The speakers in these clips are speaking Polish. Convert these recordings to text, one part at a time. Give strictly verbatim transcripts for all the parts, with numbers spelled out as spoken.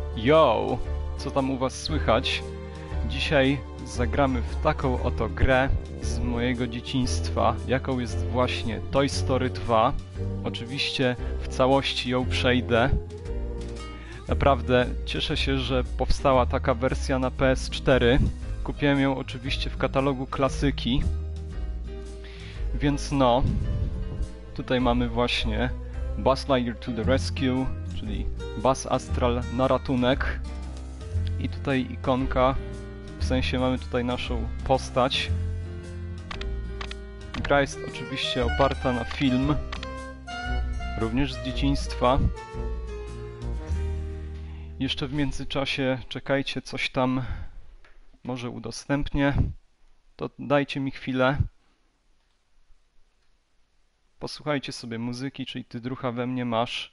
Yo! Co tam u was słychać? Dzisiaj zagramy w taką oto grę z mojego dzieciństwa, jaką jest właśnie Toy Story dwa. Oczywiście w całości ją przejdę. Naprawdę cieszę się, że powstała taka wersja na P S cztery. Kupiłem ją oczywiście w katalogu klasyki. Więc no, tutaj mamy właśnie Buzz Lightyear to the Rescue, czyli Buzz Astral na ratunek. I tutaj ikonka, w sensie mamy tutaj naszą postać. Gra jest oczywiście oparta na film, również z dzieciństwa. Jeszcze w międzyczasie czekajcie, coś tam może udostępnię. To dajcie mi chwilę. Posłuchajcie sobie muzyki, czyli Ty drucha we mnie masz.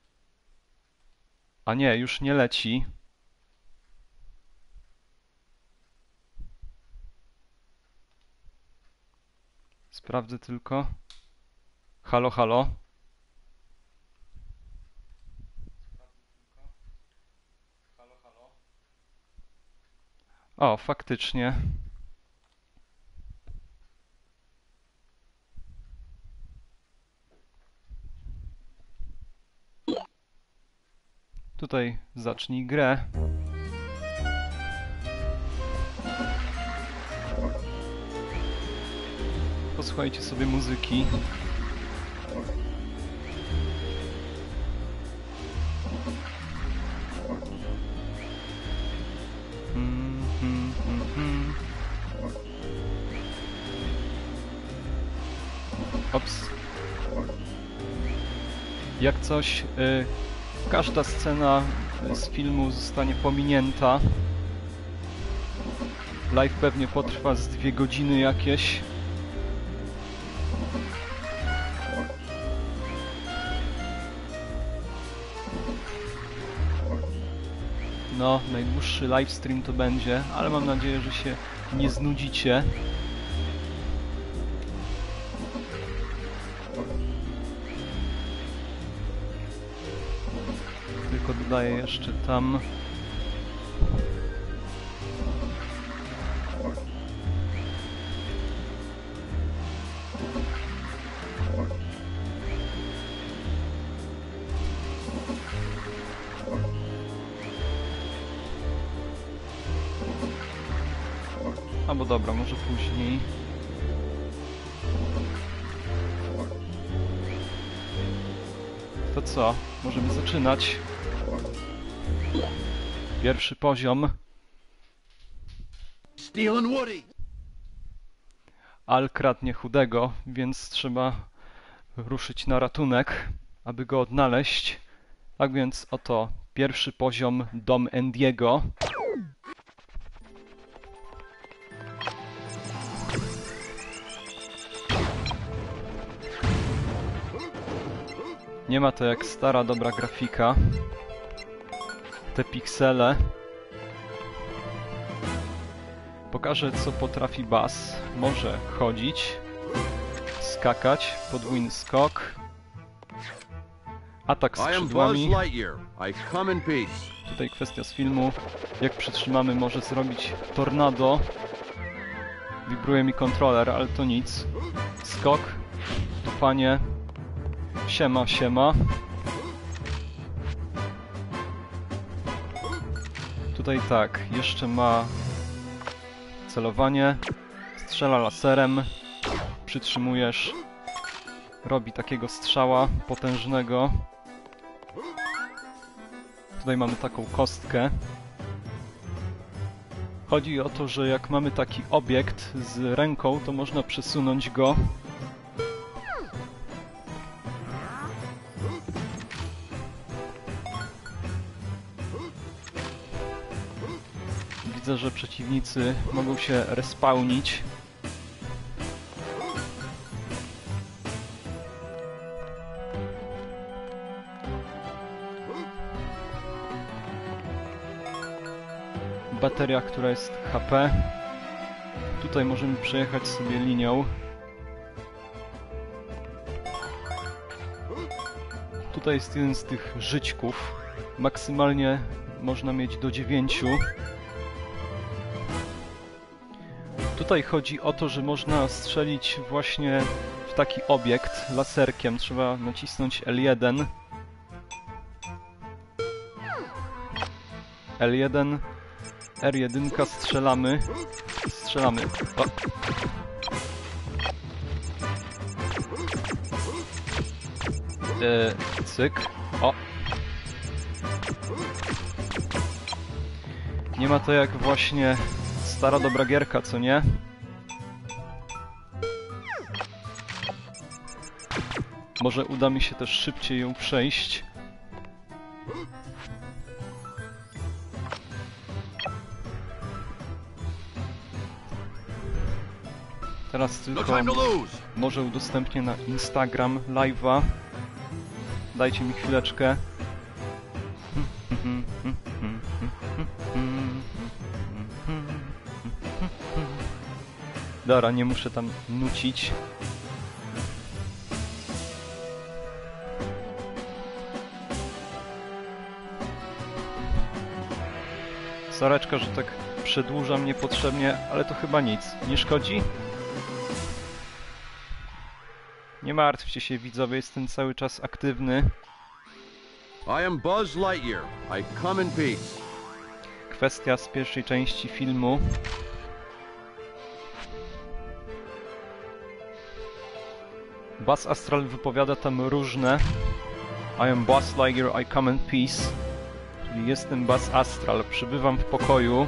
A nie, już nie leci. Sprawdzę tylko. Halo, halo. Halo, halo. O, faktycznie. Tutaj zacznij grę. Posłuchajcie sobie muzyki. Mm, mm, mm, mm. Ops. Jak coś, y, każda scena z filmu zostanie pominięta. Live pewnie potrwa z dwie godziny jakieś. No, najdłuższy livestream to będzie, ale mam nadzieję, że się nie znudzicie. Tylko dodaję jeszcze tam. Albo dobra, może później. To co? Możemy zaczynać. Pierwszy poziom. Al kradnie chudego, więc trzeba ruszyć na ratunek, aby go odnaleźć. Tak więc oto pierwszy poziom, dom Andiego. Nie ma to jak stara, dobra grafika. Te piksele. Pokażę, co potrafi Buzz. Może chodzić, skakać, podwójny skok, atak skrzydłami. Tutaj kwestia z filmu. Jak przytrzymamy, może zrobić tornado. Wibruje mi kontroler, ale to nic. Skok, tupanie. Siema, siema. Tutaj tak, jeszcze ma celowanie, strzela laserem, przytrzymujesz, robi takiego strzała potężnego. Tutaj mamy taką kostkę. Chodzi o to, że jak mamy taki obiekt z ręką, to można przesunąć go. Widzę, że przeciwnicy mogą się respawnić. Bateria, która jest H P. Tutaj możemy przejechać sobie linią. Tutaj jest jeden z tych żyćków. Maksymalnie można mieć do dziewięciu. Tutaj chodzi o to, że można strzelić właśnie w taki obiekt laserkiem. Trzeba nacisnąć L jeden. L jeden, R jeden, strzelamy. Strzelamy. O. Yy, cyk. O. Nie ma to jak właśnie stara dobra gierka, co nie? Może uda mi się też szybciej ją przejść. Teraz tylko może udostępnię na Instagram live'a. Dajcie mi chwileczkę. Dobra, nie muszę tam nucić. Soreczka, że tak przedłużam niepotrzebnie, ale to chyba nic. Nie szkodzi? Nie martwcie się, widzowie, jestem cały czas aktywny. I am Buzz Lightyear. I come in peace. Kwestia z pierwszej części filmu. Buzz Astral wypowiada tam różne. I am Buzz Lightyear, I come in peace. Czyli jestem Buzz Astral, przybywam w pokoju.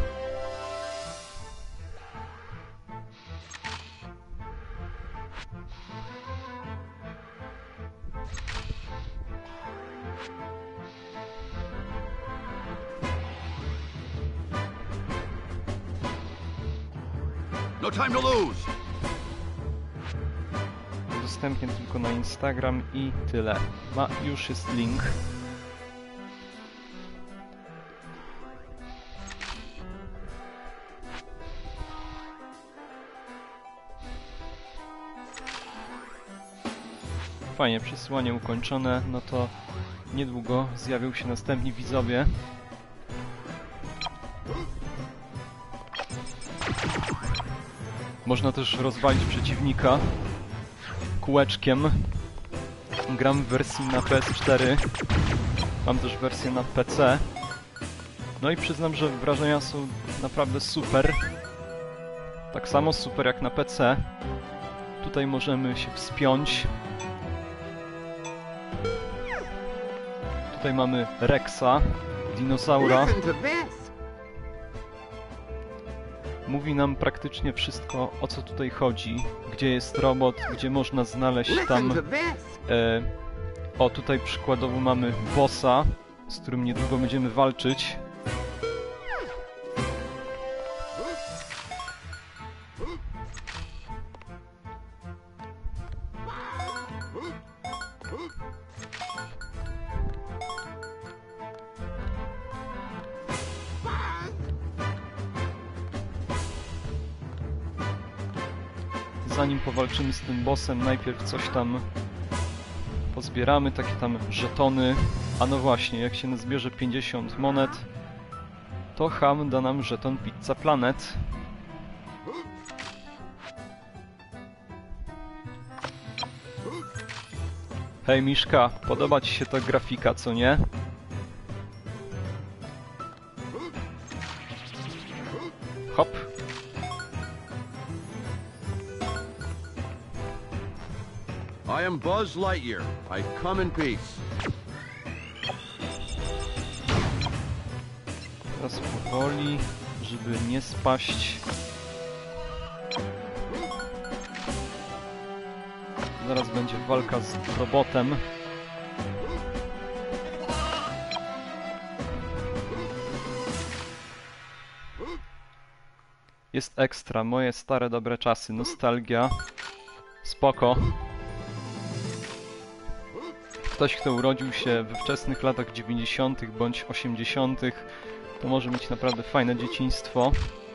No time to lose. Udostępnię tylko na Instagram i tyle. Ma, już jest link. Fajnie, przesłanie ukończone, no to niedługo zjawią się następni widzowie. Można też rozwalić przeciwnika kółeczkiem. Gram w wersji na P S cztery. Mam też wersję na P C. No i przyznam, że wrażenia są naprawdę super. Tak samo super jak na P C. Tutaj możemy się wspiąć. Tutaj mamy Rexa, dinozaura. Mówi nam praktycznie wszystko, o co tutaj chodzi. Gdzie jest robot, gdzie można znaleźć tam... E, o, tutaj przykładowo mamy bossa, z którym niedługo będziemy walczyć. Zanim powalczymy z tym bossem, najpierw coś tam pozbieramy, takie tam żetony. A no właśnie, jak się nazbierze pięćdziesiąt monet, to Ham da nam żeton Pizza Planet. Hej Miszka, podoba ci się ta grafika, co nie? Hop. I am Buzz Lightyear. I come in peace. Teraz powoli, żeby nie spaść. Zaraz będzie walka z robotem. Jest ekstra, moje stare dobre czasy, nostalgia. Spoko. Ktoś, kto urodził się we wczesnych latach dziewięćdziesiątych bądź osiemdziesiątych, to może mieć naprawdę fajne dzieciństwo.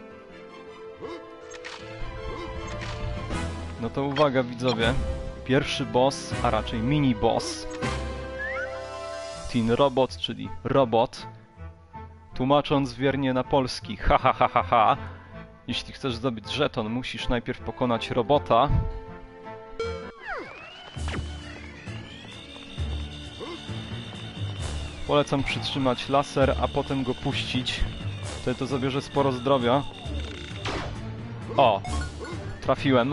No to uwaga widzowie, pierwszy boss, a raczej mini boss. Tin Robot, czyli robot. Tłumacząc wiernie na polski, ha ha ha ha ha. Jeśli chcesz zdobyć żeton, musisz najpierw pokonać robota. Polecam przytrzymać laser, a potem go puścić. Wtedy to zabierze sporo zdrowia. O! Trafiłem.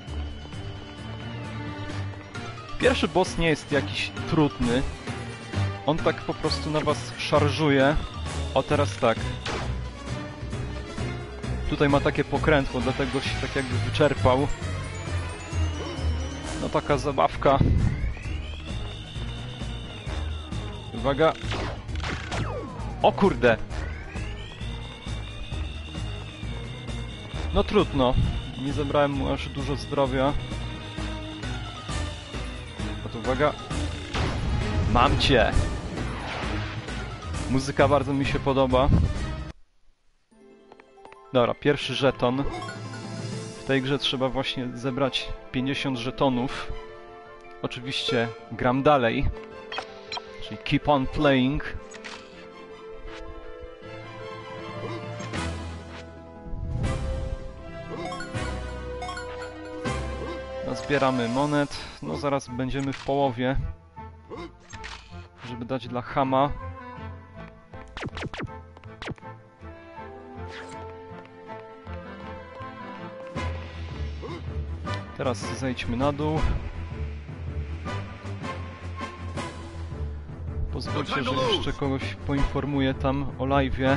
Pierwszy boss nie jest jakiś trudny. On tak po prostu na was szarżuje. O, teraz tak. Tutaj ma takie pokrętło, dlatego się tak jakby wyczerpał. No taka zabawka. Uwaga. O kurde. No trudno. Nie zabrałem mu aż dużo zdrowia. A to uwaga. Mam cię. Muzyka bardzo mi się podoba. Dobra, pierwszy żeton. W tej grze trzeba właśnie zebrać pięćdziesiąt żetonów. Oczywiście gram dalej. Czyli keep on playing. Zbieramy monet. No zaraz będziemy w połowie. Żeby dać dla chama. Teraz zejdźmy na dół. Pozwólcie, że jeszcze kogoś poinformuję tam o live'ie.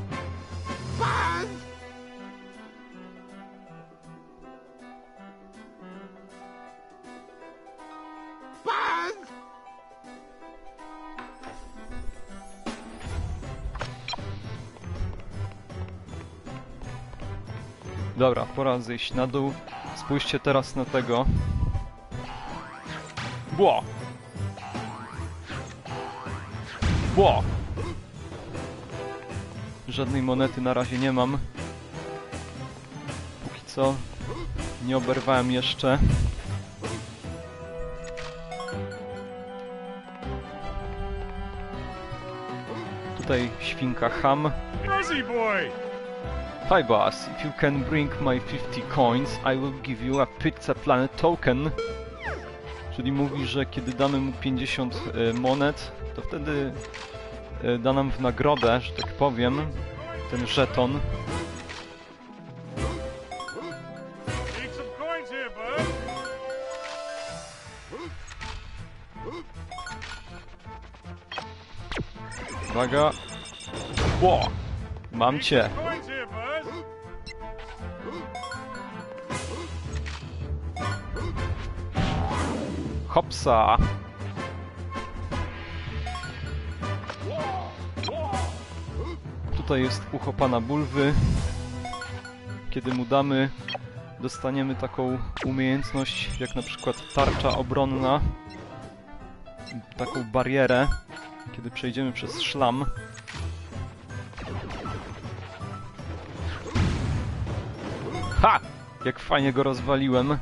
Dobra, pora zejść na dół. Spójrzcie teraz na tego. Ło! Ło! Żadnej monety na razie nie mam. Póki co nie oberwałem jeszcze. Tutaj świnka Ham. Hi boss, if you can bring my fifty coins, I will give you a Pizza Planet token. Czyli mówi, że kiedy damy mu pięćdziesiąt y, monet, to wtedy y, da nam w nagrodę, że tak powiem, ten żeton. Uwaga! Ło! Mam cię! Hopsa! Tutaj jest ucho pana Bulwy. Kiedy mu damy, dostaniemy taką umiejętność jak na przykład tarcza obronna. Taką barierę, kiedy przejdziemy przez szlam. Ha! Jak fajnie go rozwaliłem.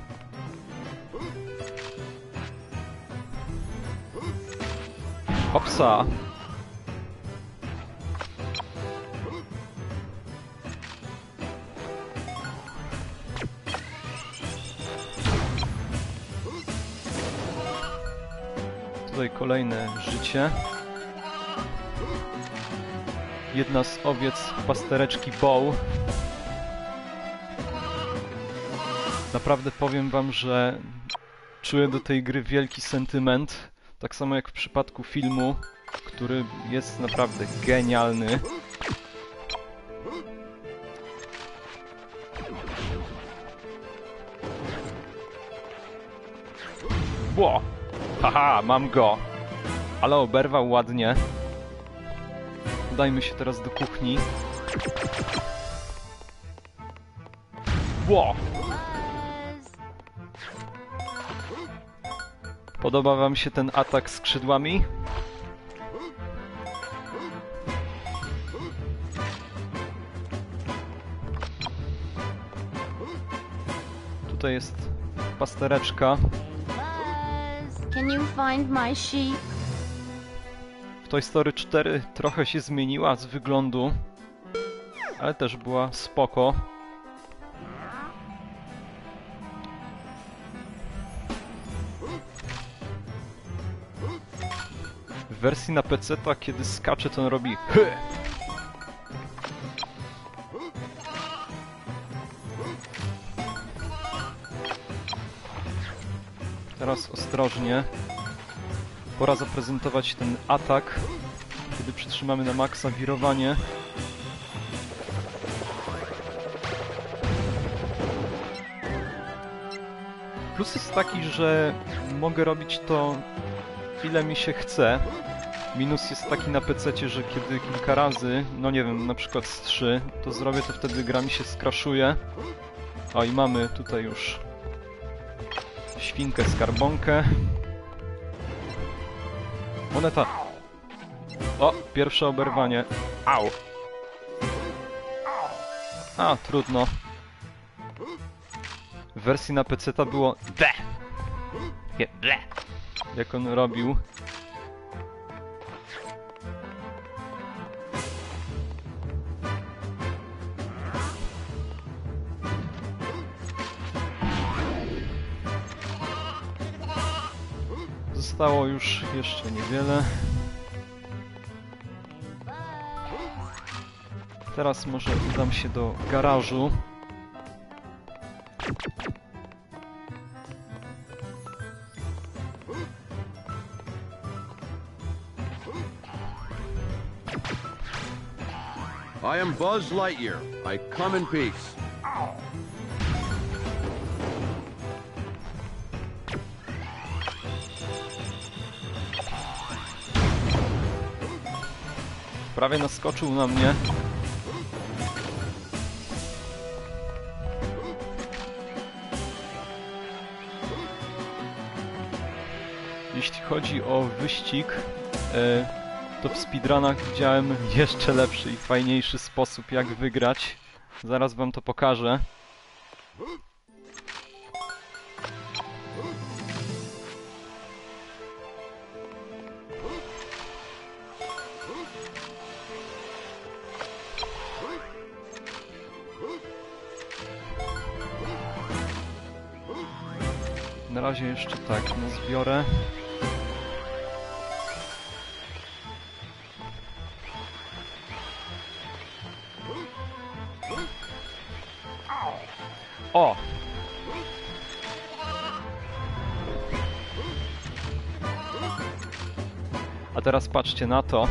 Hopsa! Tutaj kolejne życie. Jedna z owiec pastereczki Bow. Naprawdę powiem wam, że czuję do tej gry wielki sentyment. Tak samo jak w przypadku filmu, który jest naprawdę genialny. Ło! Haha, mam go! Ale oberwał ładnie. Udajmy się teraz do kuchni. Ło! Podoba wam się ten atak skrzydłami? Tutaj jest pastereczka. Can you find my sheep? W Toy Story cztery trochę się zmieniła z wyglądu, ale też była spoko. W wersji na peceta, kiedy skacze, to on robi hy! Teraz ostrożnie. Pora zaprezentować ten atak, kiedy przytrzymamy na maksa wirowanie. Plus jest taki, że mogę robić to ile mi się chce. Minus jest taki na pececie, że kiedy kilka razy, no nie wiem, na przykład z trzy, to zrobię, to wtedy gra mi się skraszuje. O, i mamy tutaj już świnkę, skarbonkę. Moneta. O, pierwsze oberwanie. Au. A, trudno. W wersji na peceta było ble. Ble. Jak on robił. Zostało już jeszcze niewiele. Teraz może udam się do garażu. I am Buzz Lightyear. I come in peace. Prawie naskoczył na mnie. Jeśli chodzi o wyścig, to w speedrunach widziałem jeszcze lepszy i fajniejszy sposób, jak wygrać. Zaraz wam to pokażę. Na razie jeszcze tak, no zbiorę. O! A teraz patrzcie na to.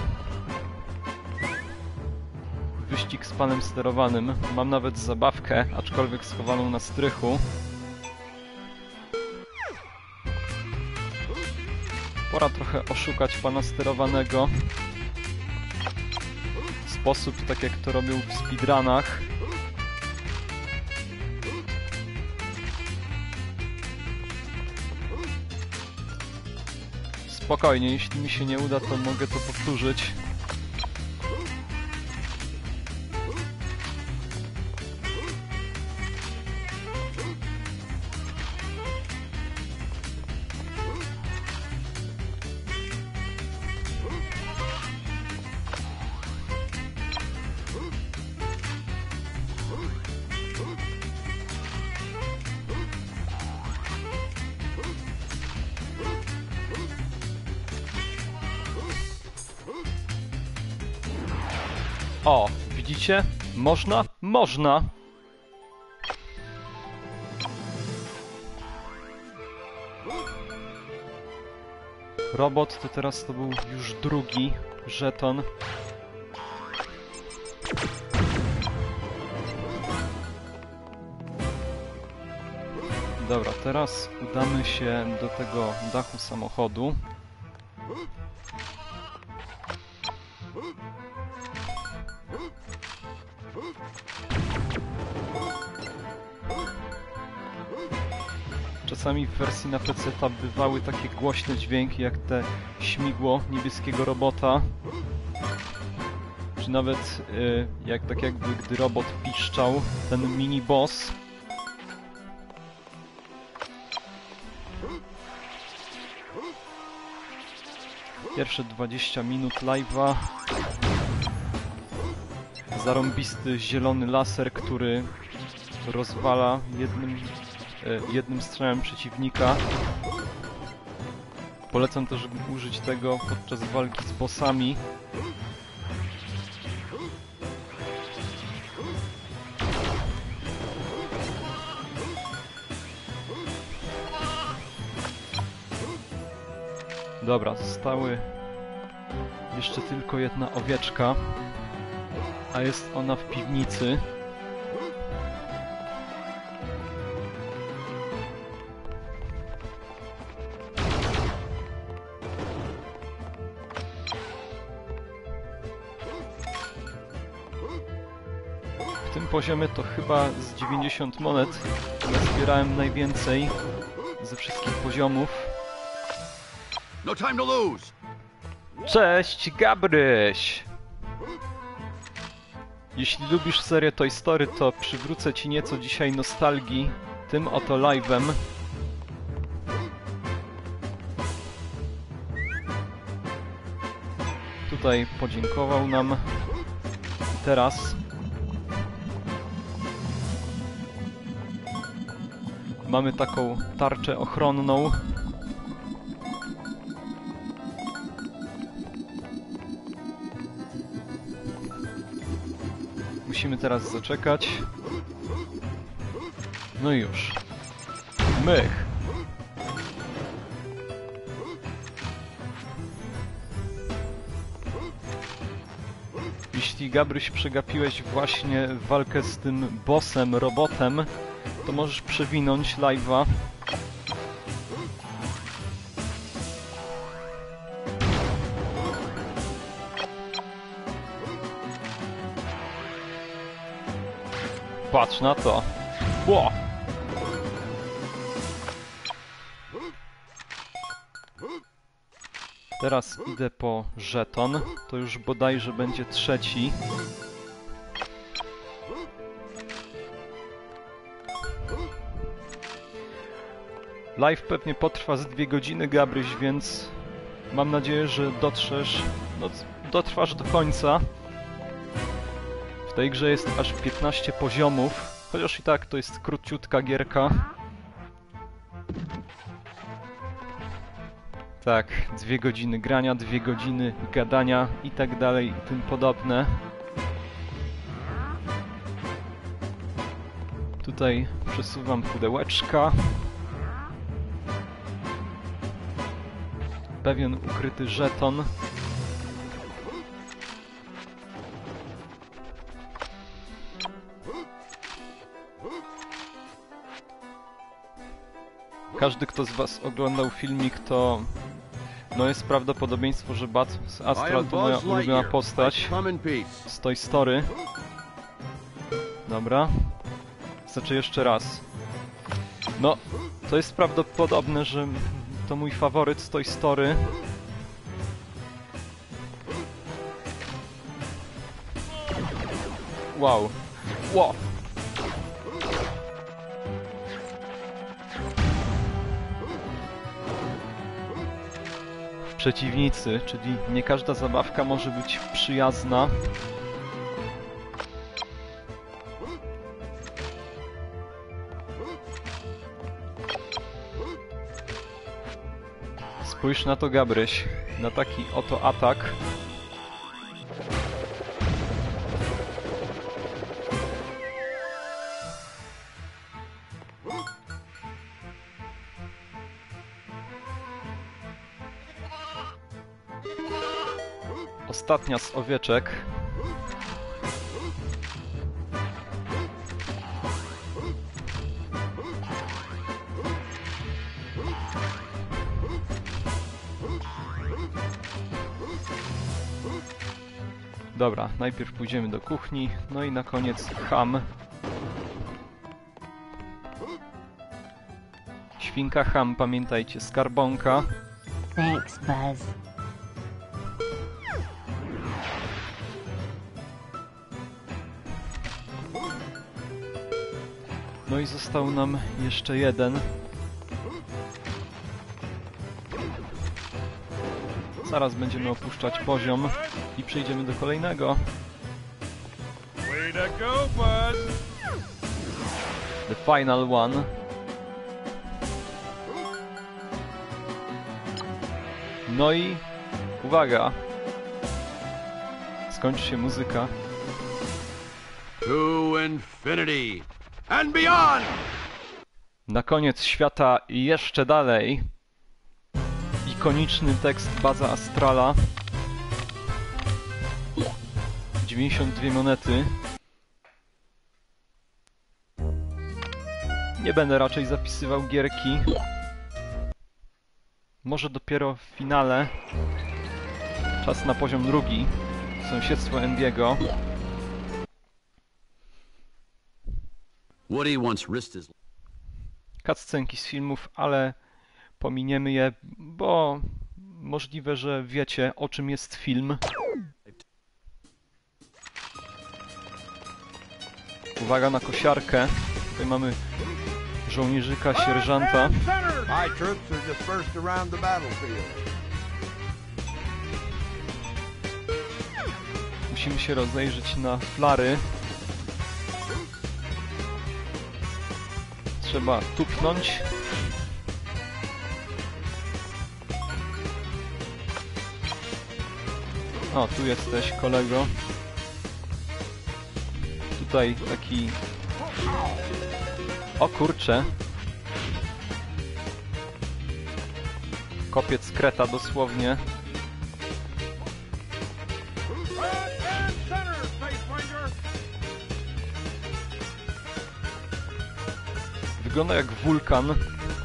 Wyścig z panem sterowanym. Mam nawet zabawkę, aczkolwiek schowaną na strychu. Pora trochę oszukać pana sterowanego. W sposób, tak jak to robią w speedrunach. Spokojnie, jeśli mi się nie uda, to mogę to powtórzyć. O, widzicie? Można? Można! Robot to teraz to był już drugi żeton. Dobra, teraz udamy się do tego dachu samochodu. Czasami w wersji na peceta bywały takie głośne dźwięki jak te śmigło niebieskiego robota. Czy nawet yy, jak tak jakby gdy robot piszczał, ten mini boss. Pierwsze dwadzieścia minut live'a. Zarąbisty zielony laser, który rozwala jednym, jednym strzałem przeciwnika. Polecam też użyć tego podczas walki z bossami. Dobra, zostały jeszcze tylko jedna owieczka, a jest ona w piwnicy. W tym poziomie to chyba z dziewięćdziesiąt monet zbierałem najwięcej ze wszystkich poziomów. No time to lose. Cześć, Gabryś! Jeśli lubisz serię Toy Story, to przywrócę ci nieco dzisiaj nostalgii tym oto live'em. Tutaj podziękował nam. I teraz mamy taką tarczę ochronną. Musimy teraz zaczekać. No i już. Mych! Jeśli, Gabryś, przegapiłeś właśnie walkę z tym bossem, robotem, to możesz przewinąć live'a. Patrz na to. Ło! Teraz idę po żeton. To już bodajże będzie trzeci. Live pewnie potrwa z dwie godziny, Gabryś, więc mam nadzieję, że dotrzesz, no, dotrwasz do końca. W tej grze jest aż piętnaście poziomów, chociaż i tak to jest króciutka gierka. Tak, dwie godziny grania, dwie godziny gadania i tak dalej i tym podobne. Tutaj przesuwam pudełeczka. Pewien ukryty żeton. Każdy, kto z was oglądał filmik, to no jest prawdopodobieństwo, że Buzz Astral to moja ulubiona postać z Toy Story. Dobra. Znaczy jeszcze raz. No, to jest prawdopodobne, że to mój faworyt z Toy Story. Wow. Wow. Przeciwnicy, czyli nie każda zabawka może być przyjazna. Spójrz na to, Gabryś, na taki oto atak. Ostatnia z owieczek. Dobra, najpierw pójdziemy do kuchni, no i na koniec ham. Świnka ham, pamiętajcie, skarbonka. Thanks, Buzz. No i został nam jeszcze jeden. Zaraz będziemy opuszczać poziom i przejdziemy do kolejnego. Way to go, Buzz! The final one. No i uwaga! Skończy się muzyka. To infinity and beyond! Na koniec świata i jeszcze dalej. Ikoniczny tekst Buzza Astrala. dziewięćdziesiąt dwie monety. Nie będę raczej zapisywał gierki. Może dopiero w finale. Czas na poziom drugi. Sąsiedztwo Andiego. Woody once risked his Cutscenki z filmów, ale pominiemy je, bo możliwe, że wiecie, o czym jest film. Uwaga na kosiarkę. Tutaj mamy żołnierzyka, sierżanta. My troops are dispersed around the battlefield. Musimy się rozejrzeć na flary. Trzeba tupnąć. O, tu jesteś, kolego. Tutaj taki... O kurcze. Kopiec kreta dosłownie. Wygląda jak wulkan.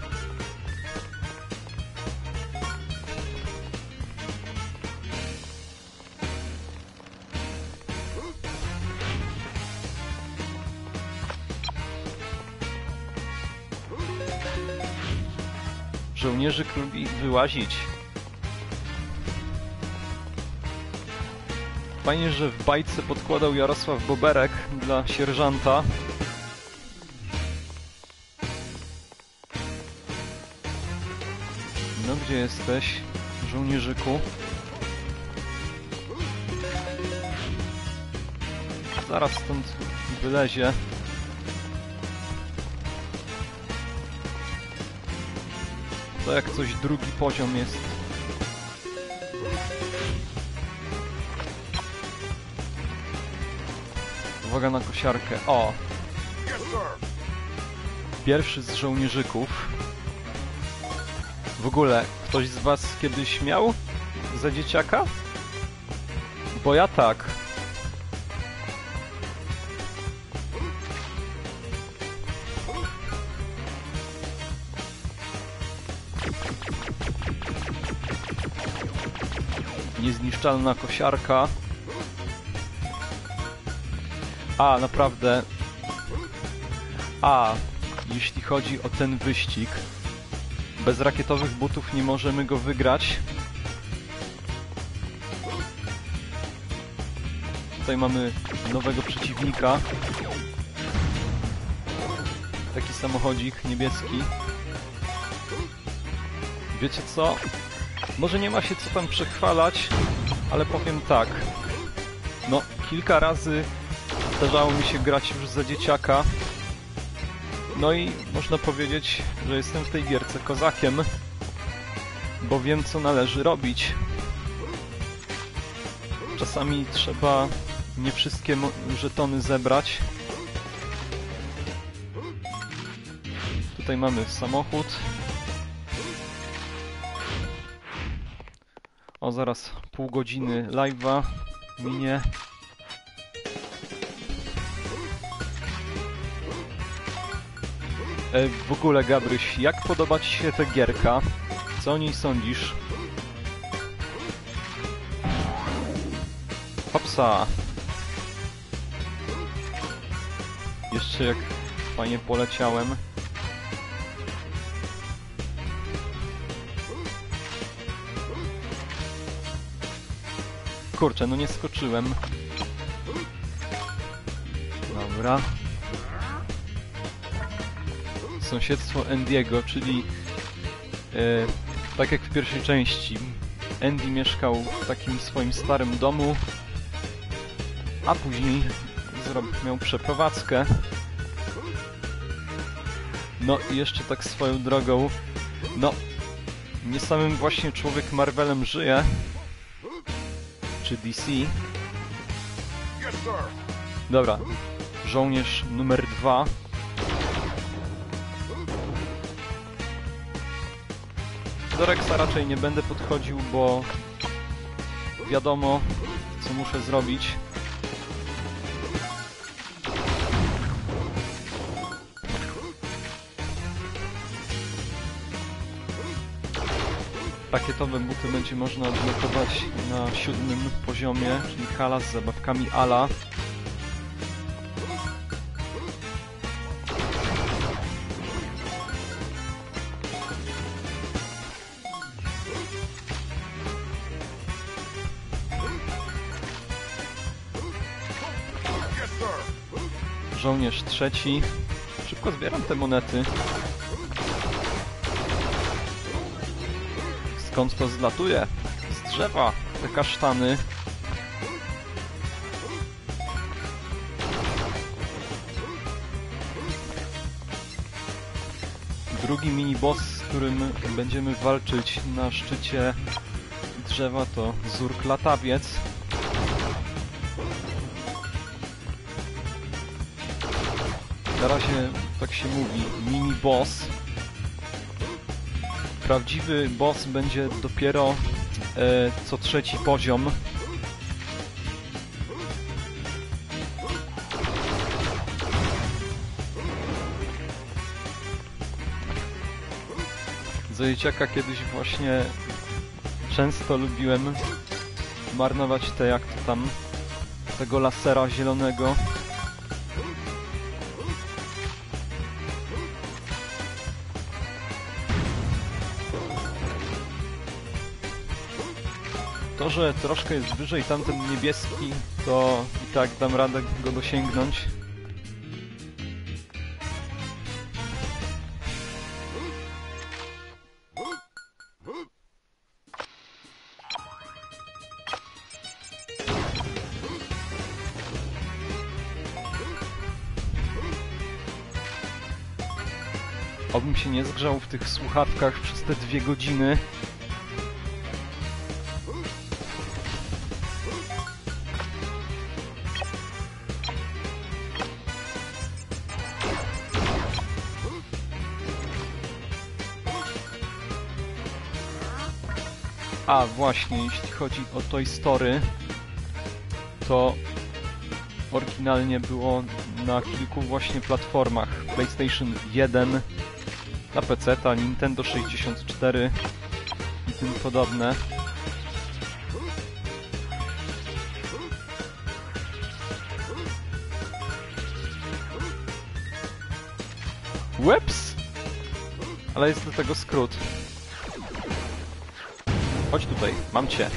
Żołnierzyk lubi wyłazić. Fajnie, że w bajce podkładał Jarosław Boberek dla sierżanta. No gdzie jesteś, żołnierzyku? Zaraz stąd wylezie. To jak coś drugi poziom jest. Uwaga na kosiarkę. O! Pierwszy z żołnierzyków. W ogóle, ktoś z was kiedyś miał za dzieciaka? Bo ja tak. Niezniszczalna kosiarka. A, naprawdę. A, jeśli chodzi o ten wyścig, bez rakietowych butów nie możemy go wygrać. Tutaj mamy nowego przeciwnika. Taki samochodzik niebieski. Wiecie co? Może nie ma się co tam przechwalać, ale powiem tak. No, kilka razy zdarzało mi się grać już za dzieciaka. No i można powiedzieć, że jestem w tej gierce kozakiem, bo wiem, co należy robić. Czasami trzeba nie wszystkie żetony zebrać. Tutaj mamy samochód. O, zaraz pół godziny live'a minie. E, w ogóle, Gabryś, jak podoba ci się ta gierka? Co o niej sądzisz? Hopsa! Jeszcze jak fajnie poleciałem. Kurczę, no nie skoczyłem. Dobra. Sąsiedztwo Andiego, czyli e, tak jak w pierwszej części. Andy mieszkał w takim swoim starym domu, a później miał przeprowadzkę. No i jeszcze tak swoją drogą, no nie samym właśnie człowiek Marvelem żyje, czy D C. Dobra, żołnierz numer dwa. Do Rexa raczej nie będę podchodził, bo wiadomo, co muszę zrobić. Rakietowe buty będzie można odblokować na siódmym poziomie, czyli hala z zabawkami Ala. Żołnierz trzeci. Szybko zbieram te monety. Skąd to zlatuje? Z drzewa. Te kasztany. Drugi mini-boss, z którym będziemy walczyć na szczycie drzewa, to Zurk Latawiec. Na razie tak się mówi, mini-boss. Prawdziwy boss będzie dopiero e, co trzeci poziom. Za dzieciaka kiedyś właśnie często lubiłem marnować te, jak to tam, tego lasera zielonego. To, że troszkę jest wyżej tamten niebieski, to i tak dam radę go dosięgnąć. Obym się nie zgrzał w tych słuchawkach przez te dwie godziny. A właśnie, jeśli chodzi o Toy Story, to oryginalnie było na kilku właśnie platformach. PlayStation jeden, na peceta, Nintendo sześćdziesiąt cztery i tym podobne. Whoops! Ale jest do tego skrót. Chodź tutaj, mam cię.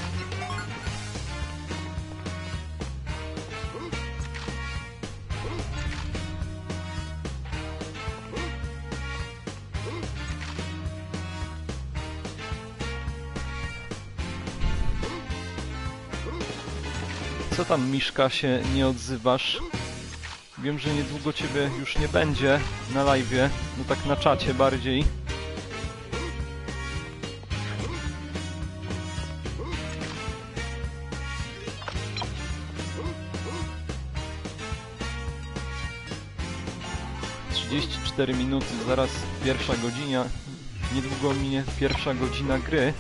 Co tam, Miszka, się nie odzywasz? Wiem, że niedługo ciebie już nie będzie na live'ie, no tak na czacie bardziej. trzydzieści cztery minuty, zaraz pierwsza godzina, niedługo minie pierwsza godzina gry.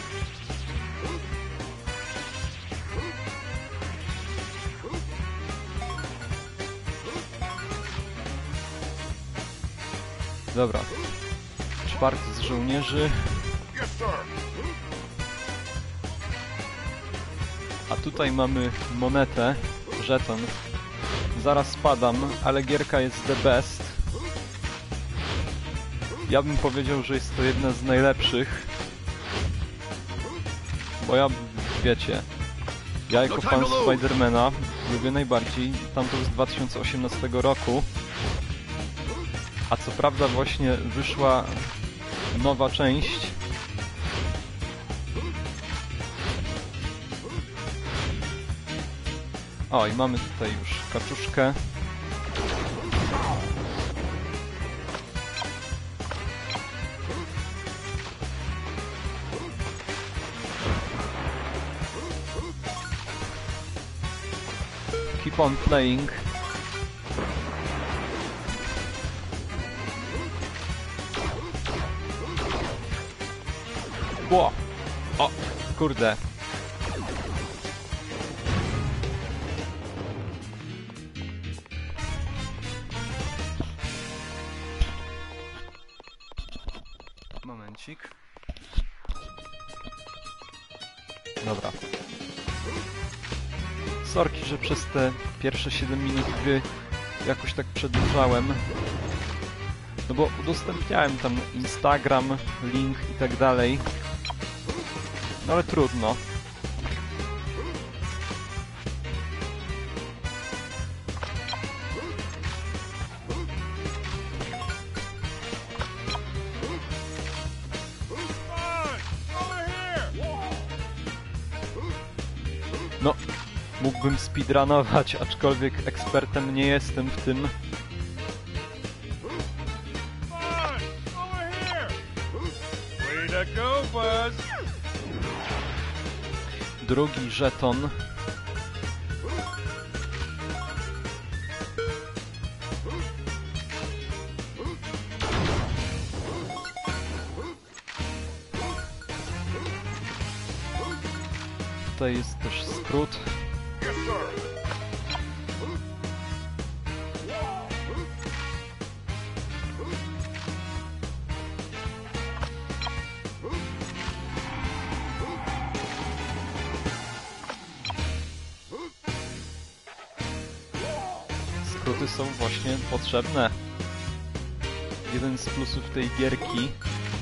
Dobra, czwarty z żołnierzy. A tutaj mamy monetę, żeton. Zaraz spadam, ale gierka jest the best. Ja bym powiedział, że jest to jedna z najlepszych. Bo ja, wiecie, ja jako fan Spidermana lubię najbardziej tamtą z dwa tysiące osiemnastego roku. A co prawda właśnie wyszła nowa część. O, i mamy tutaj już kaczuszkę. Keep on playing. Ło! O, kurde. Momencik. Dobra. Sorki, że przez te pierwsze siedem minut gry jakoś tak przedłużałem. No bo udostępniałem tam Instagram, link i tak dalej. No ale trudno. No, mógłbym speedrunować, aczkolwiek ekspertem nie jestem w tym. Drugi żeton. Tutaj jest też skrót. Skróty są właśnie potrzebne. Jeden z plusów tej gierki.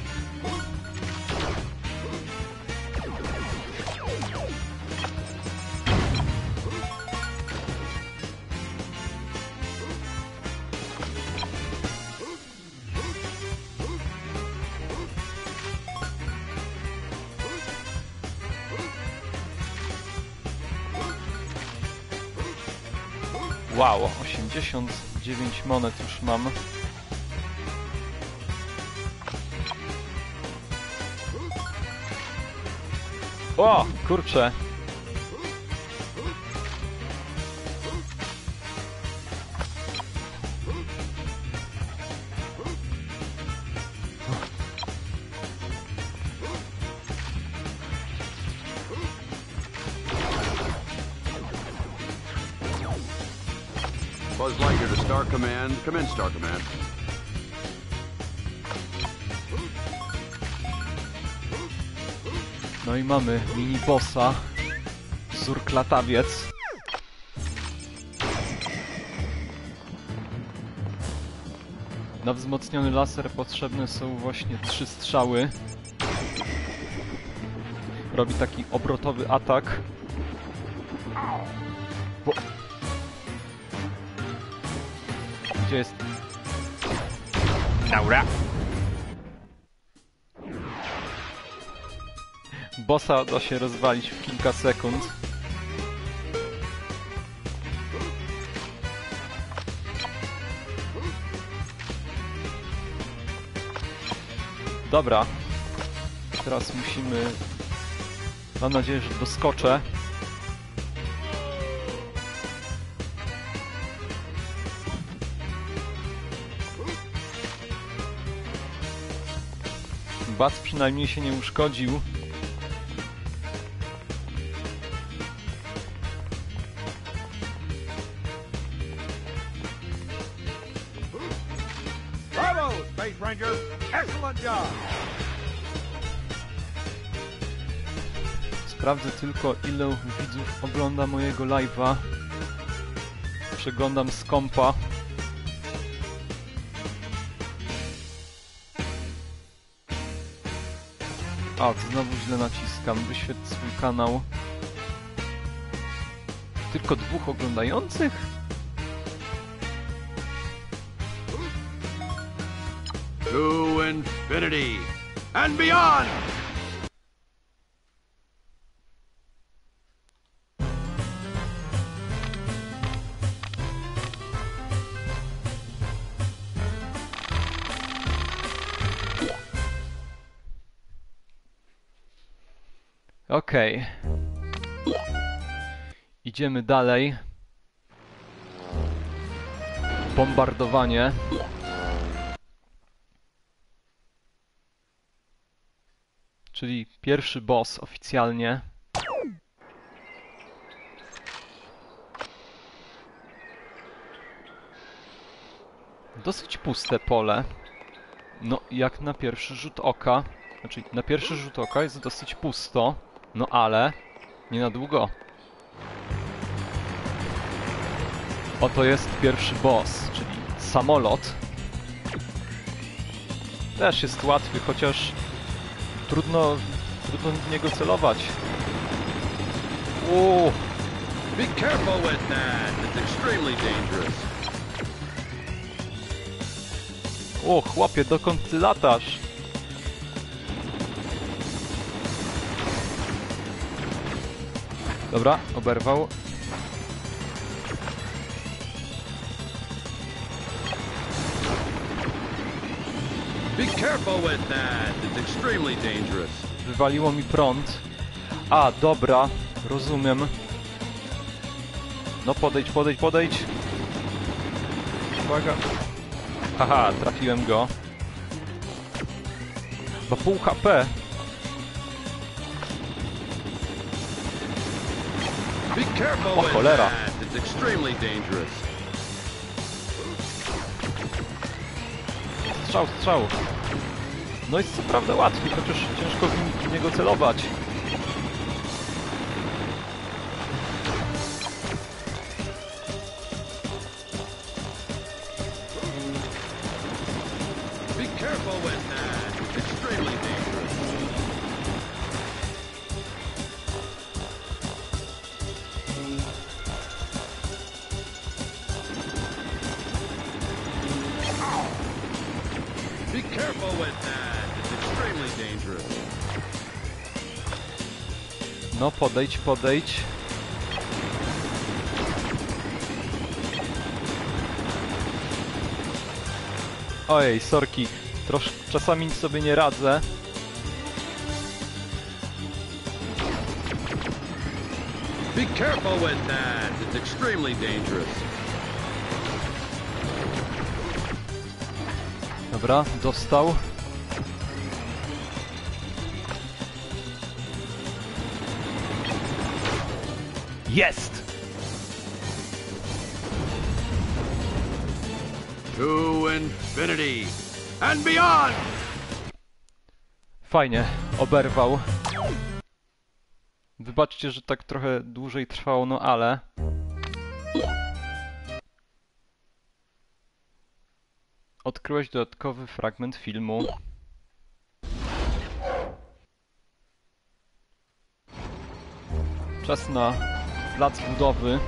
Wow, osiemdziesiąt dziewięć monet już mam. O, kurczę. Buzz Lightyear to Star Command. Come in, Star Command. No i mamy mini bossa. Zurk-latawiec. Na wzmocniony laser potrzebne są właśnie trzy strzały. Robi taki obrotowy atak. Bo... Gdzie jest? Naura! Bossa da się rozwalić w kilka sekund. Dobra. Teraz musimy... Mam nadzieję, że doskoczę. Buzz przynajmniej się nie uszkodził. Bravo, Space Ranger! Excellent job! Sprawdzę tylko, ile widzów ogląda mojego live'a. Przeglądam z kompa. A, to znowu źle naciskam. Wyświetl swój kanał. Tylko dwóch oglądających? To infinity and beyond! Okej. Idziemy dalej. Bombardowanie. Czyli pierwszy boss oficjalnie. Dosyć puste pole. No, jak na pierwszy rzut oka. Znaczy, na pierwszy rzut oka jest dosyć pusto. No ale nie na długo. Oto jest pierwszy boss, czyli samolot. Też jest łatwy, chociaż trudno, trudno w niego celować. Uuu. Be careful with that. It's extremely dangerous. O, chłopie, dokąd ty latasz? Dobra, oberwał. Be careful with that. It's extremely dangerous. Wywaliło mi prąd. A, dobra, rozumiem. No podejdź, podejdź, podejdź. Uwaga. Haha, trafiłem go. Bo pół H P. Be careful O with cholera. that. It's extremely dangerous. Strzał, strzał. No jest co prawda łatwy, chociaż ciężko w w niego celować. Be careful with that. It's extremely dangerous. Be careful with that. It's extremely dangerous. No podejdź, podejdź. Ojej, sorki. Trosz czasami sobie nie radzę. Be careful with that. It's extremely dangerous. Dobra, dostał. Jest! To infinity and beyond! Fajnie, oberwał. Wybaczcie, że tak trochę dłużej trwało, no ale... Odkryłeś dodatkowy fragment filmu. Czas na plac budowy.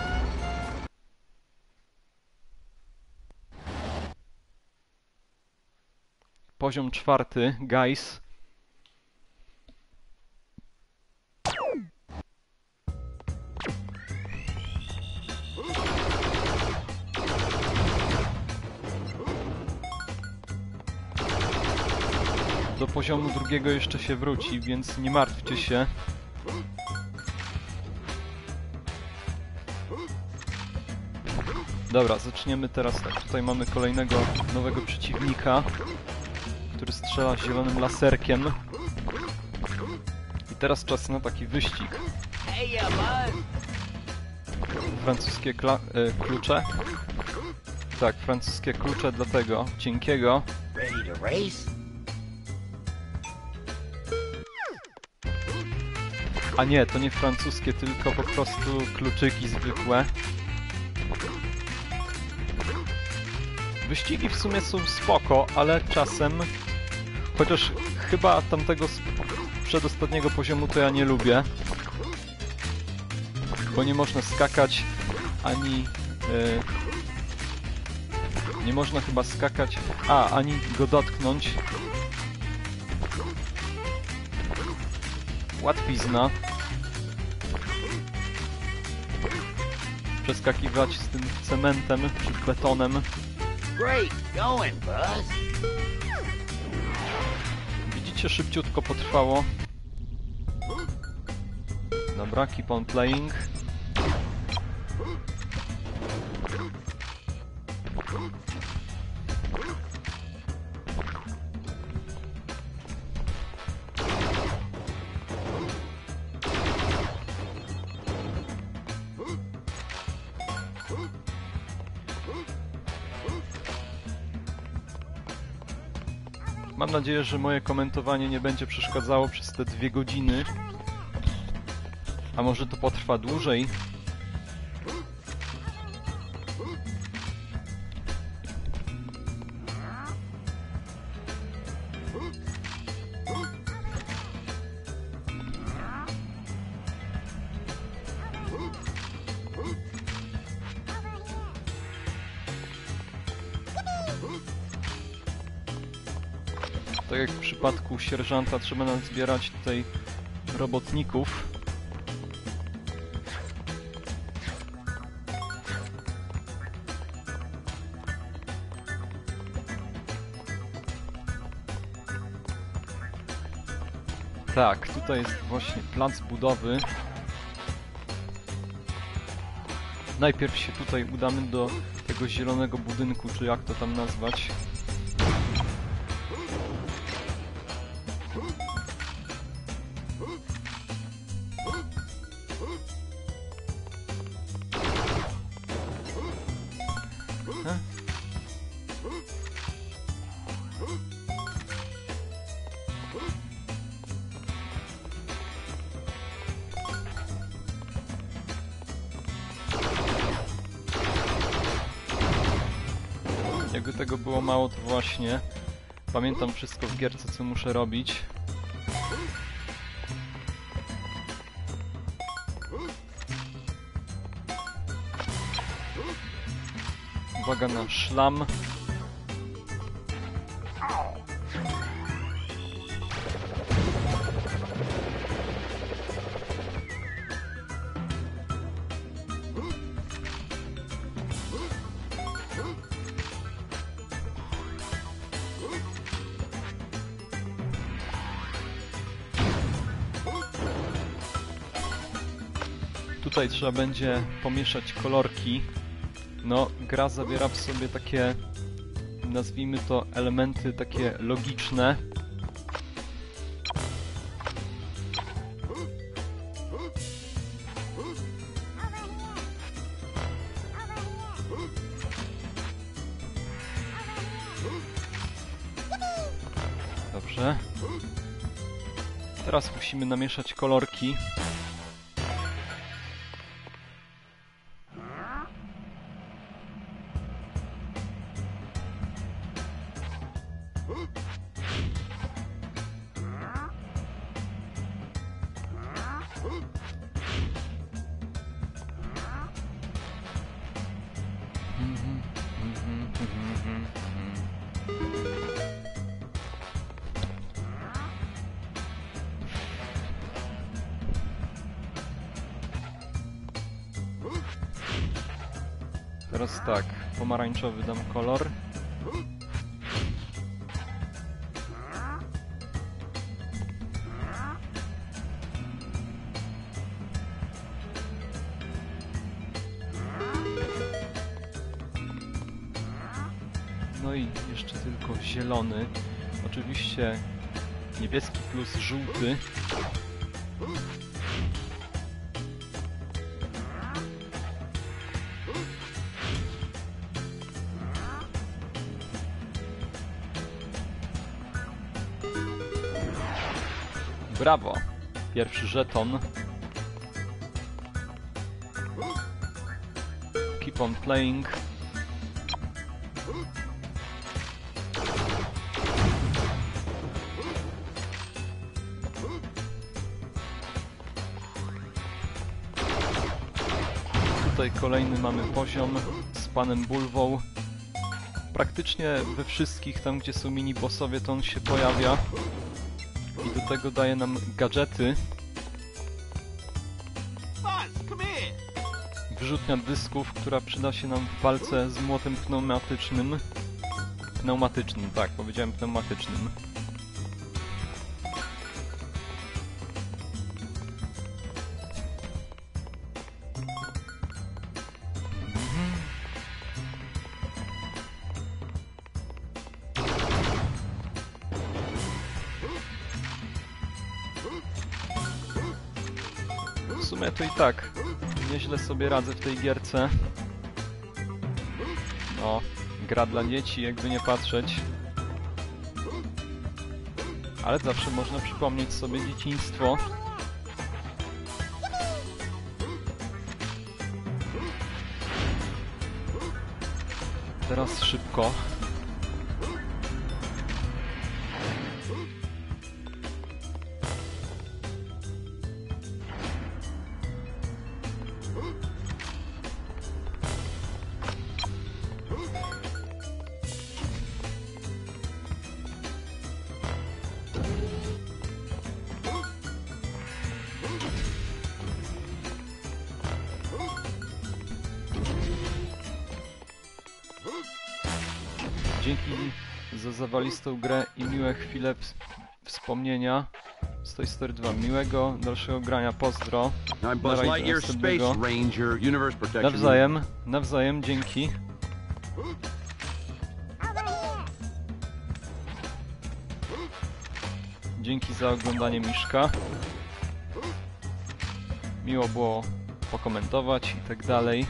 Poziom czwarty, guys. Do poziomu drugiego jeszcze się wróci, więc nie martwcie się. Dobra, zaczniemy teraz tak. Tutaj mamy kolejnego nowego przeciwnika, który strzela zielonym laserkiem. I teraz czas na taki wyścig. Francuskie kla e, klucze. Tak, francuskie klucze dla tego cienkiego. Ready to race? A nie, to nie francuskie, tylko po prostu kluczyki zwykłe. Wyścigi w sumie są spoko, ale czasem... Chociaż chyba tamtego przedostatniego poziomu to ja nie lubię. Bo nie można skakać, ani... Yy, nie można chyba skakać... A, ani go dotknąć. Łatwizna. Przeskakiwać z tym cementem czy betonem. Great going, Buzz. Widzicie, szybciutko potrwało. Dobra, keep on playing. Mam nadzieję, że moje komentowanie nie będzie przeszkadzało przez te dwie godziny. A może to potrwa dłużej? Tak jak w przypadku sierżanta trzeba nam zbierać tutaj robotników. Tak, tutaj jest właśnie plac budowy. Najpierw się tutaj udamy do tego zielonego budynku, czy jak to tam nazwać. Jakby tego było mało, to właśnie pamiętam wszystko w gierce, co muszę robić. Uwaga na szlam. Tutaj trzeba będzie pomieszać kolorki. No, gra zawiera w sobie takie, nazwijmy to, elementy takie logiczne. Dobrze. Teraz musimy namieszać kolorki. Teraz tak, pomarańczowy dam kolor. No i jeszcze tylko zielony. Oczywiście niebieski plus żółty. Brawo! Pierwszy żeton. Keep on playing. Tutaj kolejny mamy poziom z panem Bulwą. Praktycznie we wszystkich, tam gdzie są mini-bossowie, to on się pojawia. I do tego daje nam gadżety. Wyrzutnia dysków, która przyda się nam w walce z młotem pneumatycznym. Pneumatycznym, tak, powiedziałem pneumatycznym. sumie to i tak nieźle sobie radzę w tej gierce. No, gra dla dzieci, jakby nie patrzeć. Ale zawsze można przypomnieć sobie dzieciństwo. Teraz szybko. Dzięki za zawalistą grę i miłe chwile wspomnienia z Toy Story dwa. Miłego dalszego grania, pozdro. I'm Buzz Dawaj, Lightyear, następnego. Space Ranger, Universe Protection Unit. Nawzajem, nawzajem, dzięki. Dzięki za oglądanie Miszka. Miło było pokomentować i tak dalej.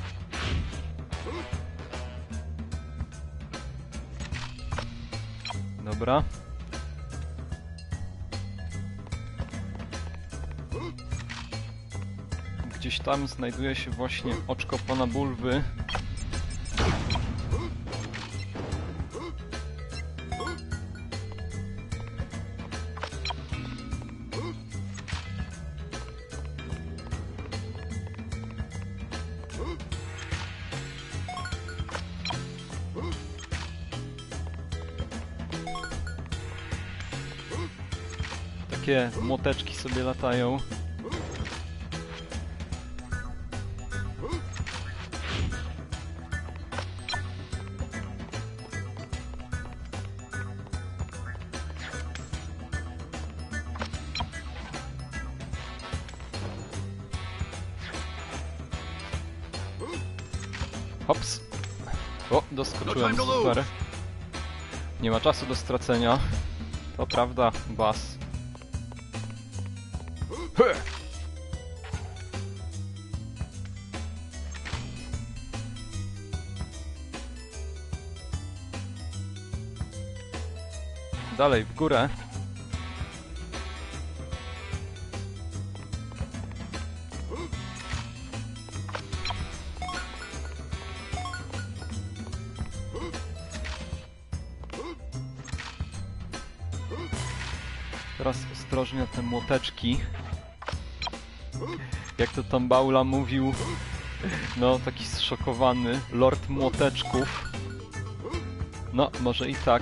Dobra. Gdzieś tam znajduje się właśnie oczko pana Bulwy. Takie młoteczki sobie latają. Hops. O, doskoczyłem, super. Nie ma czasu do stracenia. To prawda, Buzz. Dalej, w górę. Teraz ostrożnie te młoteczki. Jak to tam Baula mówił, no taki zszokowany Lord Młoteczków. No, może i tak.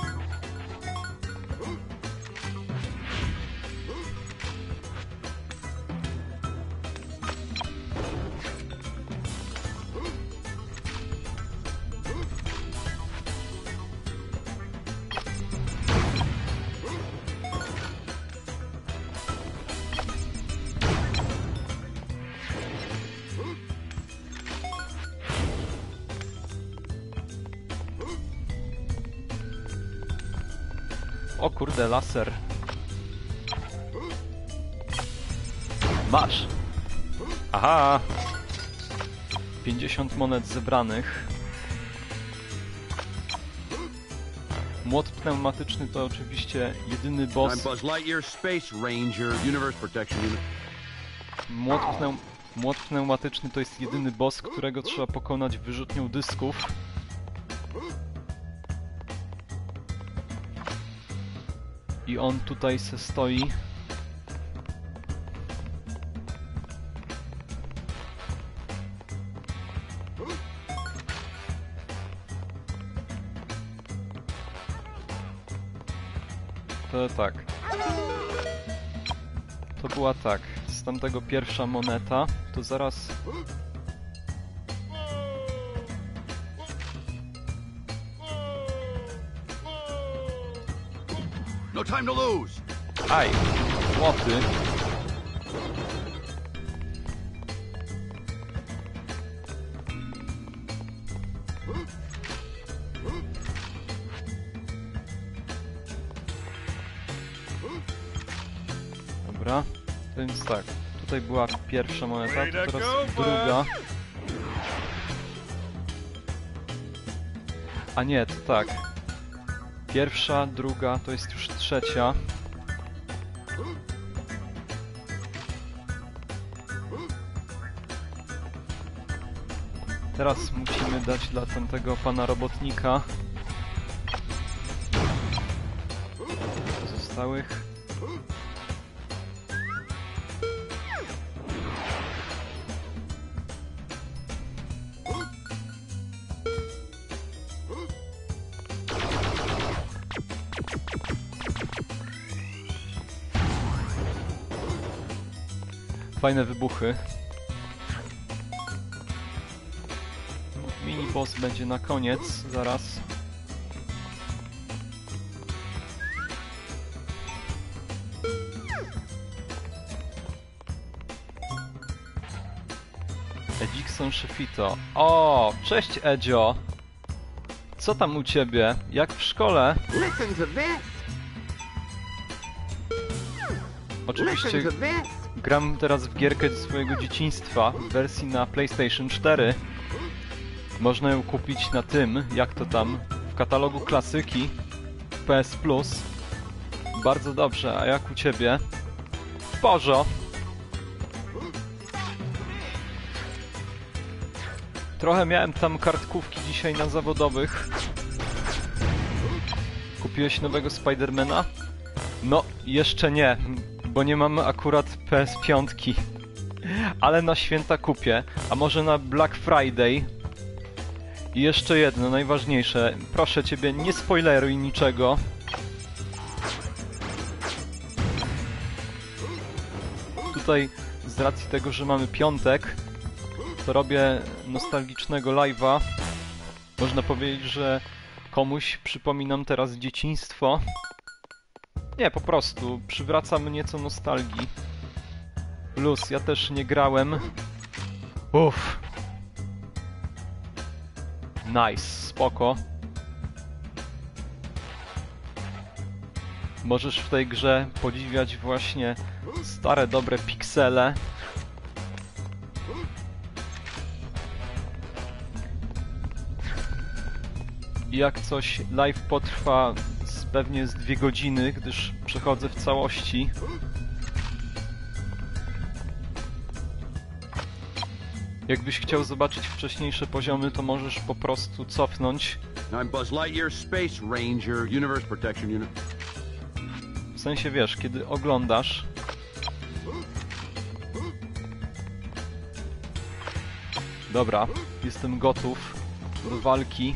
O kurde, laser. Masz! Aha! pięćdziesiąt monet zebranych. Młot pneumatyczny to oczywiście jedyny boss. I'm Buzz Lightyear, Space Ranger, Universe Protection Unit. Młot, pneum... Młot pneumatyczny to jest jedyny boss, którego trzeba pokonać wyrzutnią dysków. I on tutaj se stoi. To tak. To była tak. Z tamtego pierwsza moneta. To zaraz... No time to lose. Aj! Młoty. Dobra. Więc tak. tutaj była pierwsza moneta, to teraz druga. A nie, to tak. Pierwsza, druga, to jest już trzecia. Teraz musimy dać dla tamtego pana robotnika pozostałych. Fajne wybuchy. Mini boss będzie na koniec, zaraz. Edikson Shefito. O, cześć Edzio. Co tam u ciebie? Jak w szkole? Listen to this. Oczywiście Listen to this. gram teraz w gierkę ze swojego dzieciństwa w wersji na PlayStation cztery. Można ją kupić na tym, jak to tam, w katalogu klasyki P S Plus. Bardzo dobrze, a jak u ciebie? W porzo. Trochę miałem tam kartkówki dzisiaj na zawodowych. Kupiłeś nowego Spidermana? No, jeszcze nie, bo nie mamy akurat P S pięć. Ale na święta kupię, a może na Black Friday. I jeszcze jedno, najważniejsze. Proszę ciebie, nie spoileruj niczego. Tutaj, z racji tego, że mamy piątek, to robię nostalgicznego live'a. Można powiedzieć, że komuś przypominam teraz dzieciństwo. Nie, po prostu przywracam nieco nostalgii. Plus, ja też nie grałem. Uff. Nice, spoko. Możesz w tej grze podziwiać właśnie stare, dobre piksele. I jak coś, live potrwa z, pewnie z dwie godziny, gdyż przechodzę w całości. Jakbyś chciał zobaczyć wcześniejsze poziomy, to możesz po prostu cofnąć. I'm Buzz Lightyear, Space Ranger, Universe Protection Unit. W sensie, wiesz, kiedy oglądasz. Dobra, jestem gotów do walki.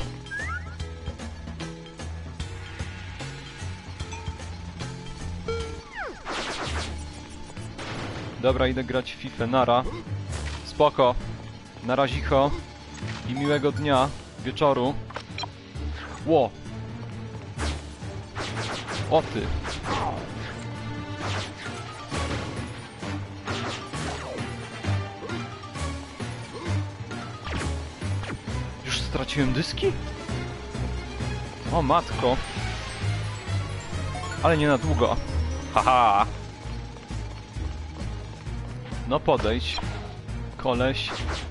Dobra, idę grać w FIFA, nara. Spoko. Na razicho. I miłego dnia, wieczoru. Ło! O ty! Już straciłem dyski? O matko! Ale nie na długo. Haha! No podejdź. Koleś.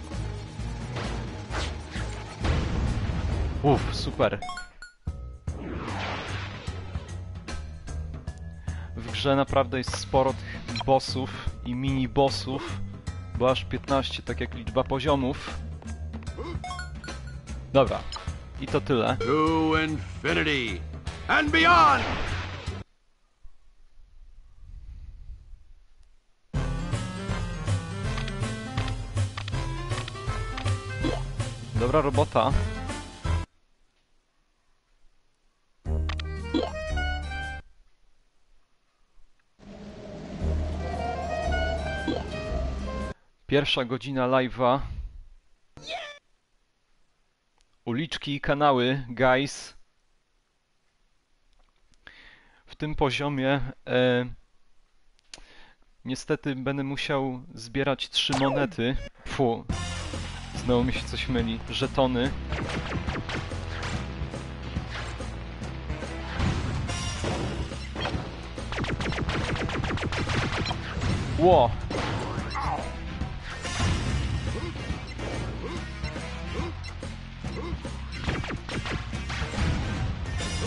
Uff, super. W grze naprawdę jest sporo tych bossów i mini-bossów, bo aż piętnaście, tak jak liczba poziomów. Dobra, i to tyle. To infinity and beyond! Dobra robota. Pierwsza godzina live'a. Uliczki i kanały, guys. W tym poziomie e, niestety będę musiał zbierać trzy monety. Fu. Znowu mi się coś myli. Żetony. Ło!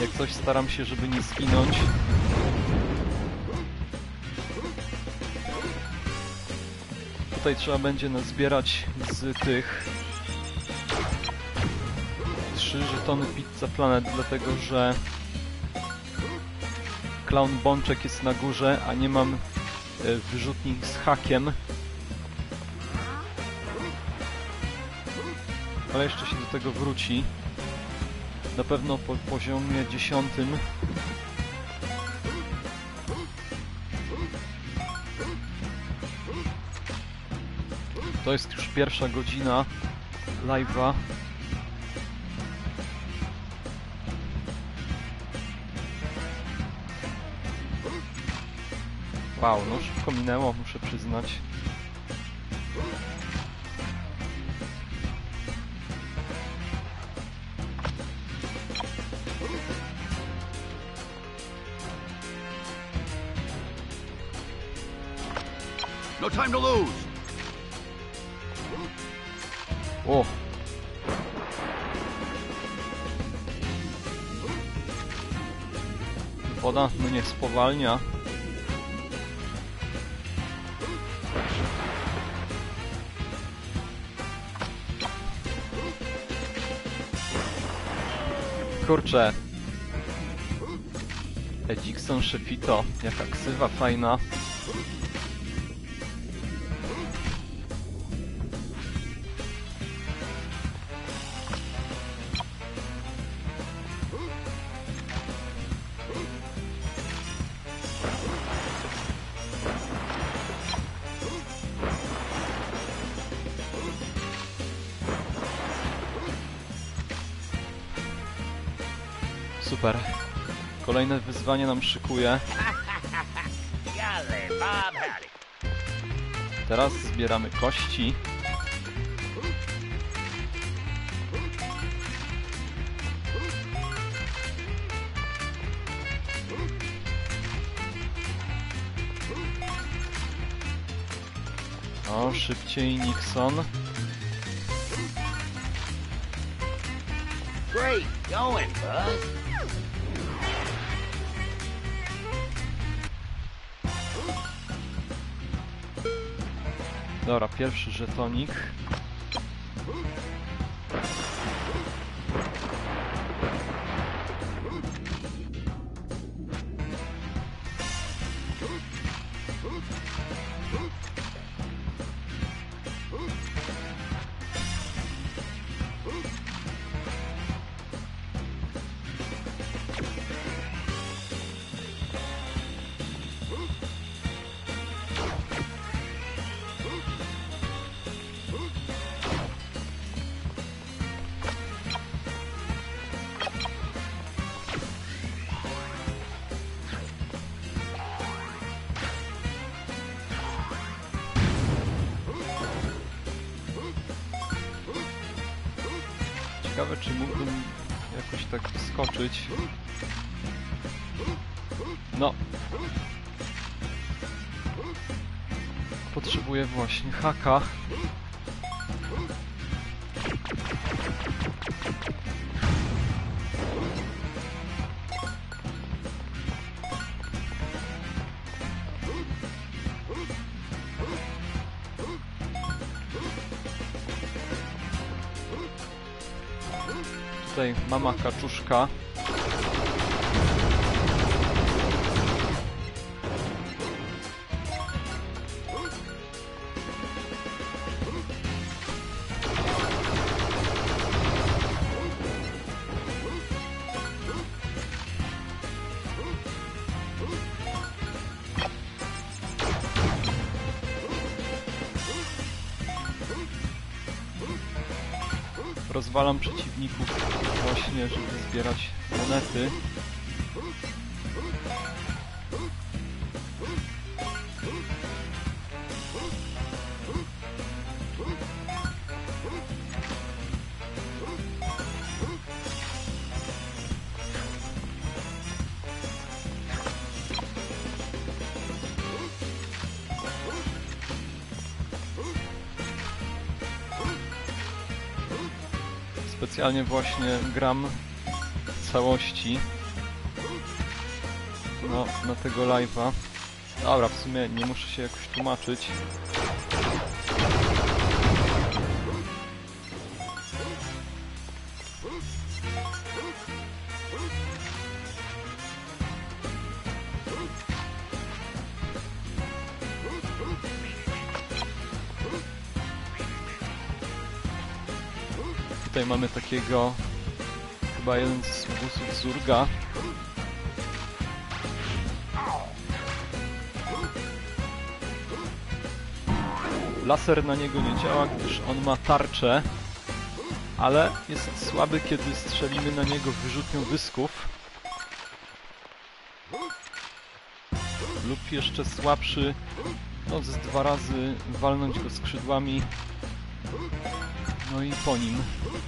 Jak coś staram się, żeby nie zginąć. Tutaj trzeba będzie nazbierać z tych trzy żetony Pizza Planet, dlatego że Clown Bączek jest na górze, a nie mam wyrzutni z hakiem. Ale jeszcze się do tego wróci. Na pewno po poziomie dziesiątym. To jest już pierwsza godzina live'a. Wow, no szybko minęło, muszę przyznać. No time to lose. O! Woda mnie spowalnia. Kurczę. Edikson Shefito, jaka ksywa fajna. Super. Kolejne wyzwanie nam szykuje. Golly, Bob howdy. Teraz zbieramy kości. O, szybciej Nixon. Great going, Buzz. Dobra, pierwszy żetonik. Ciekawe, czy mógłbym jakoś tak wskoczyć. No. Potrzebuję właśnie haka. Tutaj mama kaczuszka. Rozwalam przeciwników właśnie, żeby zbierać monety. Specjalnie właśnie gram w całości. no, na tego live'a. Dobra, w sumie nie muszę się jakoś tłumaczyć. Tutaj mamy takiego, chyba jeden z sługusów Zurga. Laser na niego nie działa, gdyż on ma tarczę, ale jest słaby, kiedy strzelimy na niego wyrzutnią dysków. Lub jeszcze słabszy, no z dwa razy walnąć go skrzydłami, no i po nim.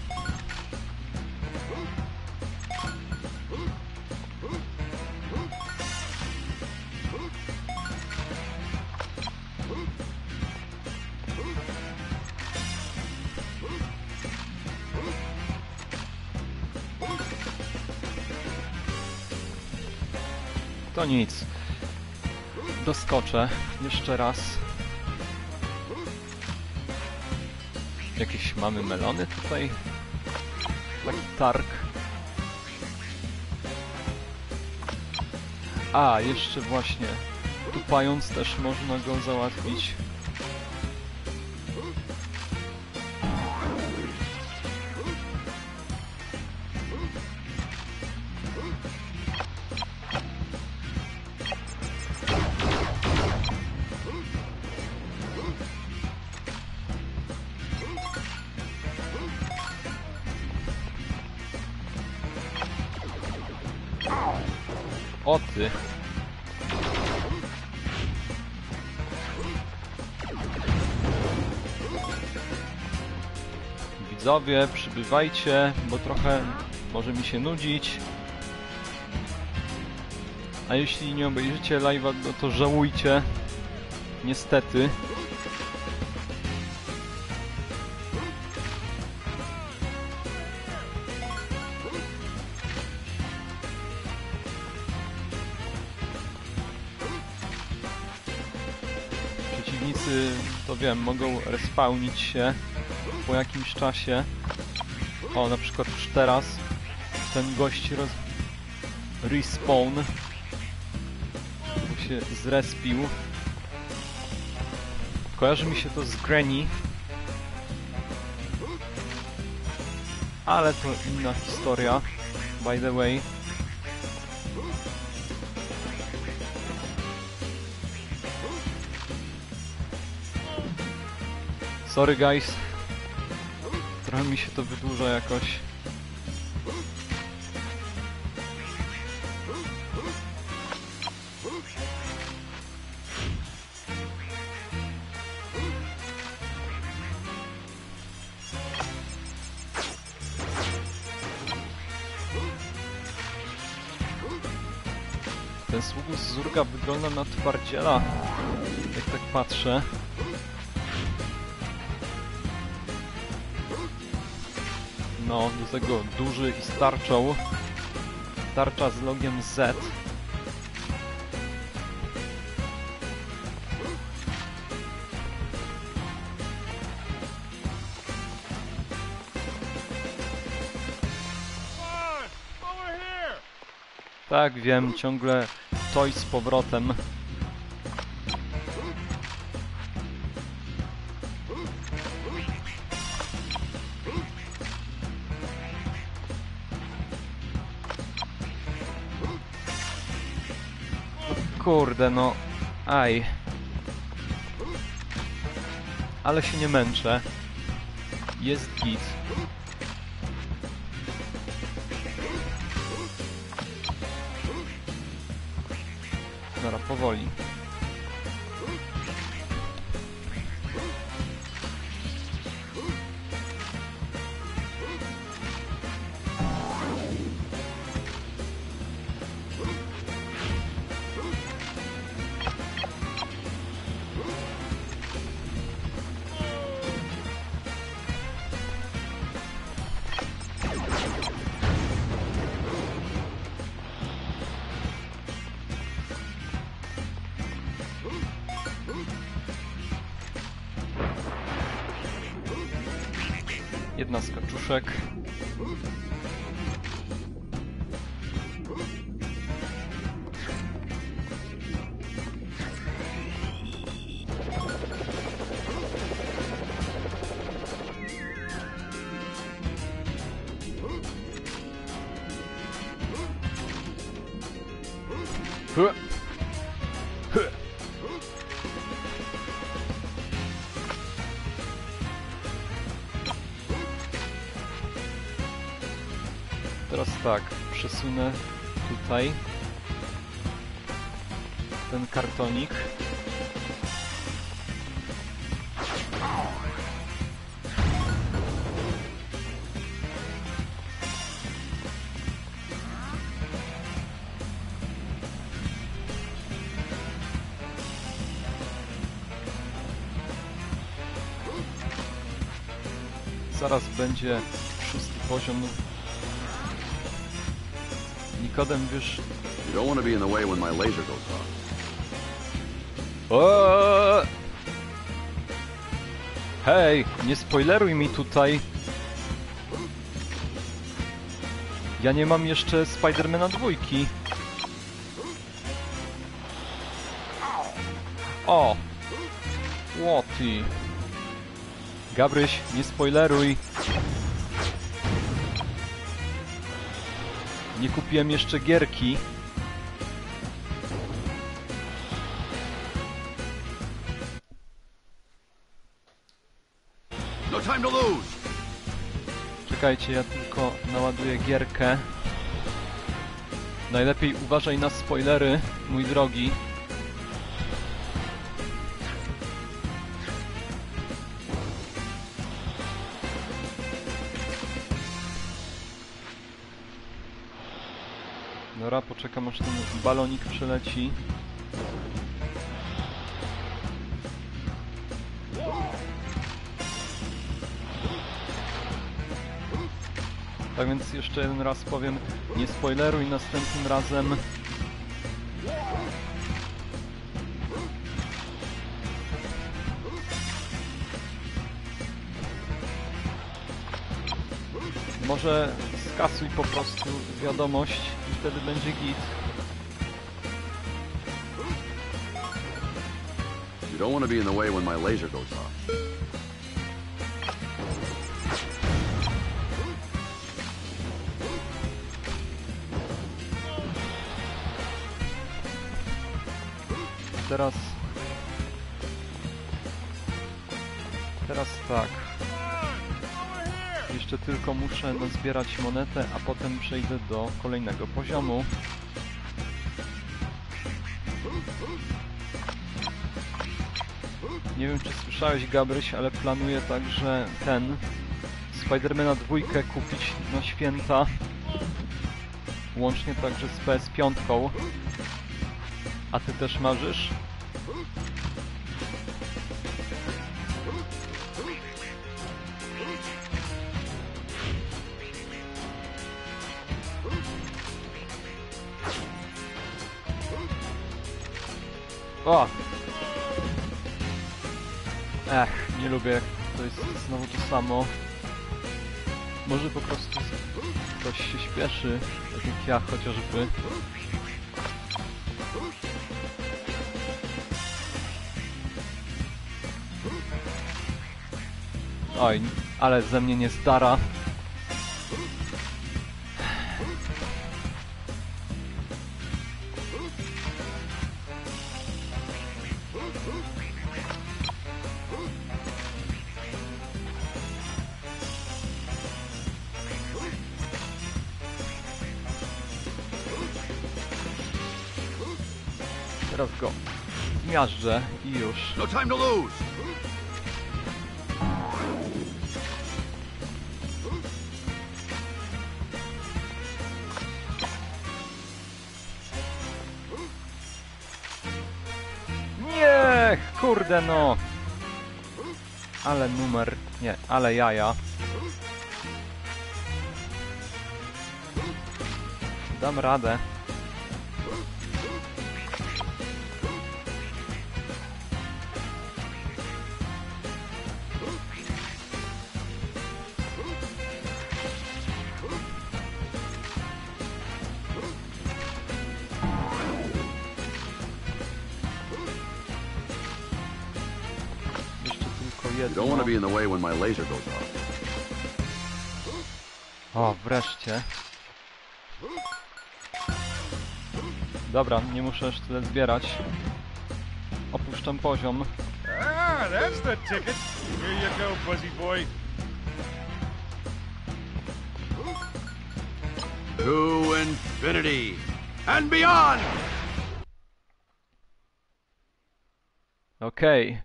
To nic. Doskoczę jeszcze raz. Jakieś mamy melony tutaj. Taki targ. A, jeszcze właśnie. Tupając też można go załatwić. O ty! Widzowie, przybywajcie, bo trochę może mi się nudzić. A jeśli nie obejrzycie live'a, no to żałujcie. Niestety. Przeciwnicy, to wiem, mogą respawnić się po jakimś czasie. O, na przykład już teraz ten gość roz... respawn się zrespił. Kojarzy mi się to z Granny, ale to inna historia, by the way. Sorry guys, trochę mi się to wydłuża jakoś. Ten sługus Zurga wygląda na twardziela, jak tak patrzę. No, do tego duży i z tarczą. Tarcza z logiem Z. Tak, wiem, ciągle Toy z powrotem. Kurde, no... Aj. Ale się nie męczę. Jest git. Dobra, powoli. jedna z kaczuszek. Huh. Huh. Teraz tak, przesunę tutaj ten kartonik. Zaraz będzie szósty poziom. Nikodem, wiesz... You don't want to be in the way when my laser goes off. O! Hej, nie spoileruj mi tutaj. Ja nie mam jeszcze Spidermana dwójki. O! Łoty. Gabryś, nie spoileruj. Nie kupiłem jeszcze gierki. No time to lose. Czekajcie, ja tylko naładuję gierkę. Najlepiej uważaj na spoilery, mój drogi. Dobra, poczekam aż ten balonik przeleci. Tak więc jeszcze jeden raz powiem, nie spoileruj następnym razem. Może skasuj po prostu wiadomość i wtedy będzie git. You don't want to be in the way when my laser goes off. Teraz... Teraz tak. Jeszcze tylko muszę nazbierać monetę, a potem przejdę do kolejnego poziomu. Nie wiem, czy słyszałeś, Gabryś, ale planuję także ten Spidermana dwójkę kupić na święta. Łącznie także z P S pięć. A ty też marzysz? O! Ech, nie lubię, to jest znowu to samo. Może po prostu ktoś się śpieszy, tak jak ja chociażby. Oj, ale ze mnie nie stara. Teraz go zmiażdżę i już. No time to lose. Nie, kurde no. Ale numer, nie, ale jaja. Dam radę. You don't want to be in the way when my laser goes off. O, wreszcie. Dobra, nie muszę już tyle zbierać. Opuszczam poziom. Ah, that's the ticket. Here you go, Buzzy boy. To infinity and beyond! Okej.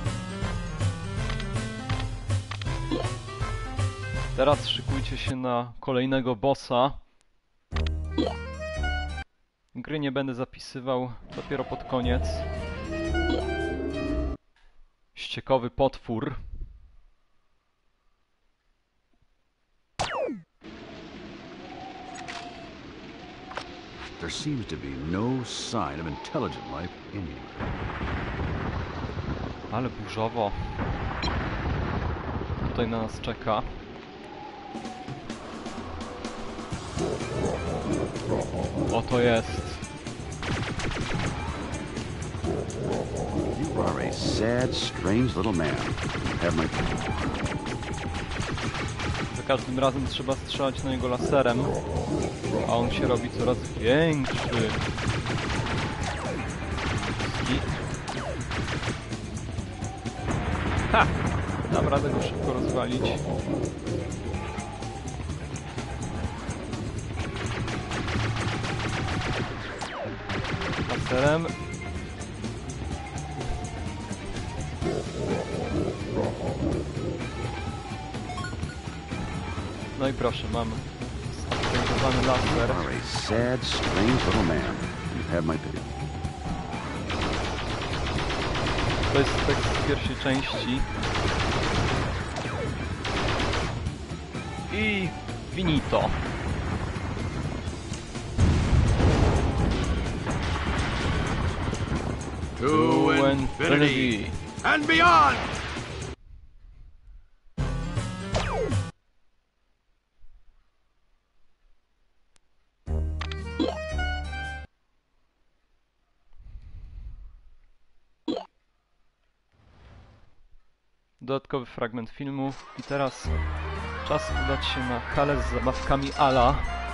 Teraz szykujcie się na kolejnego bossa. Gry nie będę zapisywał, dopiero pod koniec. Ściekowy potwór. There seems to be no sign of intelligent life anywhere. Ale burzowo. Tutaj na nas czeka. Oto jest. You are a sad, strange little man. Have my... Za każdym razem trzeba strzelać na niego laserem, a on się robi coraz większy. I... Ha! Dam radę go szybko rozwalić. Laserem. No i proszę, mam zaktywowany laser. You are a sad, strange little man. Have my pity. To jest tekst z pierwszej części. I finito. To infinity and beyond! Dodatkowy fragment filmu. I teraz czas udać się na halę z zabawkami Ala.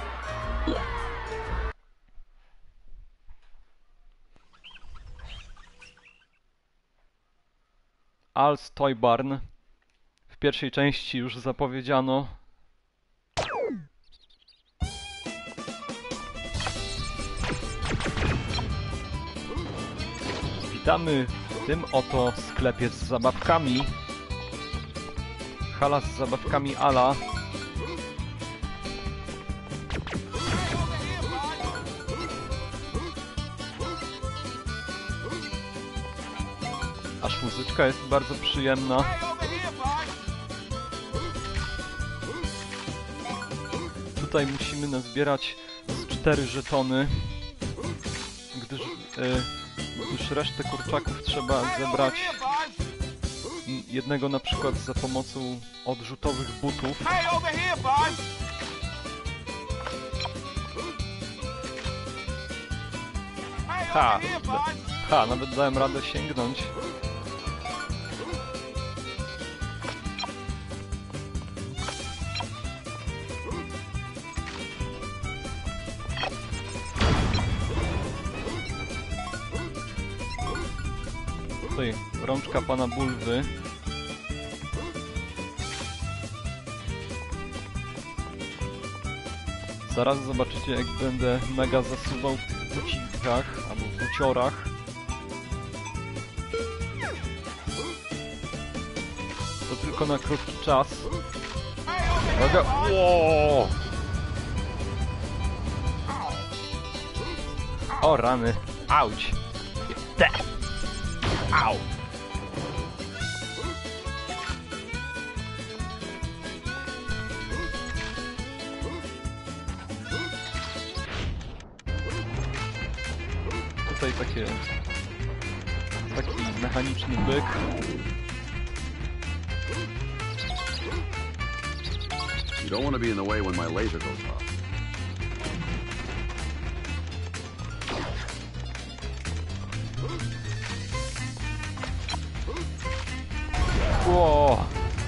Al's Toy Barn. W pierwszej części już zapowiedziano. Witamy w tym oto sklepie z zabawkami. Hala z zabawkami Ala. Aż muzyczka jest bardzo przyjemna. Tutaj musimy nazbierać z cztery żetony, gdyż, yy, gdyż resztę kurczaków trzeba zebrać jednego na przykład za pomocą odrzutowych butów. Ha! Ha! Nawet dałem radę sięgnąć. Tutaj rączka pana Bulwy. Zaraz zobaczycie, jak będę mega zasuwał w tych bucikach albo buciorach. To tylko na krótki czas. Uwaga! Wow! O rany! Auć! Te! Au! Tutaj takie... taki mechaniczny byk. You don't want to be in the way when my laser goes off. Ło!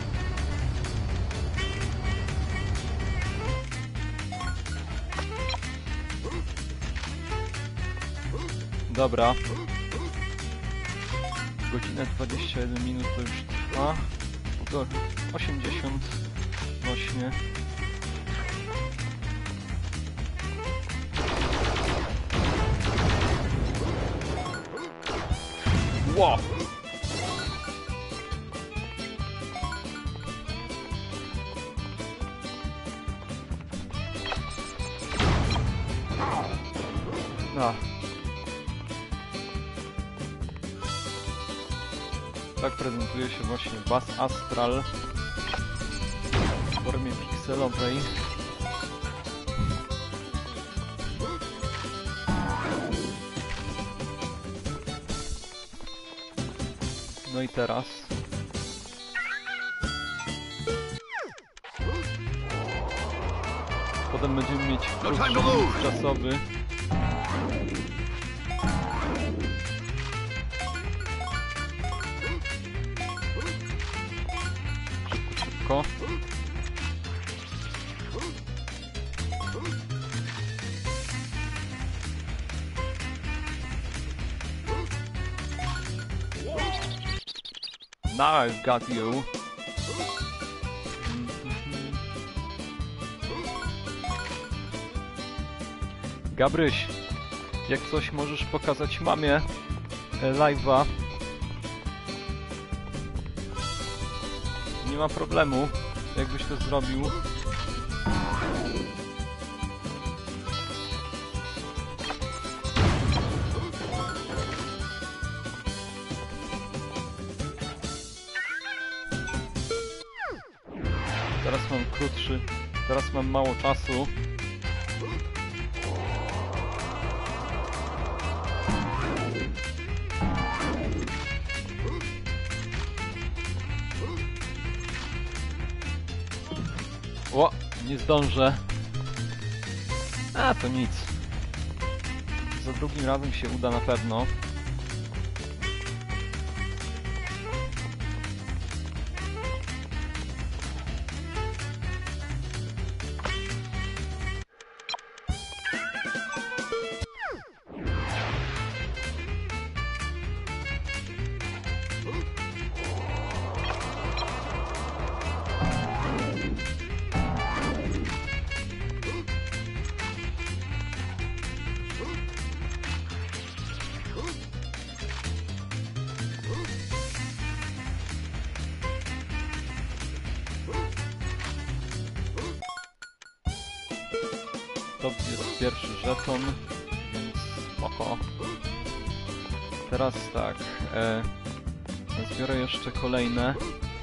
Dobra. Godzinę dwadzieścia jeden minut to już trwa. To osiemdziesiąt właśnie. Wow! No. Tak prezentuje się właśnie Buzz Astral w formie pikselowej. No i teraz potem będziemy mieć krótszy limit czasowy. Szybko, szybko. Now I've got you. Gabryś, jak coś możesz pokazać mamie e, live'a. Nie ma problemu, jakbyś to zrobił. Teraz mam krótszy, teraz mam mało czasu. O, nie zdążę. A, to nic. Za drugim razem się uda na pewno. To jest pierwszy żeton, więc spoko. Teraz tak, e, zbiorę jeszcze kolejne.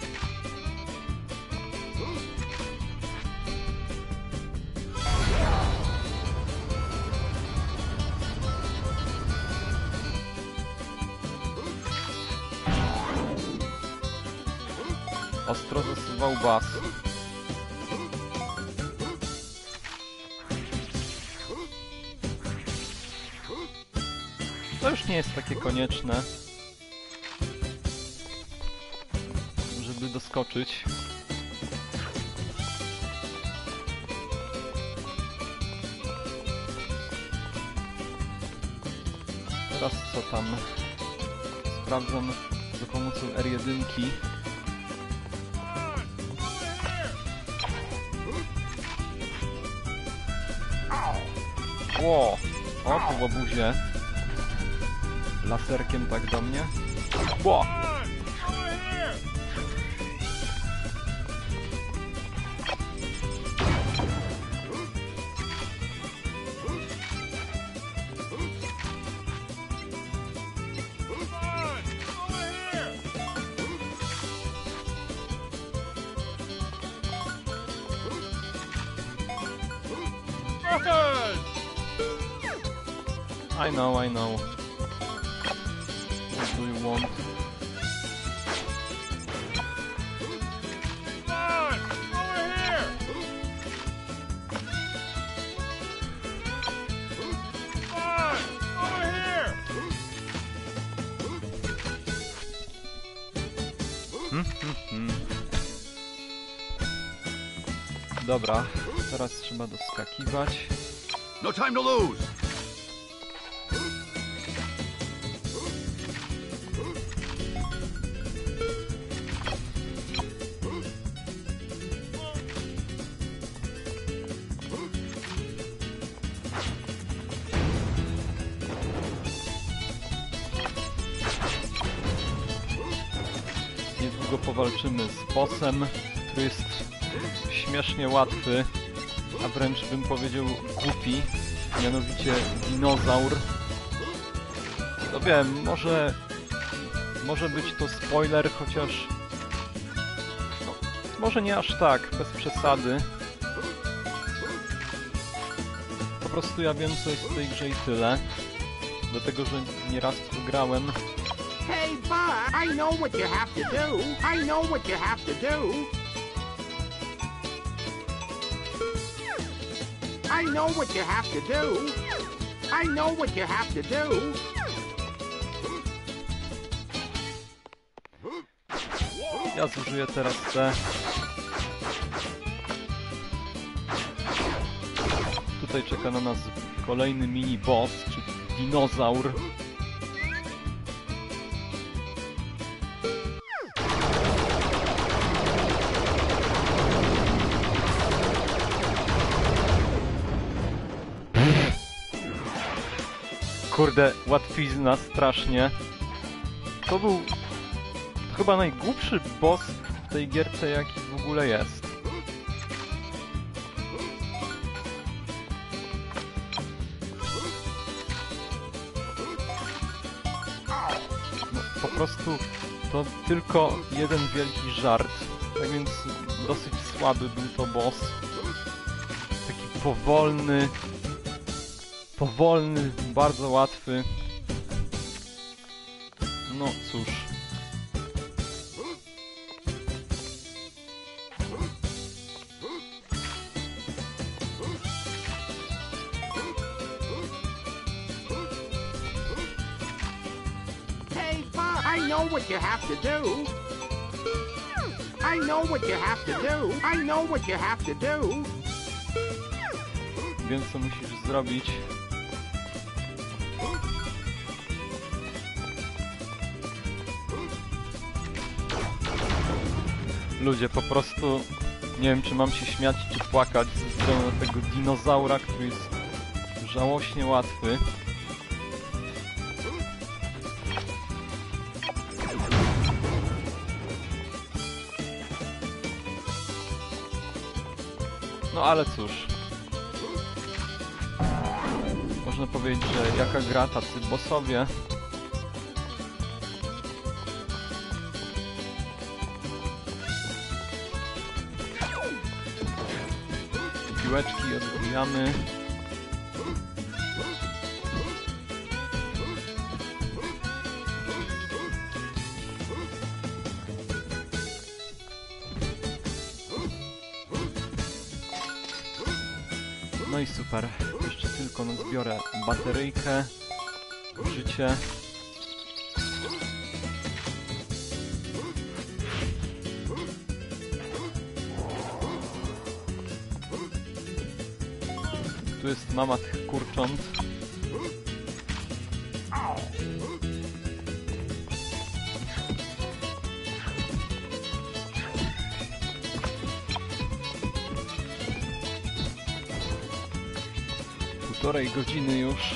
Ostro zasuwał bas. To już nie jest takie konieczne, żeby doskoczyć. Teraz co tam? Sprawdzam za pomocą R jeden. Ło! O, po łobuzie. Laserkiem tak do mnie. Ło! I know, I know. What do you want? Come on! Over here! Come on! Over here! Hmm? Hmm? Dobra, teraz trzeba doskakiwać. No time to lose! Niedługo powalczymy z bossem, który jest śmiesznie łatwy, a wręcz bym powiedział głupi, mianowicie dinozaur. No wiem, może, może być to spoiler, chociaż no, może nie aż tak, bez przesady. Po prostu ja wiem, co jest w tej grze i tyle. Dlatego, że nieraz w to grałem. Hey, Bud, I know what you have to do. I know what you have to do. I know what you have to do. I know what you have to do. Ja zużyję teraz te. Tutaj czeka na nas kolejny mini boss, czyli dinozaur. Kurde, łatwizna strasznie. To był chyba najgłupszy boss w tej gierce, jaki w ogóle jest. No, po prostu to tylko jeden wielki żart. Tak więc dosyć słaby był to boss. Taki powolny, powolny, bardzo łatwy. No cóż. Hey, Bud, I know what you have to do. I know what you have to do. I know what you have to do. Wiem, co musisz zrobić. Ludzie, po prostu nie wiem, czy mam się śmiać, czy płakać ze względu na tego dinozaura, który jest żałośnie łatwy. No ale cóż. Można powiedzieć, że jaka gra, tacy bossowie. Piłeczki odbijamy. No i super. Jeszcze tylko no, zbiorę bateryjkę, życie. Tu jest mama tych kurcząt. Półtorej godziny już.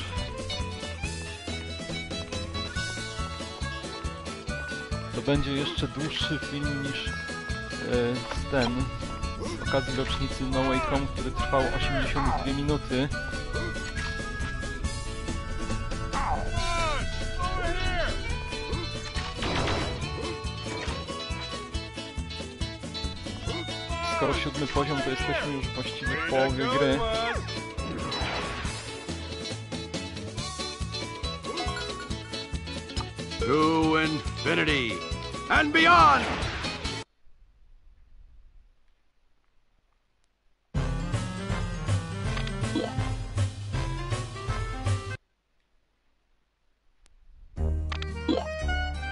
To będzie jeszcze dłuższy film niż yy, ten z okazji rocznicy No Way Home, który trwał osiemdziesiąt dwie minuty. Skoro siódmy poziom, to jesteśmy już właściwie w połowie gry. To infinity and beyond!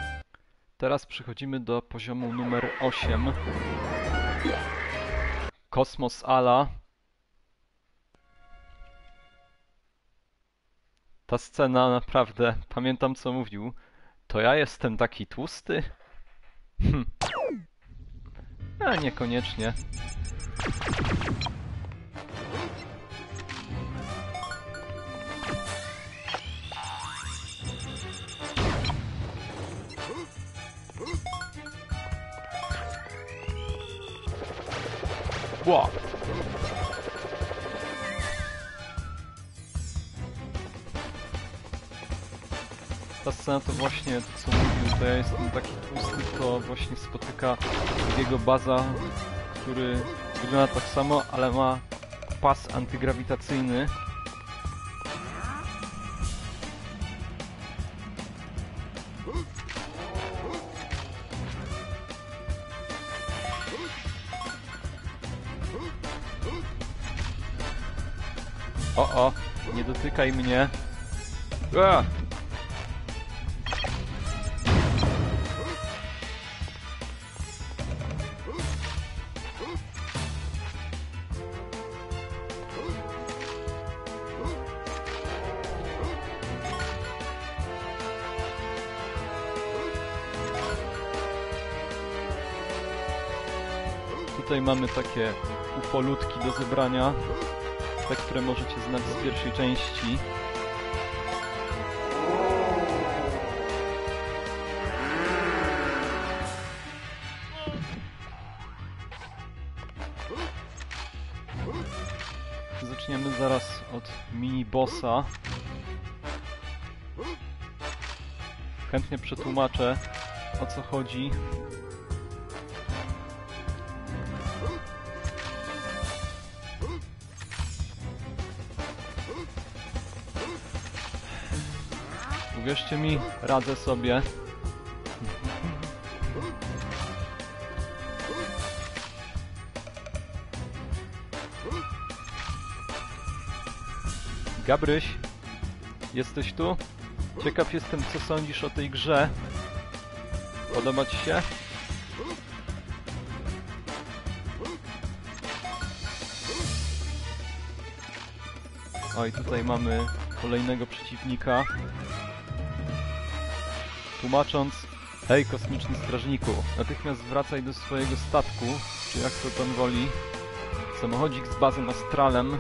Teraz przechodzimy do poziomu numer osiem. Kosmos Ala. Ta scena naprawdę, pamiętam co mówił. To ja jestem taki tłusty? Hm. A niekoniecznie. Ła! Ta scena to właśnie to co mówił, to ja jestem taki tłusty, to właśnie spotyka drugiego Buzza, który wygląda tak samo, ale ma pas antygrawitacyjny. O, o, nie dotykaj mnie. A! Tutaj mamy takie ufolutki do zebrania, te, które możecie znać z pierwszej części. Zaczniemy zaraz od mini-bossa. Chętnie przetłumaczę, o co chodzi. Uwierzcie mi, radzę sobie. Gabryś, jesteś tu? Ciekaw jestem, co sądzisz o tej grze. Podoba ci się? Oj, tutaj mamy kolejnego przeciwnika. Tłumacząc, hej kosmiczny strażniku, natychmiast wracaj do swojego statku, czy jak to pan woli. Samochodzik z bazą astralem.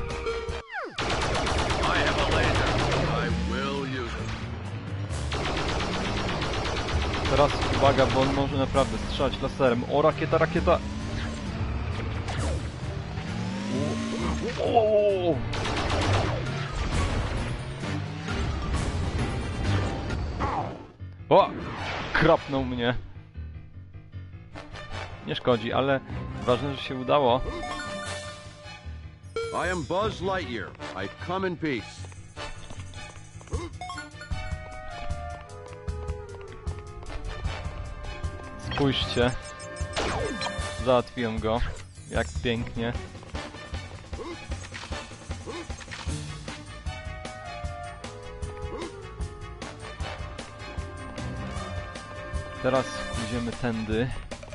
Teraz uwaga, bo on może naprawdę strzelać laserem. O, rakieta, rakieta! O, o, o. O! Krapnął mnie. Nie szkodzi, ale ważne, że się udało. I am Buzz Lightyear. I come in peace. Spójrzcie. Załatwiłem go. Jak pięknie. Teraz pójdziemy tędy.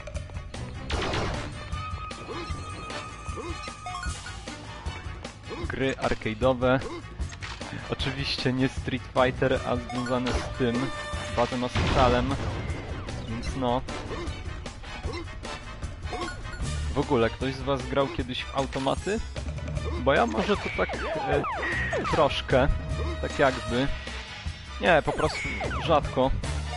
Gry arcade'owe. Oczywiście nie Street Fighter, a związane z tym. Bazem astralem. Więc no. W ogóle, ktoś z was grał kiedyś w automaty? Bo ja może to tak e, troszkę. Tak jakby. Nie, po prostu rzadko.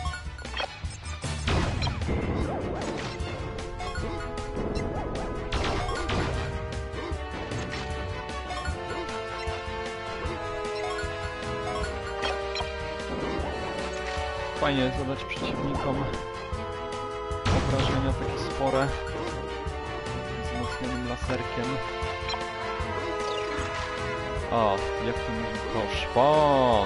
Fajnie zadać przeciwnikom obrażenia takie spore. Wzmocnionym laserkiem. O, jak to mówi koszpon.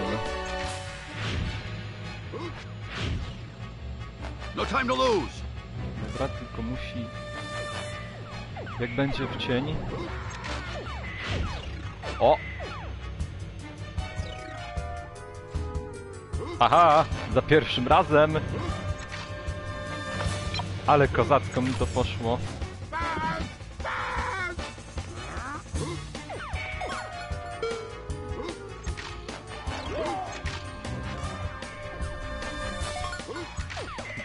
No time to lose. Dobra, tylko musi... Jak będzie w cień... O! Aha! Za pierwszym razem! Ale kozacko mi to poszło.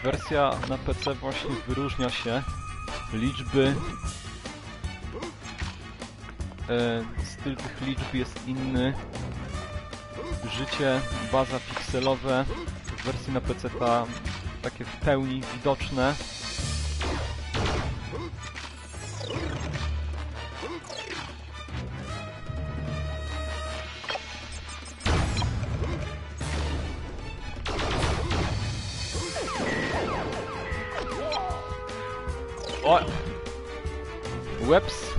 wersja na P C właśnie wyróżnia się. Liczby... E, styl tych liczb jest inny. Życie, baza pikselowe. W wersji na P C ta takie w pełni widoczne. O! Webs.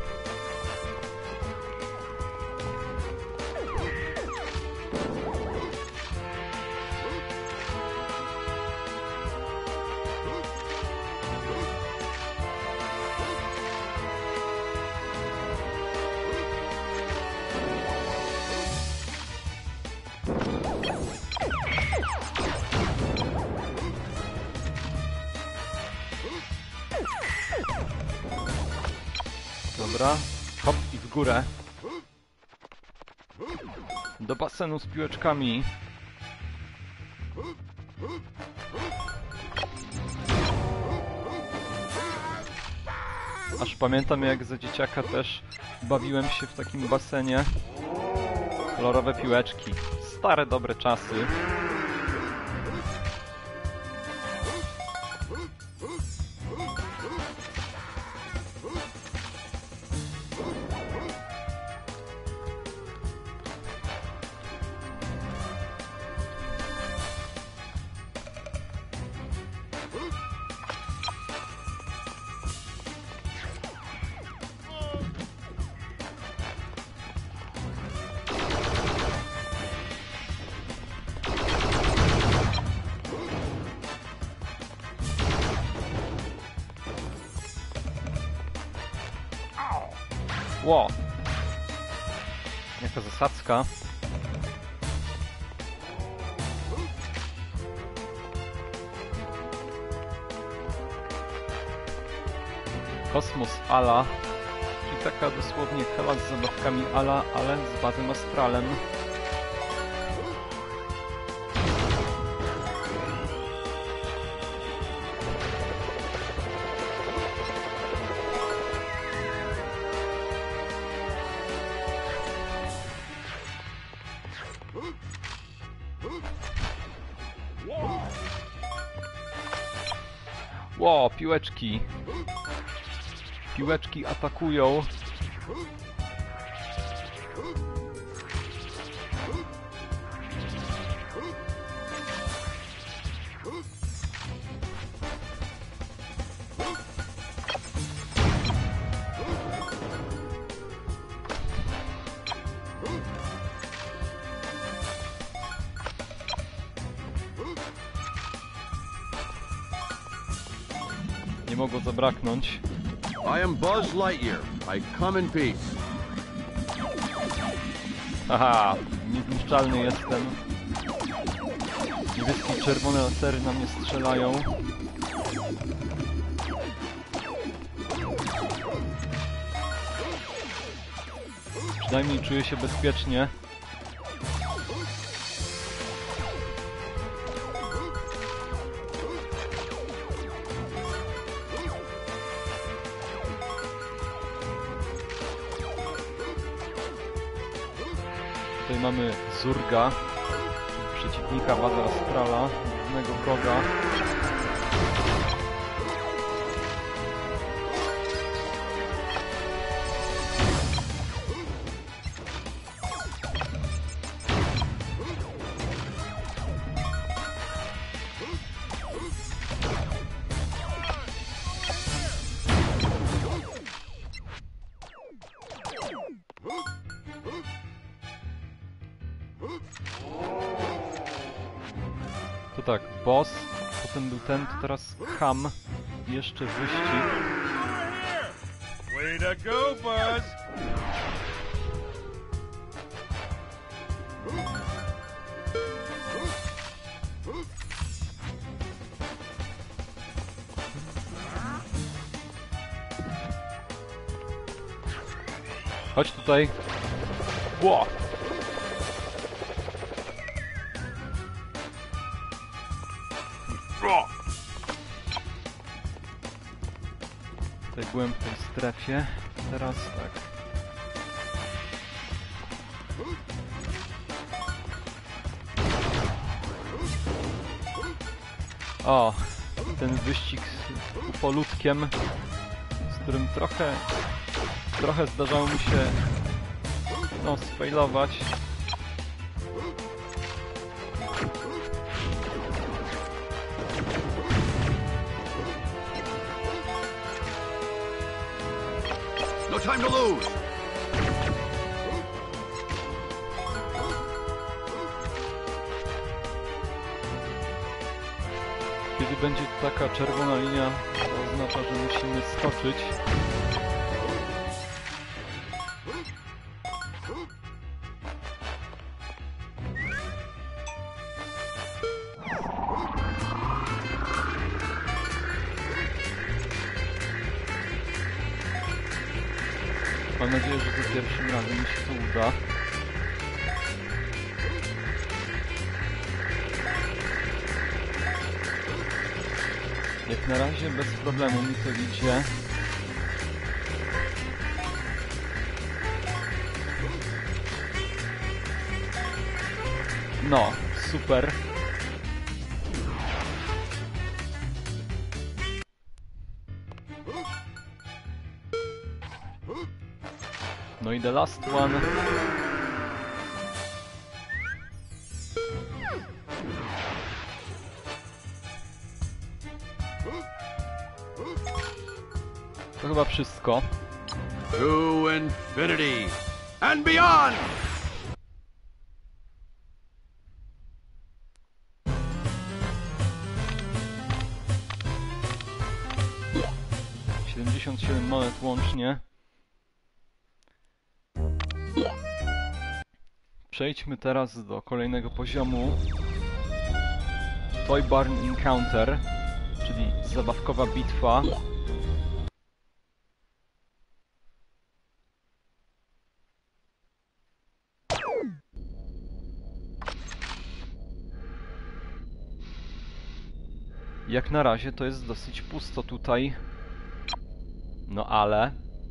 Dobra, hop i w górę. Do basenu z piłeczkami. Aż pamiętam, jak za dzieciaka też bawiłem się w takim basenie. Kolorowe piłeczki. Stare, dobre czasy. Ło! Jaka zasadzka. Kosmos Ala, czyli taka dosłownie hela z zabawkami Ala, ale z bazem astralem. Ło, piłeczki. Piłeczki atakują. Nie mogło zabraknąć. I am Buzz Lightyear. I come in peace. Haha, niezniszczalny jestem. Niebieskie i czerwone lasery na mnie strzelają. Przynajmniej czuję się bezpiecznie. Tutaj mamy Zurga, czyli przeciwnika bazy Astrala, głównego wroga. To tak, boss, potem był ten, to teraz Ham i jeszcze wyścig. Way to go, Buzz! Chodź tutaj. Ło! Tutaj byłem w tej strefie. Teraz tak. O! Ten wyścig z upolutkiem, z którym trochę... Trochę zdarzało mi się... no, sfailować. No time to lose! Kiedy będzie taka czerwona linia, to oznacza, że musimy skoczyć. Mam nadzieję, że za pierwszym razem mi się to uda. Jak na razie bez problemu mi to idzie. No, super. No i the last one. To chyba wszystko. To infinity and beyond! siedemdziesiąt siedem monet łącznie. Przejdźmy teraz do kolejnego poziomu. Toy Barn Encounter, czyli zabawkowa bitwa. Jak na razie to jest dosyć pusto tutaj. No ale...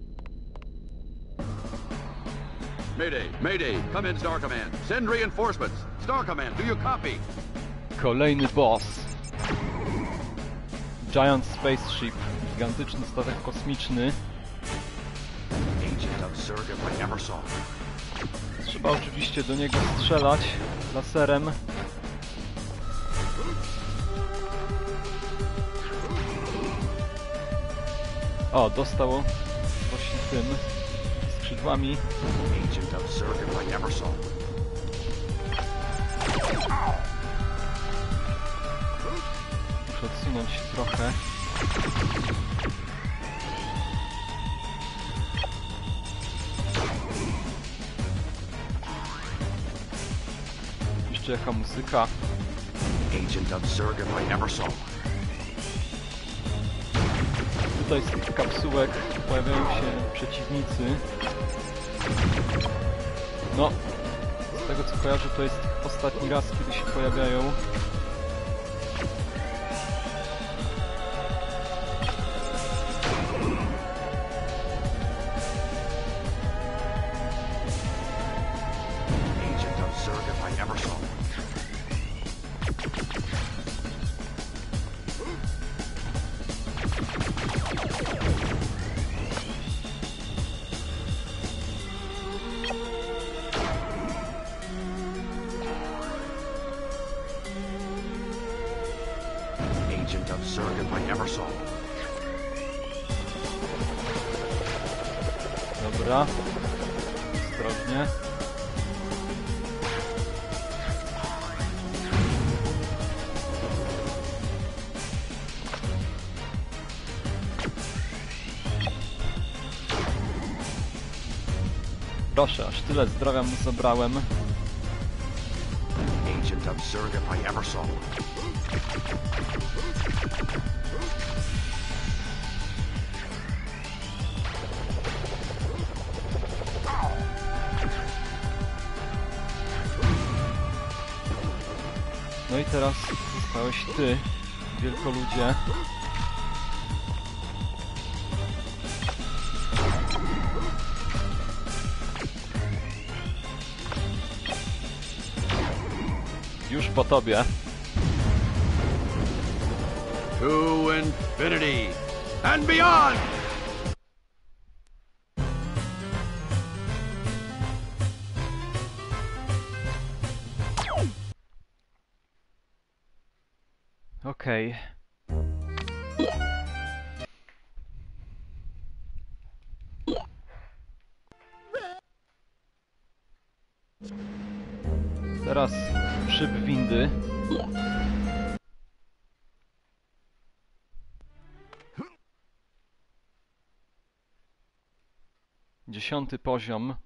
Mayday, Mayday, come in Star Command. Send reinforcements. Star Command, do you copy? Kolejny boss. Giant Spaceship. Gigantyczny statek kosmiczny. Agent of Surga I never saw. Trzeba oczywiście do niego strzelać laserem. O, dostało właśnie tym skrzydłami. Agent of Surga I never saw. Muszę odsunąć trochę. Jeszcze jaka muzyka. Agent of Surga I never saw. Tutaj z tych kapsułek pojawiają się przeciwnicy. No, z tego co kojarzę, to jest ostatni raz, kiedy się pojawiają. Agent of Surga I never saw. Agent of Surga I never saw. Dobra. Ostrożnie. Proszę, aż tyle zdrowia mu zabrałem. Agent of Surga I ever saw. No i teraz zostałeś ty, wielkoludzie. Już po tobie. To infinity and beyond! Okej. Teraz szyb windy. Dziesiąty poziom.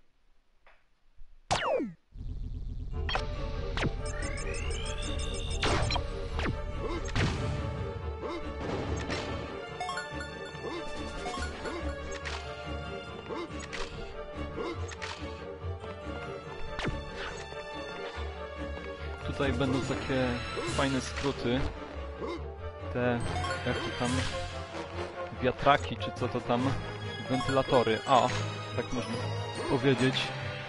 Tutaj będą takie fajne skróty. Te, jak to tam, wiatraki, czy co to tam, wentylatory. A, tak można powiedzieć.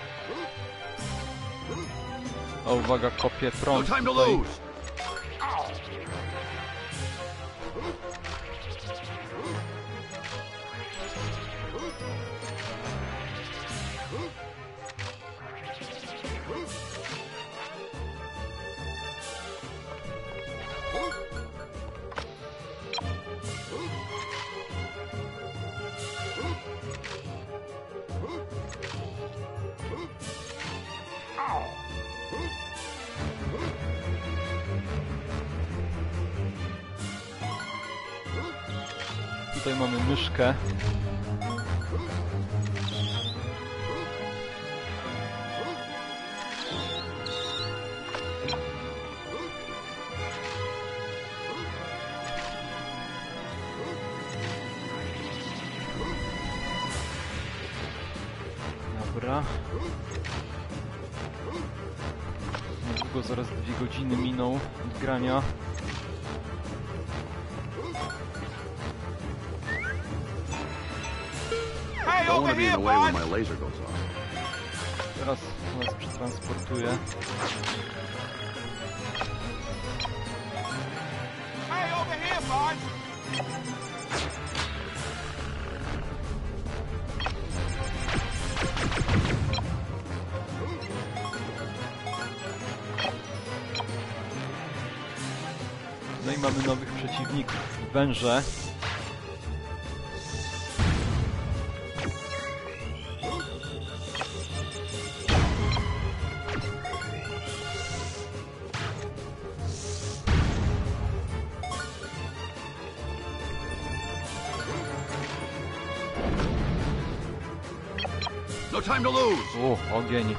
O, uwaga, kopie prąd No time to tutaj. lose! Tutaj mamy myszkę. Dobra. Niedługo, zaraz dwie godziny miną od grania. Don't want to be in the way when my laser goes off. Teraz nas przetransportuje. Hey, over here, bud! No i mamy nowych przeciwników. Węże. No time to lose! O, ogień.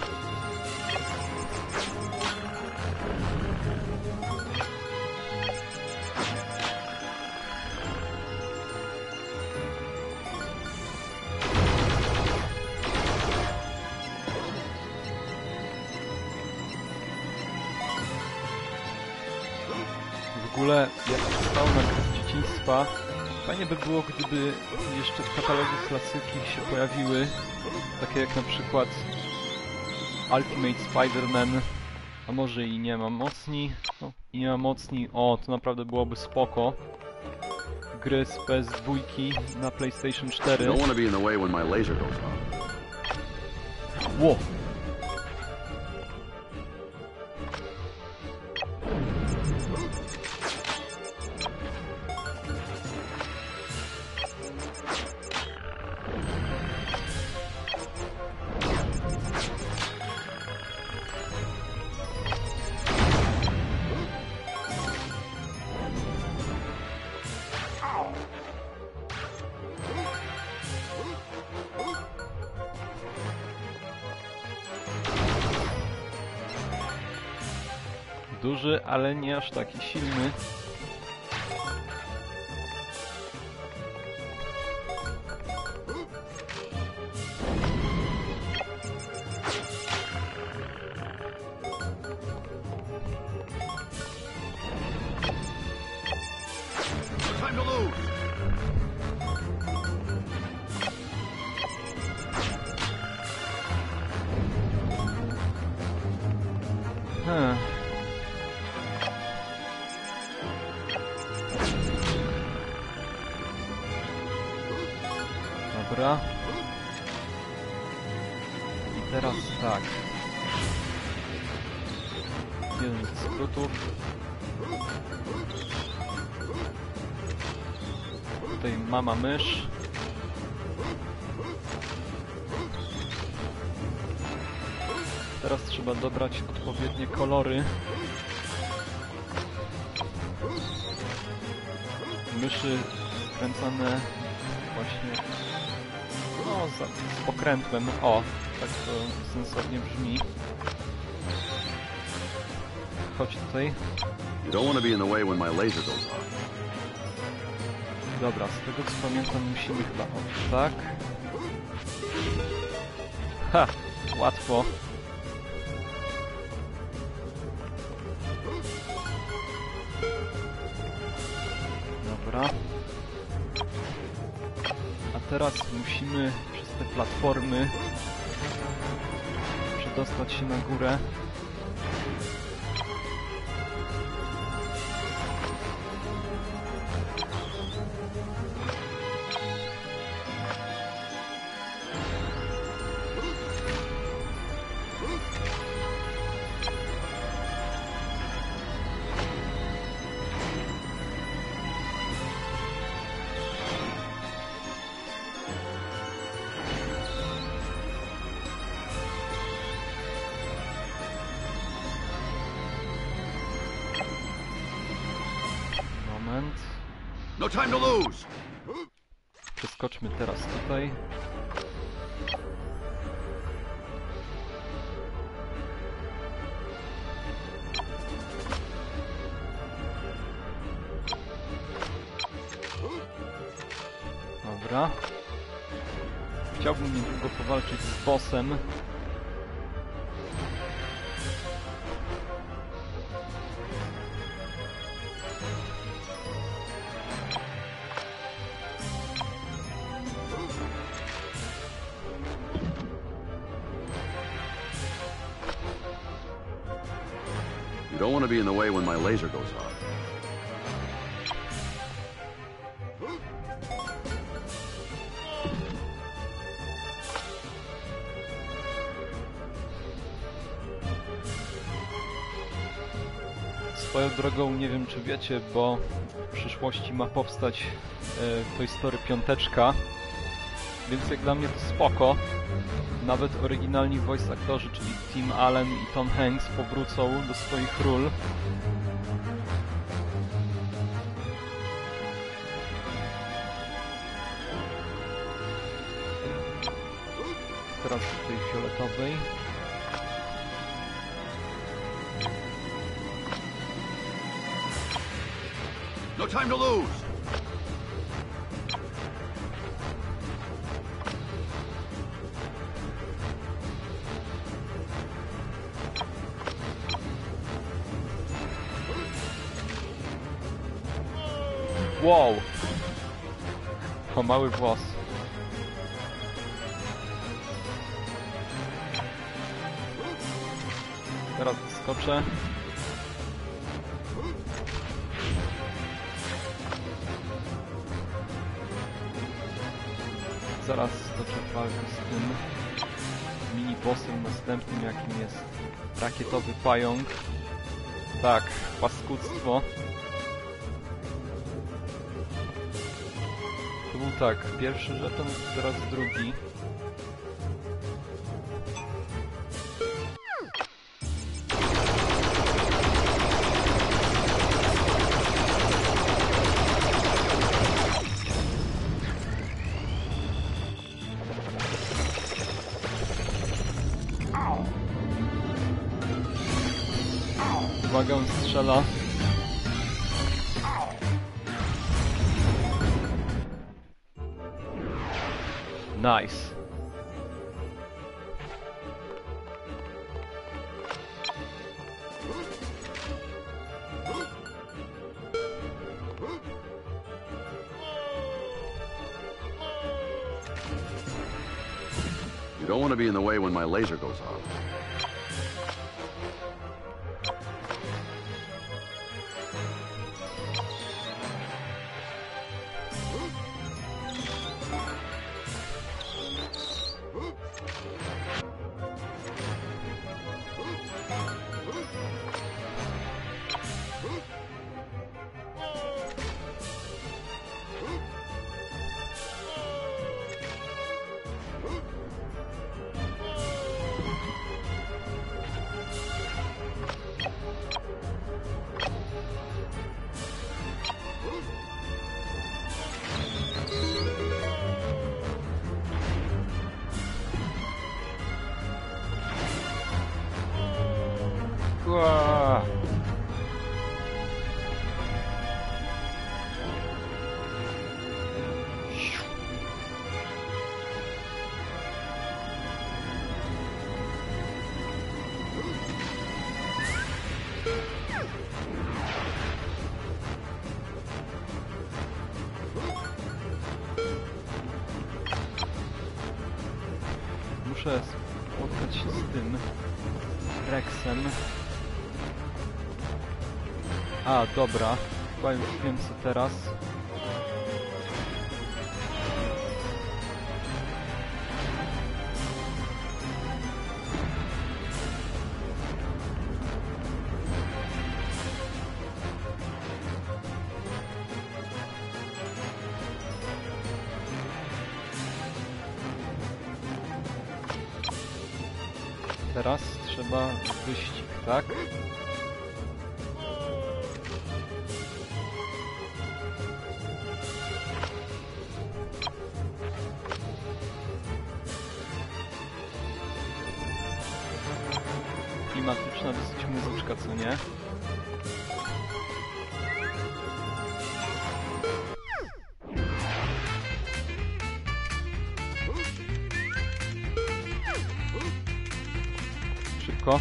W ogóle, jak stał na gry z dzieciństwa, fajnie by było, gdyby jeszcze w katalogu klasyki się pojawiły takie jak na przykład Ultimate Spider-Man, a może i nie ma mocni, no, i nie ma mocni, o, to naprawdę byłoby spoko. Gry z P S dwa na PlayStation cztery. Don't want to be in the way when my laser goes off. Ło! Duży, ale nie aż taki silny. No time to lose! Hmm. Dobra. I teraz tak. Jeden z skrótów. Tutaj mama mysz. Teraz trzeba dobrać odpowiednie kolory. Myszy skręcane właśnie no, z, z pokrętłem. O, tak to sensownie brzmi. Chodź tutaj. You don't want to be in the way when my laser goes off. Dobra, z tego co pamiętam musimy chyba o tak. Ha! Łatwo. Dobra. A teraz musimy przez te platformy przedostać się na górę. No time to lose. Przeskoczmy teraz tutaj. Dobra. Chciałbym niedługo powalczyć z bossem. You don't want to be in the way when my laser goes off. Swoją drogą, nie wiem czy wiecie, bo w przyszłości ma powstać e, Toy Story piąteczka, więc jak dla mnie to spoko. Nawet oryginalni voice aktorzy, czyli Tim Allen i Tom Hanks powrócą do swoich ról. Teraz do tej fioletowej. No time to lose. Wow! O, mały włos. Teraz skoczę. Zaraz stoczę walkę z tym mini-bossem następnym, jakim jest rakietowy pająk. Tak, paskudztwo. To był tak, pierwszy żeton, teraz drugi. Uwaga, on strzela. Nice. You don't want to be in the way when my laser goes off. Ua. Muszę spotkać się z tym Rexem. A, dobra. Chyba już wiem co teraz. Teraz trzeba wyścig, tak? Klimatyczna dosyć muzyczka, co nie? Szybko.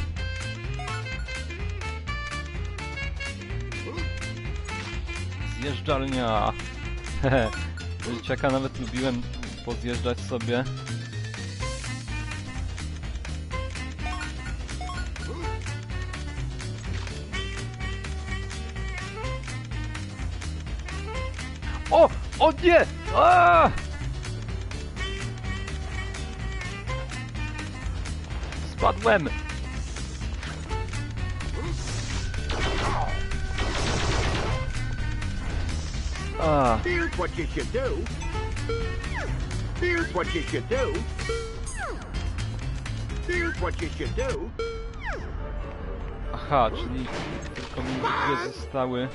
Zjeżdżalnia. Hehe. Dzieciaka nawet lubiłem pozjeżdżać sobie. O! O nie! Aaaa! Spadłem! Ah. Here's what you should do. Here's what you should do. Here's what you should do. Aha, czyli tylko mi dwie zostały.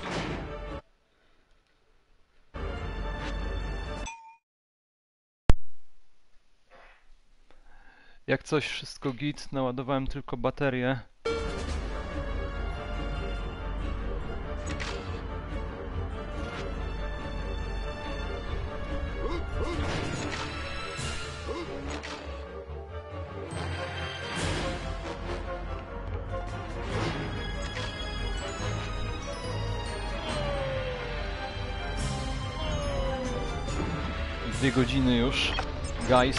Jak coś, wszystko git, naładowałem tylko baterię. Dwie godziny już, guys.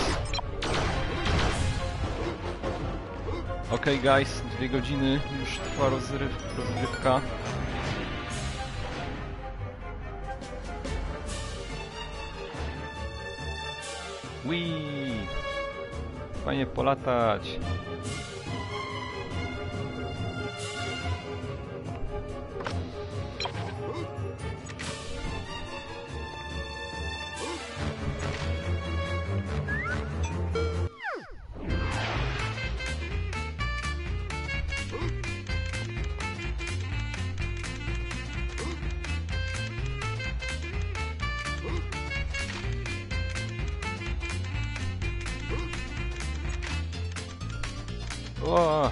Okej, okay, guys, dwie godziny już trwa rozryw, rozrywka. Wii! Fajnie polatać. O!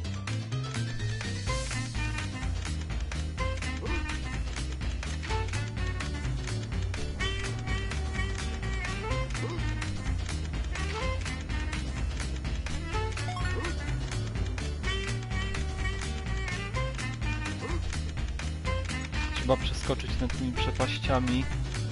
Trzeba przeskoczyć nad tymi przepaściami.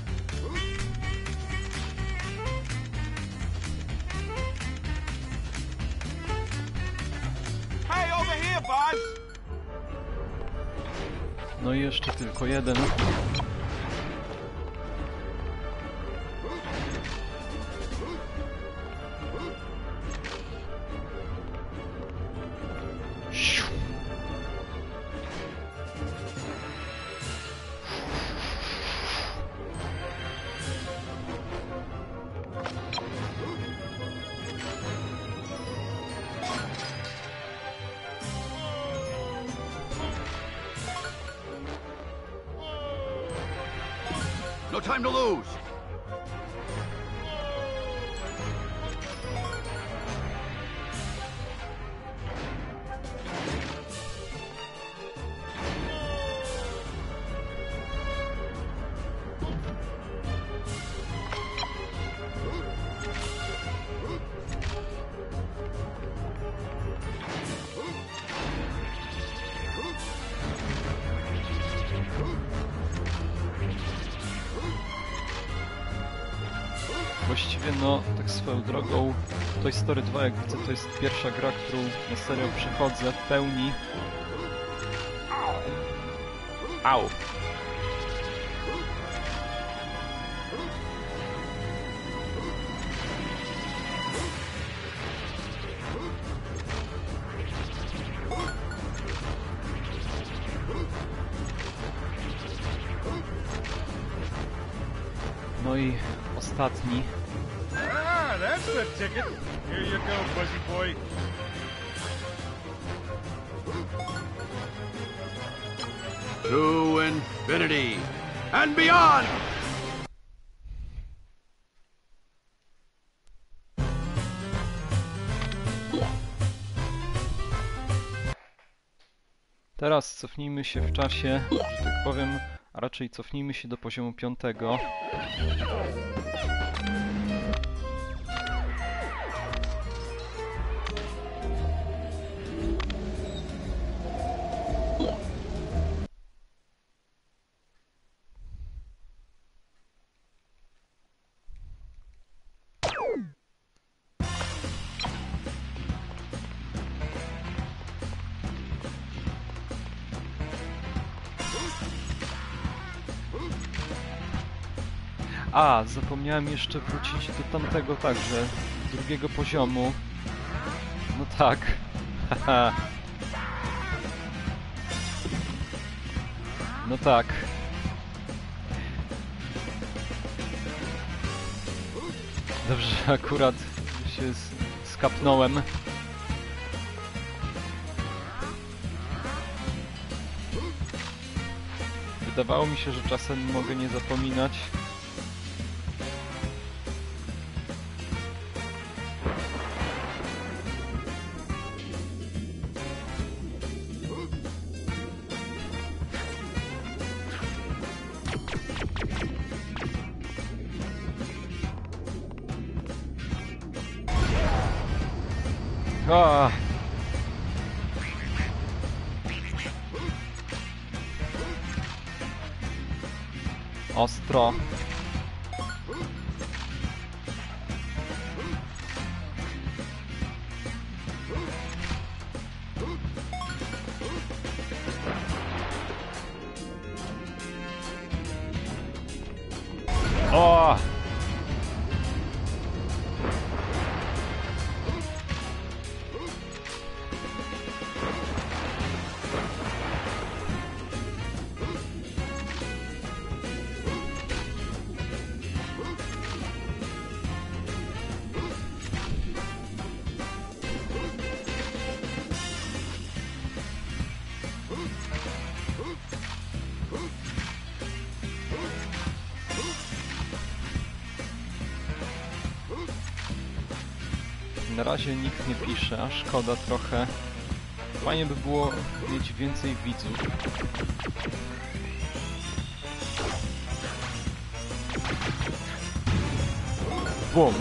No i jeszcze tylko jeden. No time to lose! Właściwie, no, tak swoją drogą, Toy Story dwa, jak widzę, to jest pierwsza gra, którą na serio przechodzę w pełni. Au! No i ostatni. Ah, that's the ticket. Here you go, Buzzy boy. To infinity and beyond! Teraz cofnijmy się w czasie, że tak powiem, a raczej cofnijmy się do poziomu piątego. A, zapomniałem jeszcze wrócić do tamtego także, drugiego poziomu. No tak, haha. No tak. Dobrze, akurat się skapnąłem. Wydawało mi się, że czasem mogę nie zapominać. Ah. Ostro. O! Na razie nikt nie pisze, a szkoda trochę. Fajnie by było mieć więcej widzów. Bum!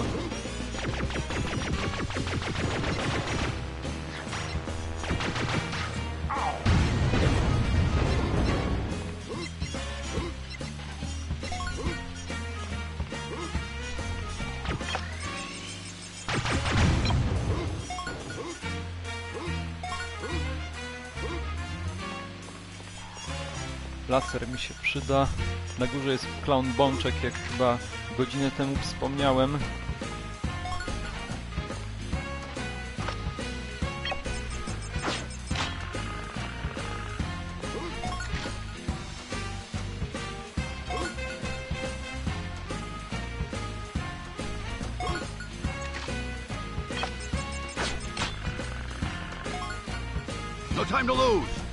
Laser mi się przyda. Na górze jest Clown Bączek, jak chyba godzinę temu wspomniałem. No time to lose!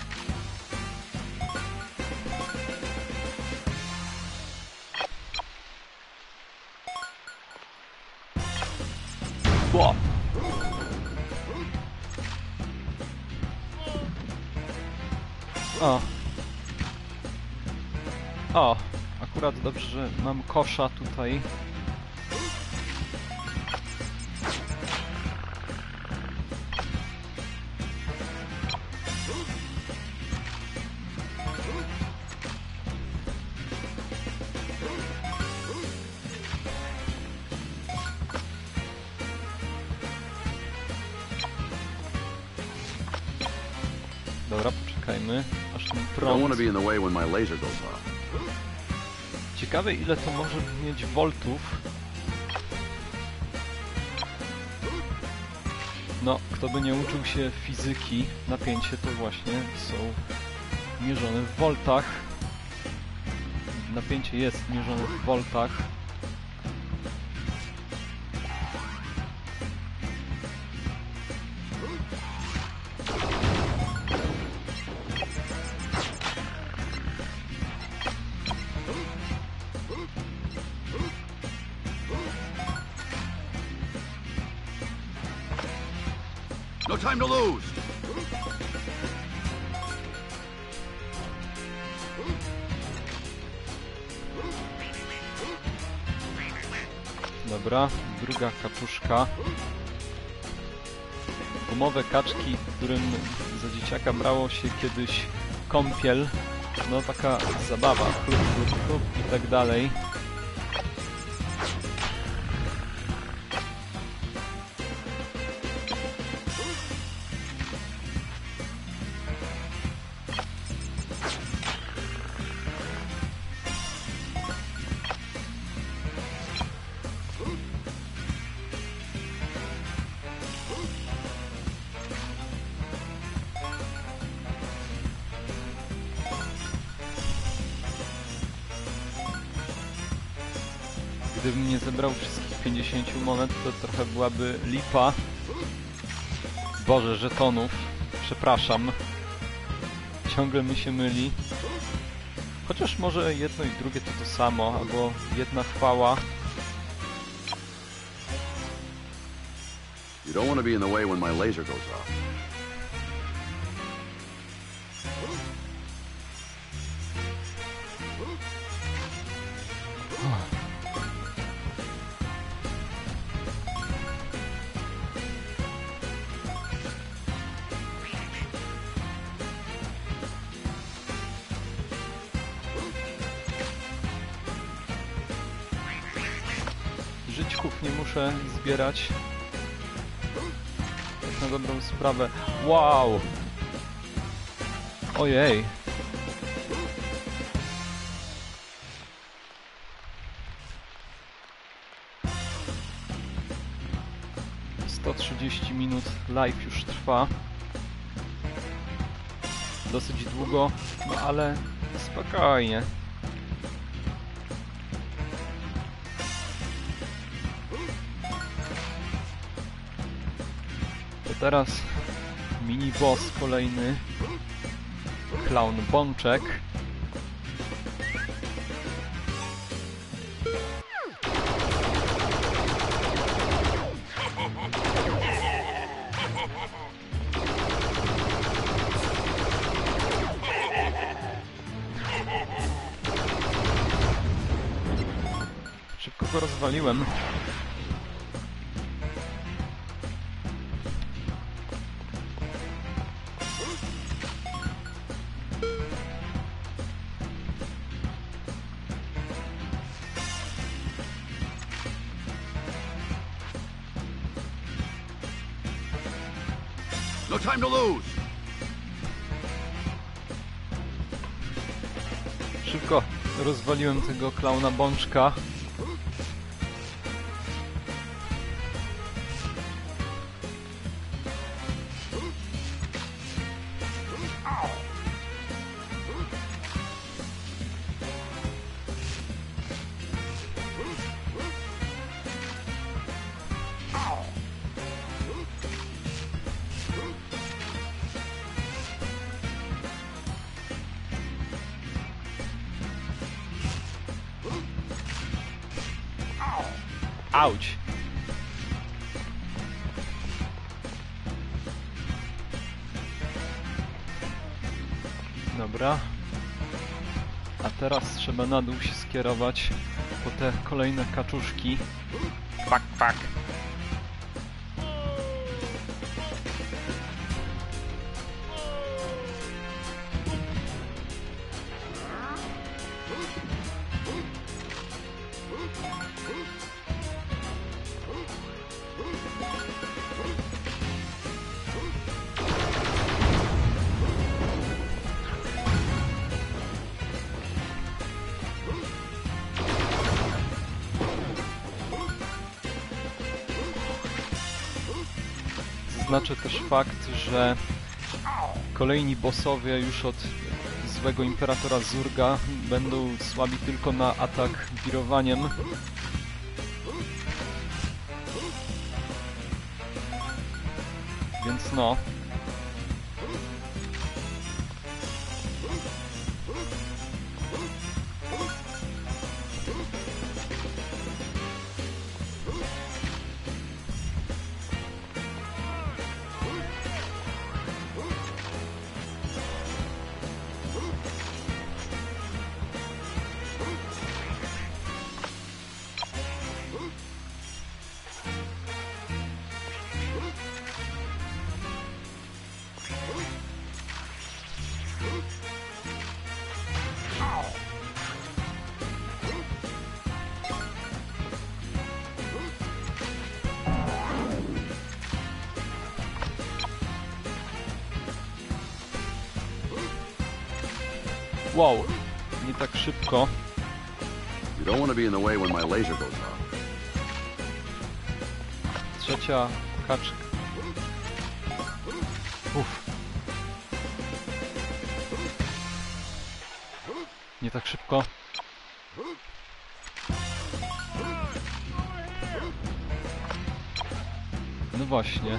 O! O! O! Akurat dobrze, że mam kosza tutaj. Dobra, poczekajmy, aż ten I don't prąd... want to be in the way when my laser goes off. Ciekawe, ile to może mieć voltów. No, kto by nie uczył się fizyki, napięcie to właśnie są mierzone w voltach. Napięcie jest mierzone w voltach. No time to lose! Dobra, druga kaczuszka. Gumowe kaczki, którym za dzieciaka brało się kiedyś kąpiel. No taka zabawa, chlup, chlup, chlup i tak dalej. Gdybym nie zebrał wszystkich pięćdziesięciu monet, to trochę byłaby lipa. Boże, żetonów. Przepraszam. Ciągle mi się myli. Chociaż może jedno i drugie to to samo, albo jedna chwała. You don't want to be in the way when my laser goes off. Żyćków nie muszę zbierać. Tak na dobrą sprawę. Wow! Ojej! sto trzydzieści minut live już trwa. Dosyć długo, no ale spokojnie. To teraz mini boss kolejny. Clown Bączek. Szybko go rozwaliłem. No time to lose! Szybko rozwaliłem tego klauna Bączka. Auć! Dobra. A teraz trzeba na dół się skierować po te kolejne kaczuszki. Pak, pak. zaznaczę też fakt, że kolejni bossowie już od złego Imperatora Zurga będą słabi tylko na atak wirowaniem. Więc no. Wow, nie tak szybko. You don't want to be in the way when my laser goes off. Trzecia kaczka. Uff. Nie tak szybko. No właśnie.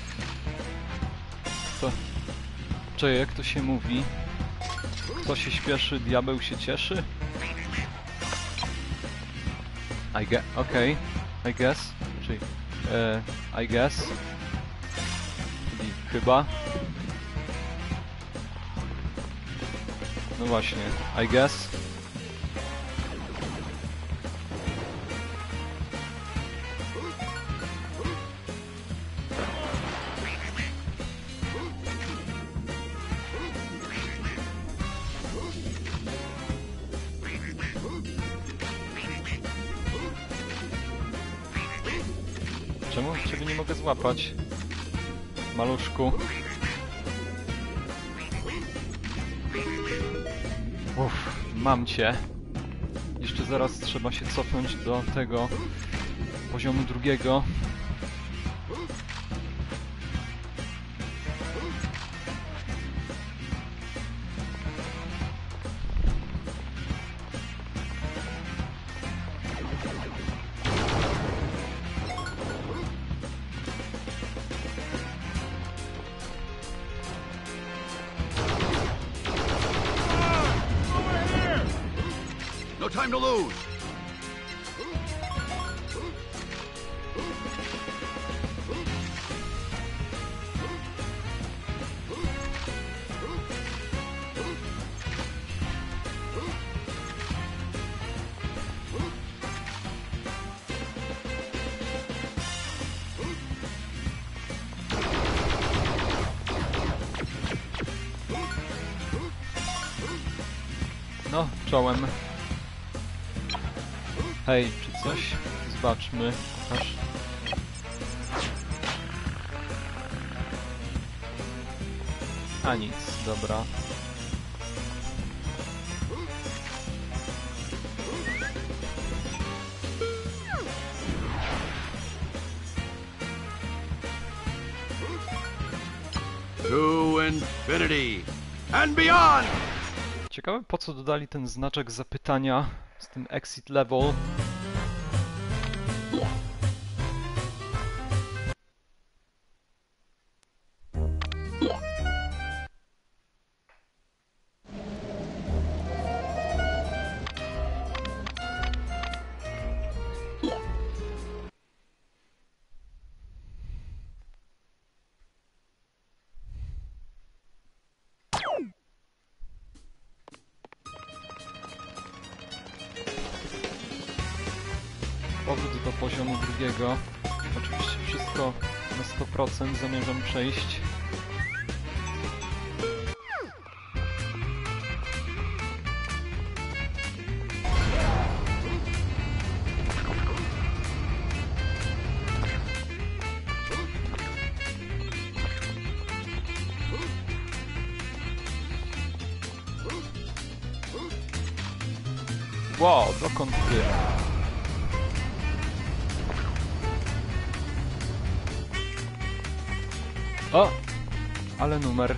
To... Czekaj, jak to się mówi? Kto się śpieszy, diabeł się cieszy? I guess, okej, okay. I guess, czyli e, I guess, czyli chyba. No właśnie, I guess. Czemu ciebie nie mogę złapać? Maluszku. Uff, mam cię. Jeszcze zaraz trzeba się cofnąć do tego poziomu drugiego. No time to lose. No, czołem. Hej, czy coś? Zobaczmy. Aż... A nic, dobra. To infinity and beyond! Ciekawe, po co dodali ten znaczek zapytania z tym exit level. Powrót do poziomu drugiego. Oczywiście wszystko na sto procent zamierzam przejść. Wow, dokąd ty? O! Ale numer.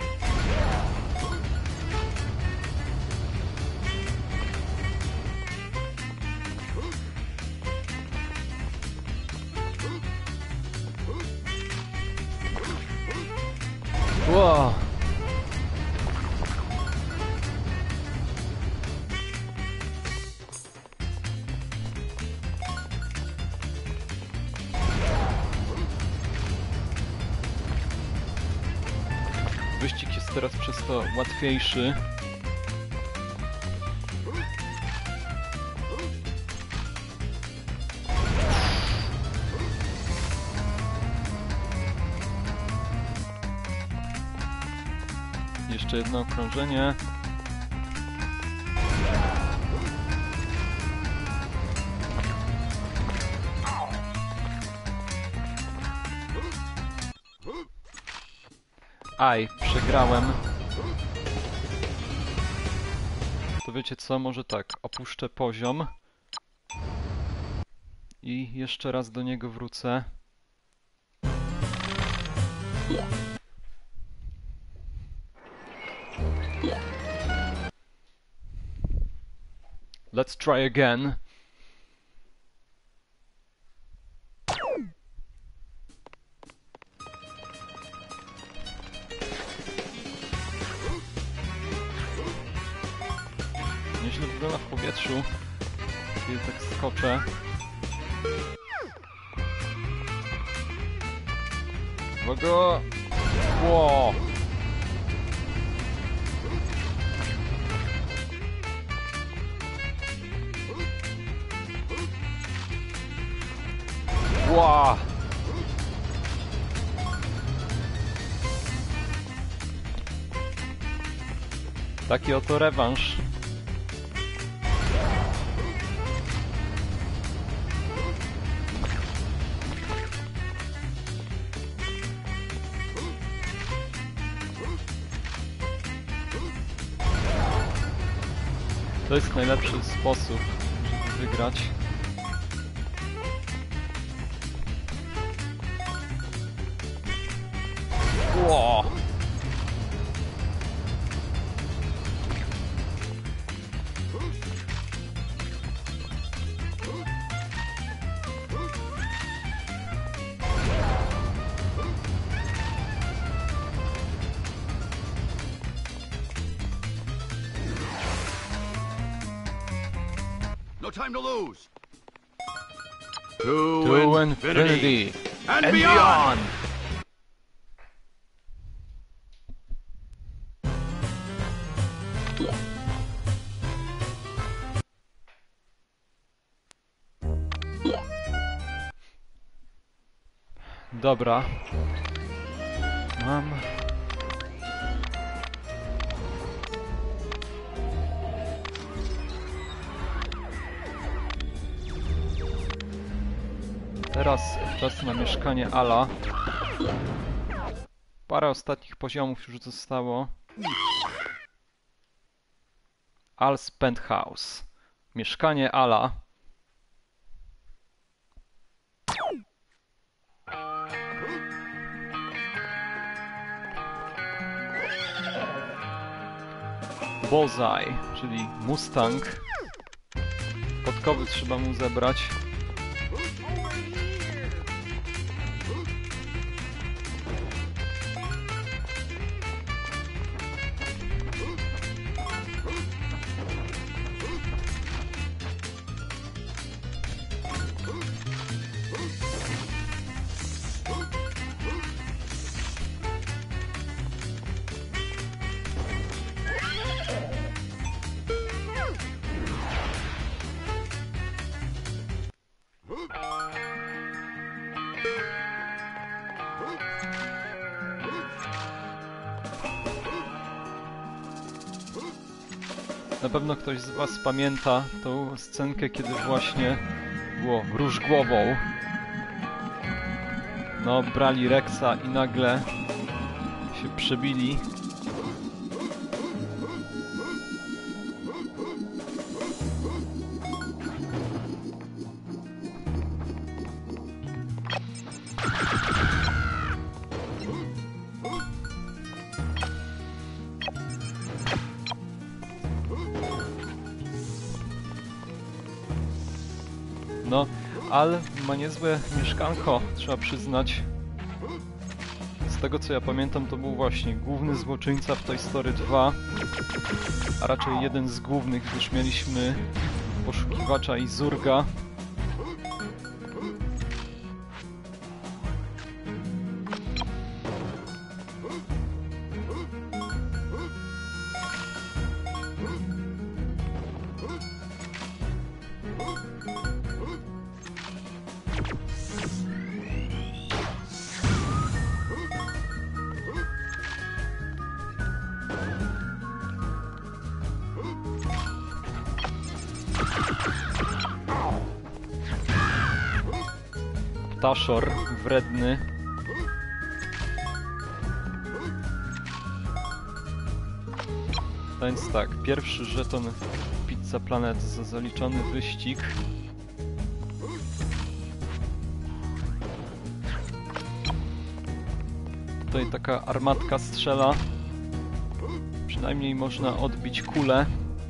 Wow. Wyścig jest teraz przez to łatwiejszy. Jeszcze jedno okrążenie. Aj, przegrałem. To wiecie co, może tak, opuszczę poziom. I jeszcze raz do niego wrócę. Let's try again. Nieźle wygląda w powietrzu, kiedy tak skoczę. Uwaga! Wow! Wow! Taki oto rewanż. To jest najlepszy sposób, żeby wygrać. Wow. No time to lose. To, To infinity, infinity and, and beyond. beyond! Dobra. Mam... Teraz czas na mieszkanie Ala. Parę ostatnich poziomów już zostało. Al's Penthouse. Mieszkanie Ala. Bullseye, czyli Mustang. Podkowy trzeba mu zebrać. Na pewno ktoś z was pamięta tą scenkę, kiedy właśnie było róż głową. No, brali Rexa i nagle się przebili. No, Al ma niezłe mieszkanko, trzeba przyznać. Z tego co ja pamiętam, to był właśnie główny złoczyńca w Toy Story dwa, a raczej jeden z głównych, gdyż mieliśmy poszukiwacza i Zurga. Ptaszor wredny. A więc tak, pierwszy żeton Pizza Planet za zaliczony wyścig. Tutaj taka armatka strzela. Przynajmniej można odbić kulę.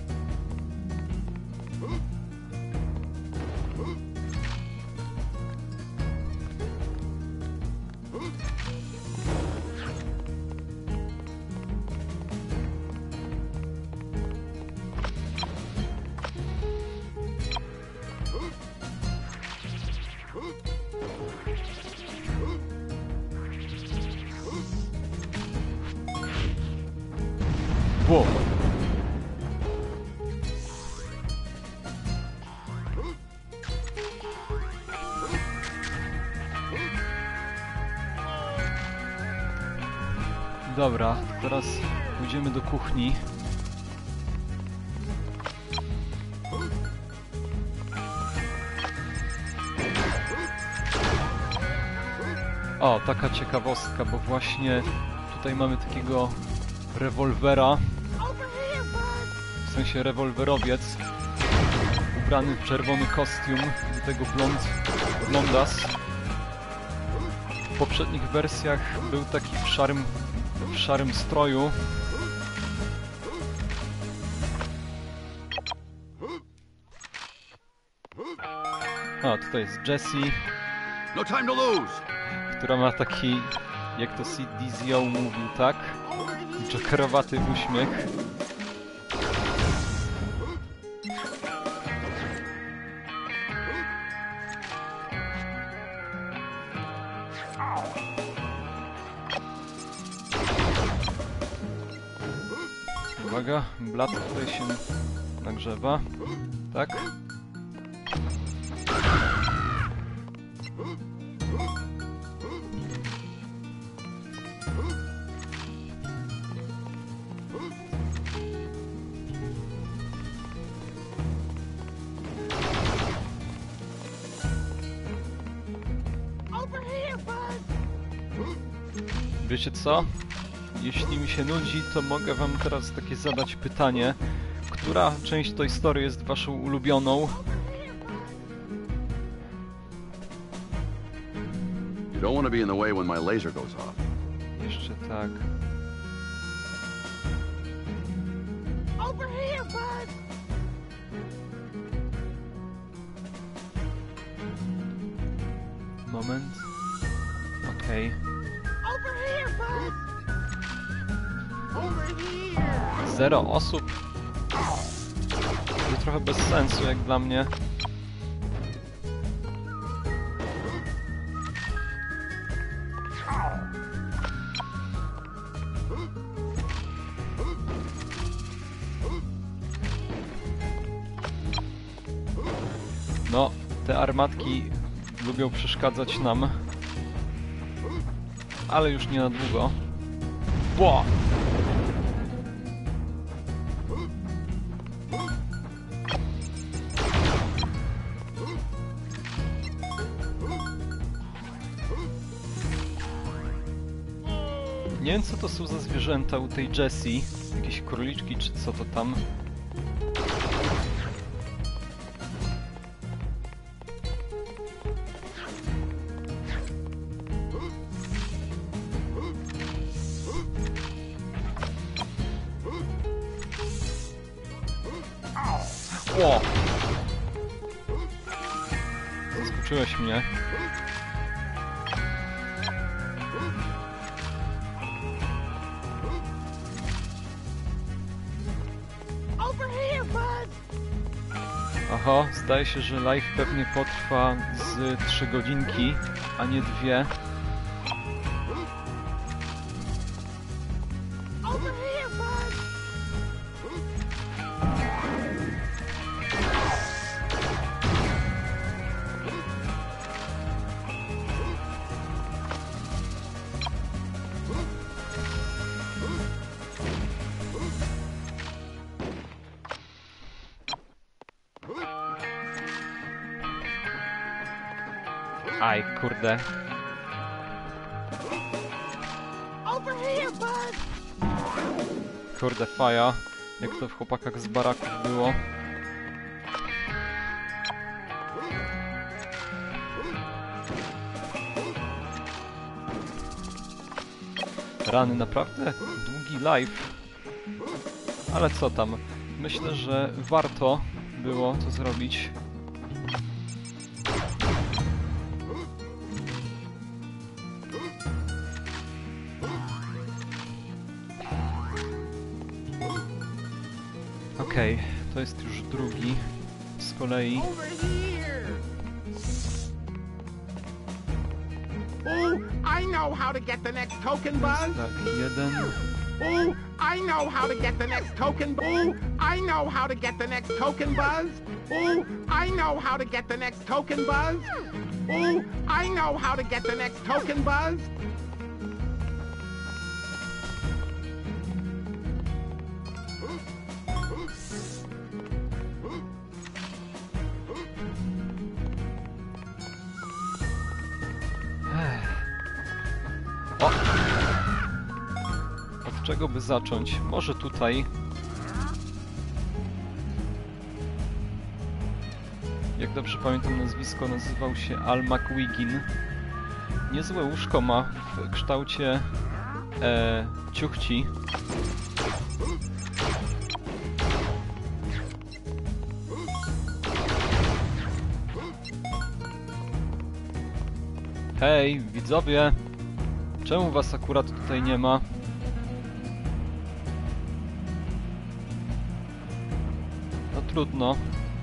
Wow. Dobra, teraz pójdziemy do kuchni. O, taka ciekawostka, bo właśnie tutaj mamy takiego rewolwera, w sensie rewolwerowiec, ubrany w czerwony kostium, do tego blond, blondas. W poprzednich wersjach był taki w szarym, w szarym stroju. A, tutaj jest Jessie, No time to lose! która ma taki, jak to Sid Dizio mówił, tak? Jokerowaty uśmiech. Uwaga, blat tutaj się nagrzewa. Tak? Wiecie co? Jeśli mi się nudzi, to mogę wam teraz takie zadać pytanie. Która część Toy Story jest waszą ulubioną? You don't want to be in the way when my laser goes off. Jeszcze tak. Over here, bud! Moment. Okej. Okay. Over here, bud! Over here! Zero osób. To trochę bez sensu jak dla mnie. No, te armatki lubią przeszkadzać nam. Ale już nie na długo. Ło! Nie wiem co to są za zwierzęta u tej Jessie. Jakieś króliczki czy co to tam. Ło! zaskoczyłeś mnie. Aha, zdaje się, że live pewnie potrwa z trzy godzinki, a nie dwie. Aj, kurde. Kurde, faja. Jak to w chłopakach z baraków było. Rany, naprawdę długi live. Ale co tam? Myślę, że warto było to zrobić. Okej, okay, to jest już drugi z kolei. Oh, I know how to get the next token, Buzz. Tak, jeden. Oh, I know how to get the next token. Oh, I know how to get the next token, Buzz. Oh, I know how to get the next token, Buzz. Oh, I know how to get the next token, Buzz. O! Od czego by zacząć? Może tutaj. Jak dobrze pamiętam nazwisko, nazywał się Al McWiggin. Niezłe łóżko ma w kształcie e, ciuchci. Hej, widzowie! Czemu was akurat tutaj nie ma? No trudno.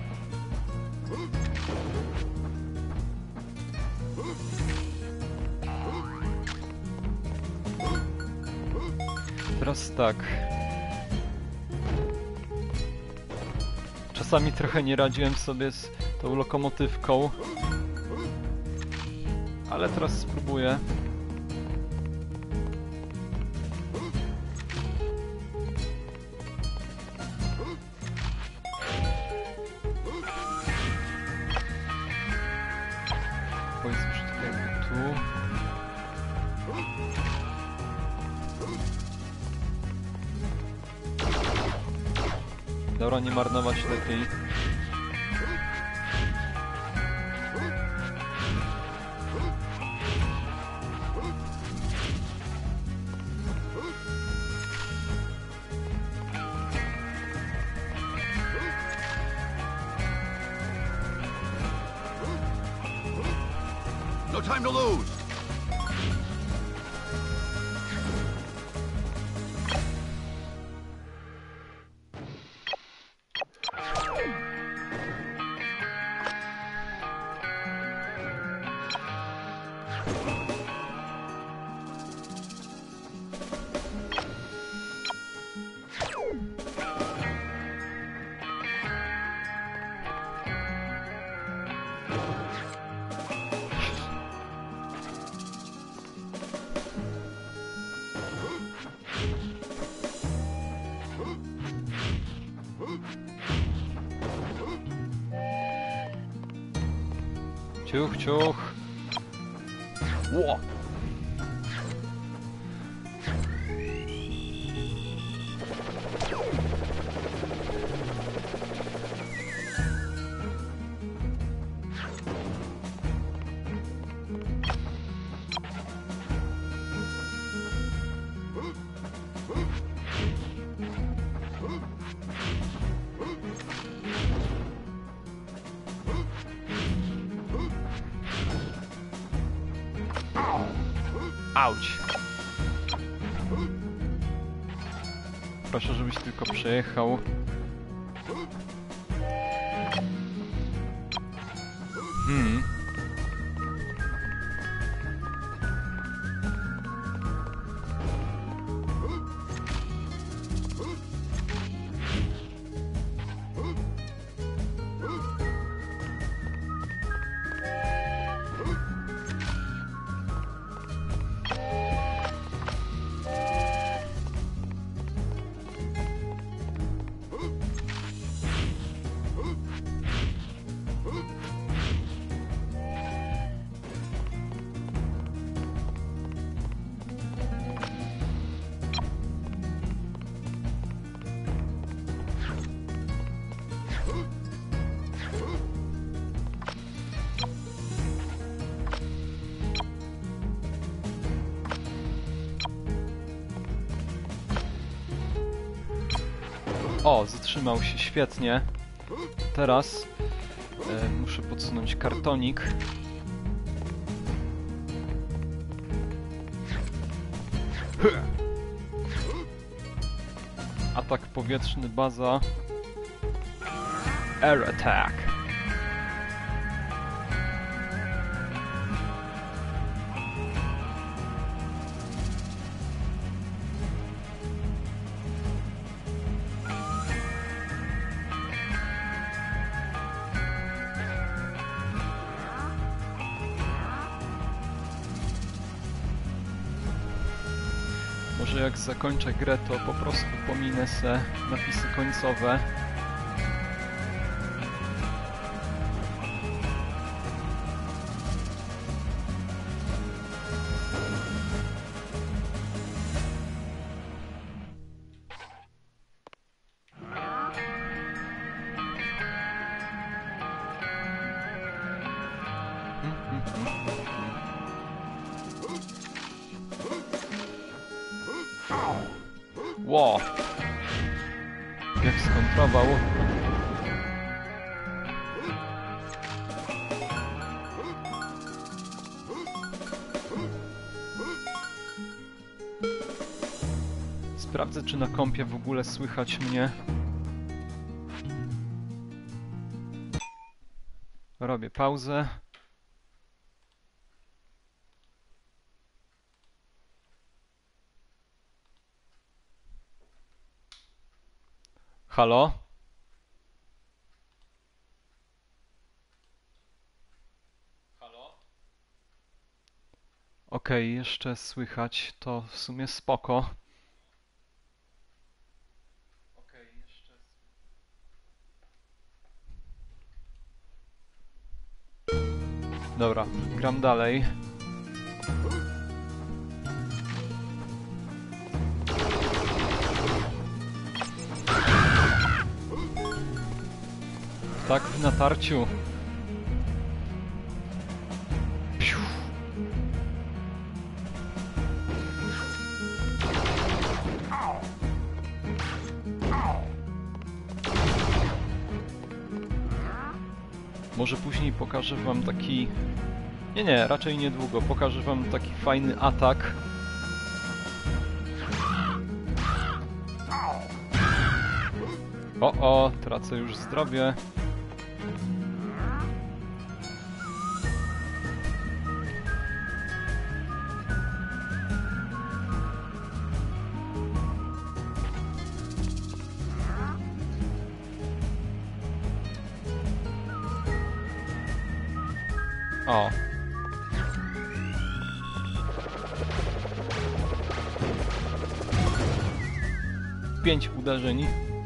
Teraz tak. Czasami trochę nie radziłem sobie z tą lokomotywką. Ale teraz spróbuję. Powiedzmy, że tak jakby tu. Dobra, nie marnować lepiej. No time to lose! Ciuch, ciuch. Ło! Auć! Proszę, żebyś tylko przejechał. Hmm. O, zatrzymał się, świetnie. Teraz e, muszę podsunąć kartonik. Atak powietrzny, baza. Air attack. Może jak zakończę grę, to po prostu pominę se napisy końcowe. Ło! Jak skontrował. Sprawdzę, czy na kompie w ogóle słychać mnie. Robię pauzę. Halo? Halo? Okej, jeszcze słychać, to w sumie spoko. Okej, jeszcze... Dobra, gram dalej. Tak, w natarciu. Piu. Może później pokażę wam taki... Nie, nie, raczej niedługo. Pokażę wam taki fajny atak. O, o, tracę już zdrowie. O. Pięć uderzeń.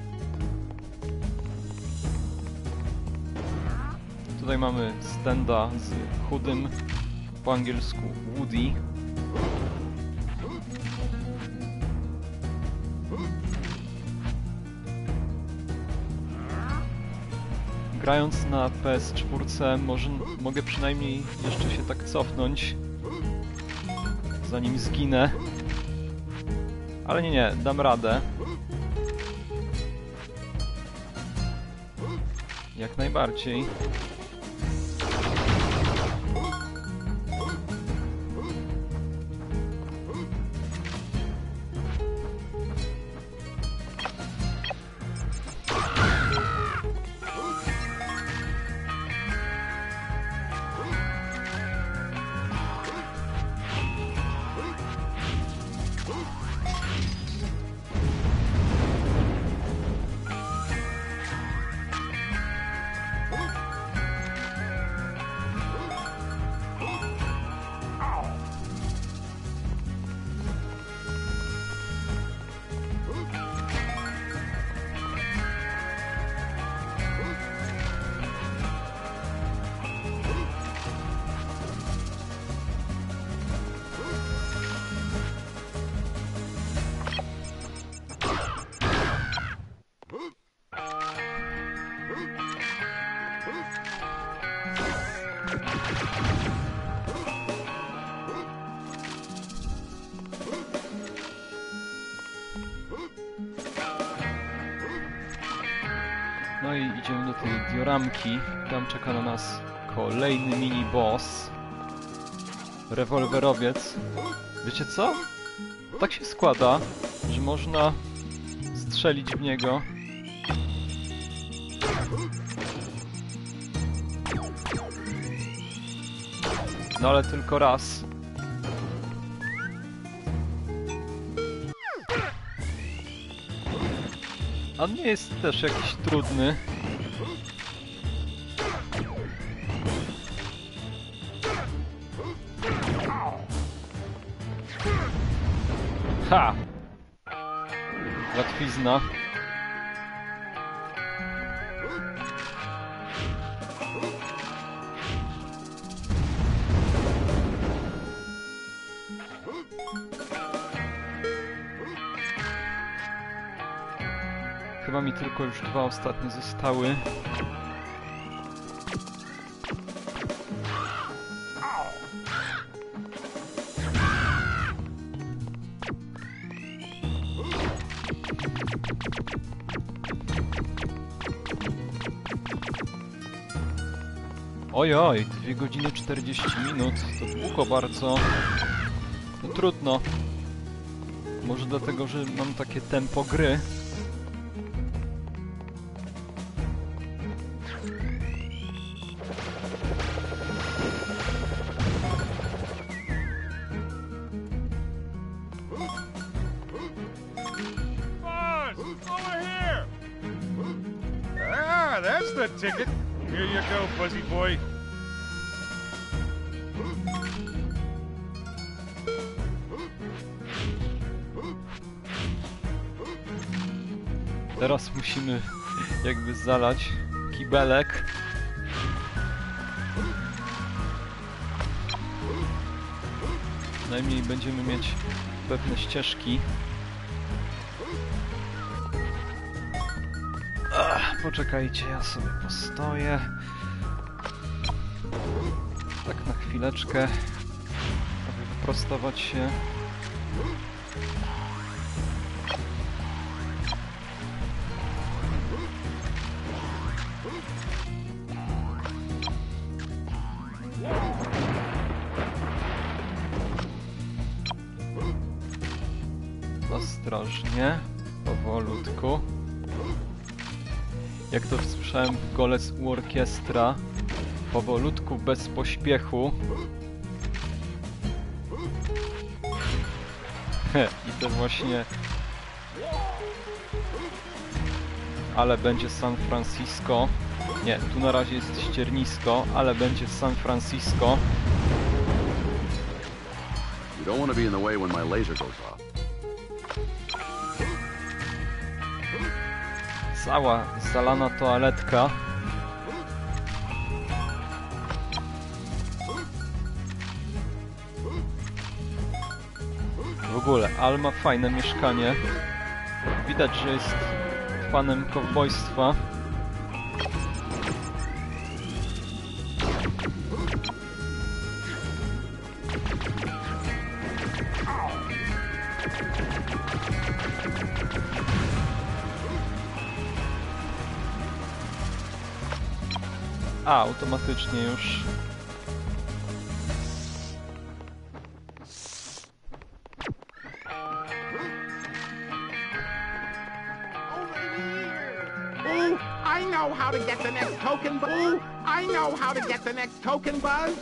Tutaj mamy Standa z chudym, po angielsku Woody. Grając na P S cztery może, mogę przynajmniej jeszcze się tak cofnąć, zanim zginę. Ale nie, nie, dam radę. Jak najbardziej. No i idziemy do tej dioramki. Tam czeka na nas kolejny mini boss. Rewolwerowiec. Wiecie co? Tak się składa, że można strzelić w niego. No ale tylko raz. A nie jest też jakiś trudny. Ha! Łatwizna. Chyba mi tylko już dwa ostatnie zostały. Ojoj, dwie godziny czterdzieści minut, to długo bardzo. No trudno. Może dlatego, że mam takie tempo gry. Buzz, over here! Ah, that's the ticket. Here you go, Fuzzy boy. Teraz musimy jakby zalać kibelek. Najmniej będziemy mieć pewne ścieżki. Ach, poczekajcie, ja sobie postoję. Tak na chwileczkę, aby wyprostować się. Ostrożnie, powolutku. Jak to słyszałem w Golec u Orkiestra, powolutku, bez pośpiechu. He, i to właśnie... Ale będzie San Francisco. Nie, tu na razie jest ściernisko, ale będzie San Francisco. You don't want to be in the way when my laser goes off. Cała zalana toaletka. W ogóle, Al ma fajne mieszkanie. Widać, że jest fanem kowbojstwa. A, automatycznie już. Ooh, I know how to get the next token. Bu- Ooh, I know how to get the next token, Buzz.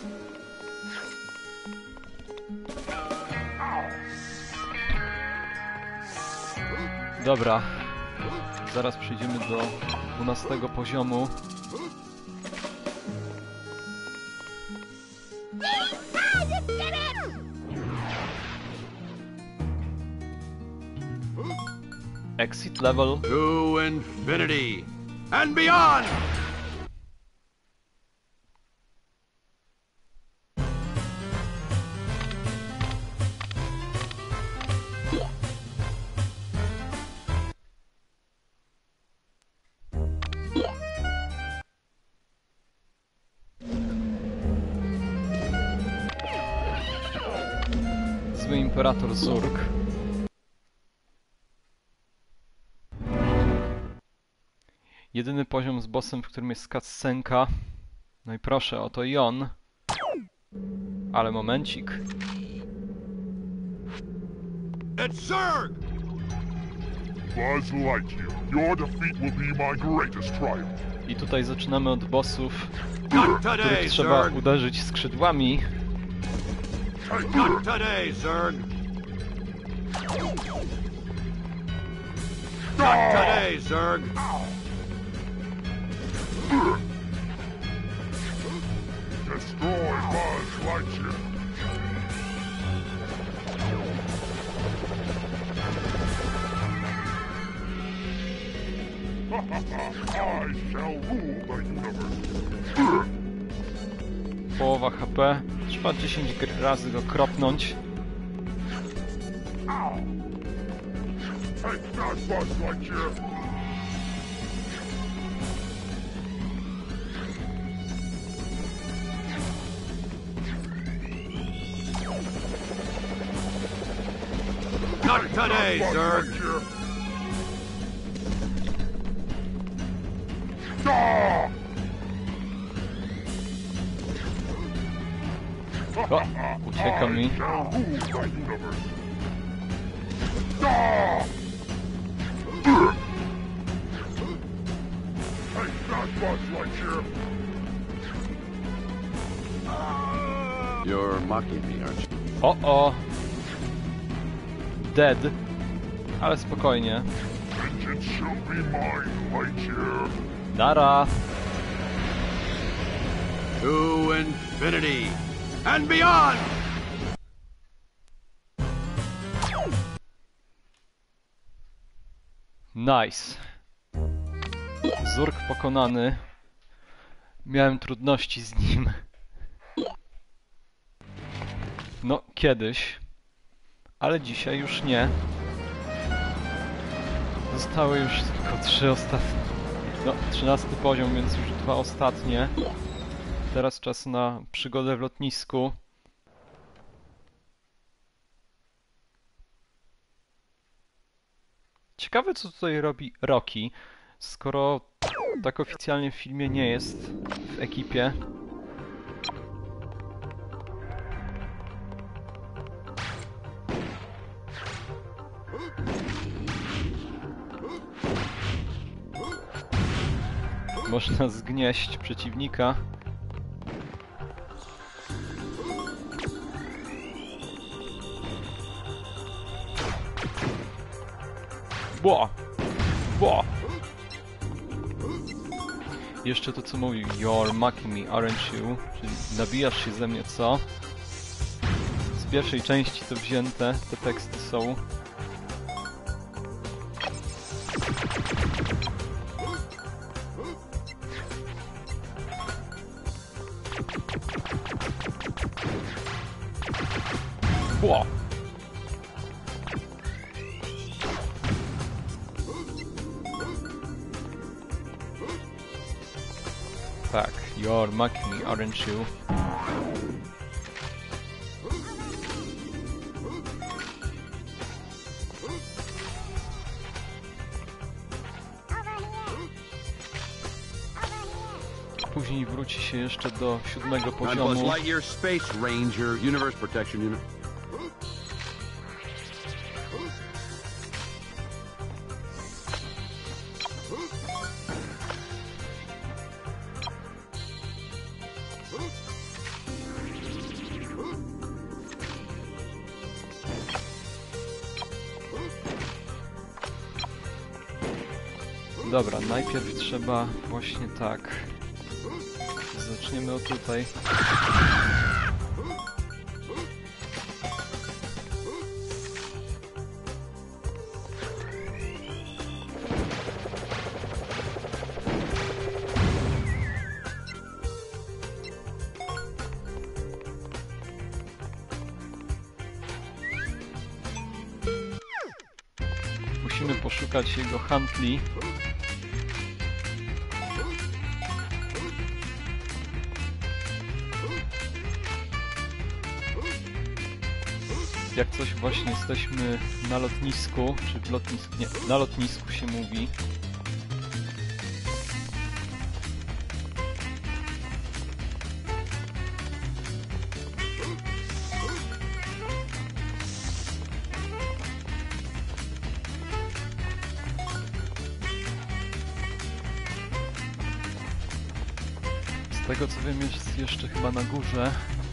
Dobra. Zaraz przejdziemy do dwunastego poziomu. Exit level. To infinity and beyond! Zły Imperator Zurg. Jedyny poziom z bossem, w którym jest cutscenka. No i proszę, oto i on. Ale momencik. It's Zurg! Buzz Lightyear, your defeat will be my greatest triumph. I tutaj zaczynamy od bossów, Not today, których trzeba Zurg! uderzyć skrzydłami. Not today, Zurg! Not today, Zurg! Destroy Buzz Lightyear. I shall rule the universe. Połowa H P. Trzeba dziesięć razy go kropnąć. Take that, Buzz Lightyear. Not today, Buzz Zurg! Lightyear. Ah! O, ucieka mi. I shall rule the universe. Ah! Take that, Buzz Lightyear. You're mocking me, aren't you? O, o. Dead. Ale spokojnie. Vengeance shall be mine, Lightyear. Nara. To infinity and beyond! Nice. Zurg pokonany. Miałem trudności z nim. No, kiedyś. Ale dzisiaj już nie. Zostały już tylko trzy ostatnie. No, trzynasty poziom, więc już dwa ostatnie. Teraz czas na przygodę w lotnisku. Ciekawe, co tutaj robi Rocky, skoro tak oficjalnie w filmie nie jest w ekipie. Można zgnieść przeciwnika. Bła! Bła! Jeszcze to, co mówił You're mocking me, aren't you? Czyli nabijasz się ze mnie, co? Z pierwszej części to wzięte, te teksty są. Bła! Tak, you're mocking me, aren't you? Później wróci się jeszcze do siódmego I'm Buzz poziomu. Lightyear, Space Ranger, Universe Protection Unit. Dobra, najpierw trzeba właśnie tak. Zaczniemy od tutaj. Musimy poszukać jego handli. Jak coś właśnie jesteśmy na lotnisku, czy w lotnisku, nie, na lotnisku się mówi. Z tego co wiem, jest jeszcze chyba na górze.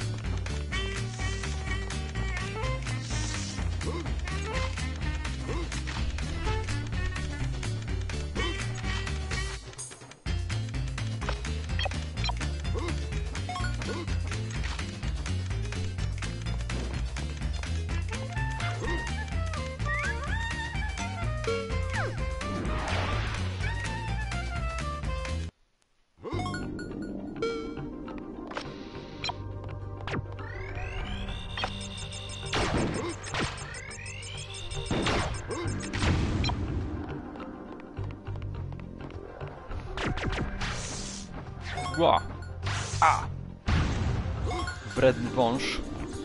Ła! A! Wredny wąż.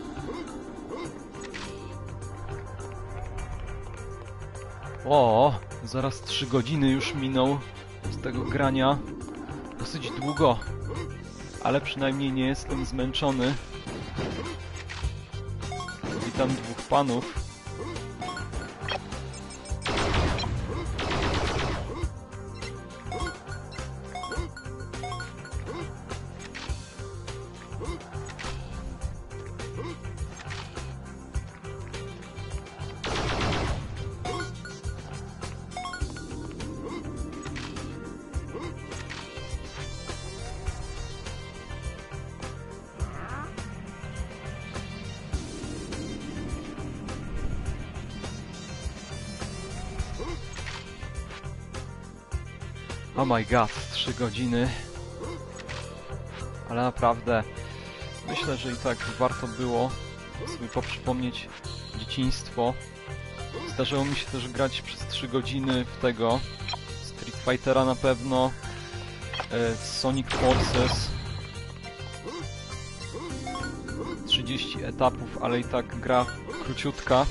O! Zaraz trzy godziny już minął z tego grania. Dosyć długo. Ale przynajmniej nie jestem zmęczony. Witam dwóch panów. Oh my god, trzy godziny. Ale naprawdę myślę, że i tak warto było sobie poprzypomnieć dzieciństwo. Zdarzyło mi się też grać przez trzy godziny w tego Street Fightera na pewno, e, Sonic Forces. trzydzieści etapów, ale i tak gra króciutka.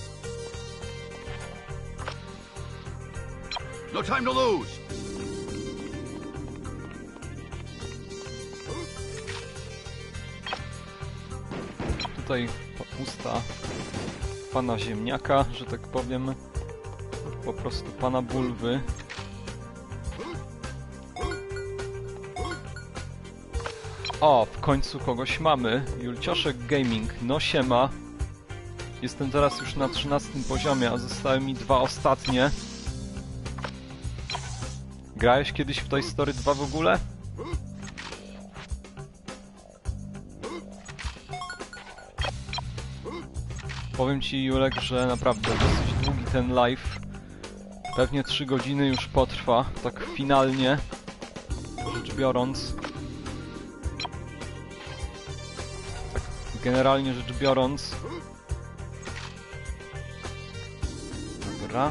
No time to lose! Tutaj usta pana ziemniaka, że tak powiem, po prostu pana bulwy. O, w końcu kogoś mamy. Julcioszek Gaming, no siema. Jestem teraz już na trzynastym poziomie, a zostały mi dwa ostatnie. Grałeś kiedyś w Toy Story dwa w ogóle? Powiem ci, Julek, że naprawdę dosyć długi ten live. Pewnie trzy godziny już potrwa, tak finalnie rzecz biorąc. Tak generalnie rzecz biorąc. Dobra.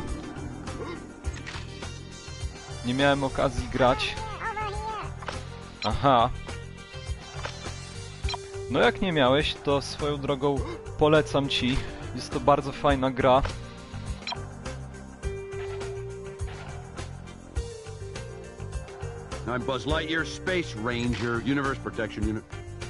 Nie miałem okazji grać. Aha. No jak nie miałeś, to swoją drogą polecam ci. Jest to bardzo fajna gra. I'm Buzz Lightyear, Space Ranger, Universe Protection Unit.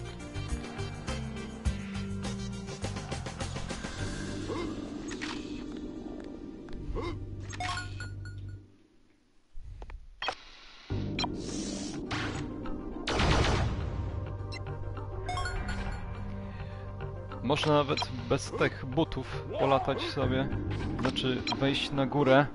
Można nawet bez tych butów polatać sobie, znaczy wejść na górę.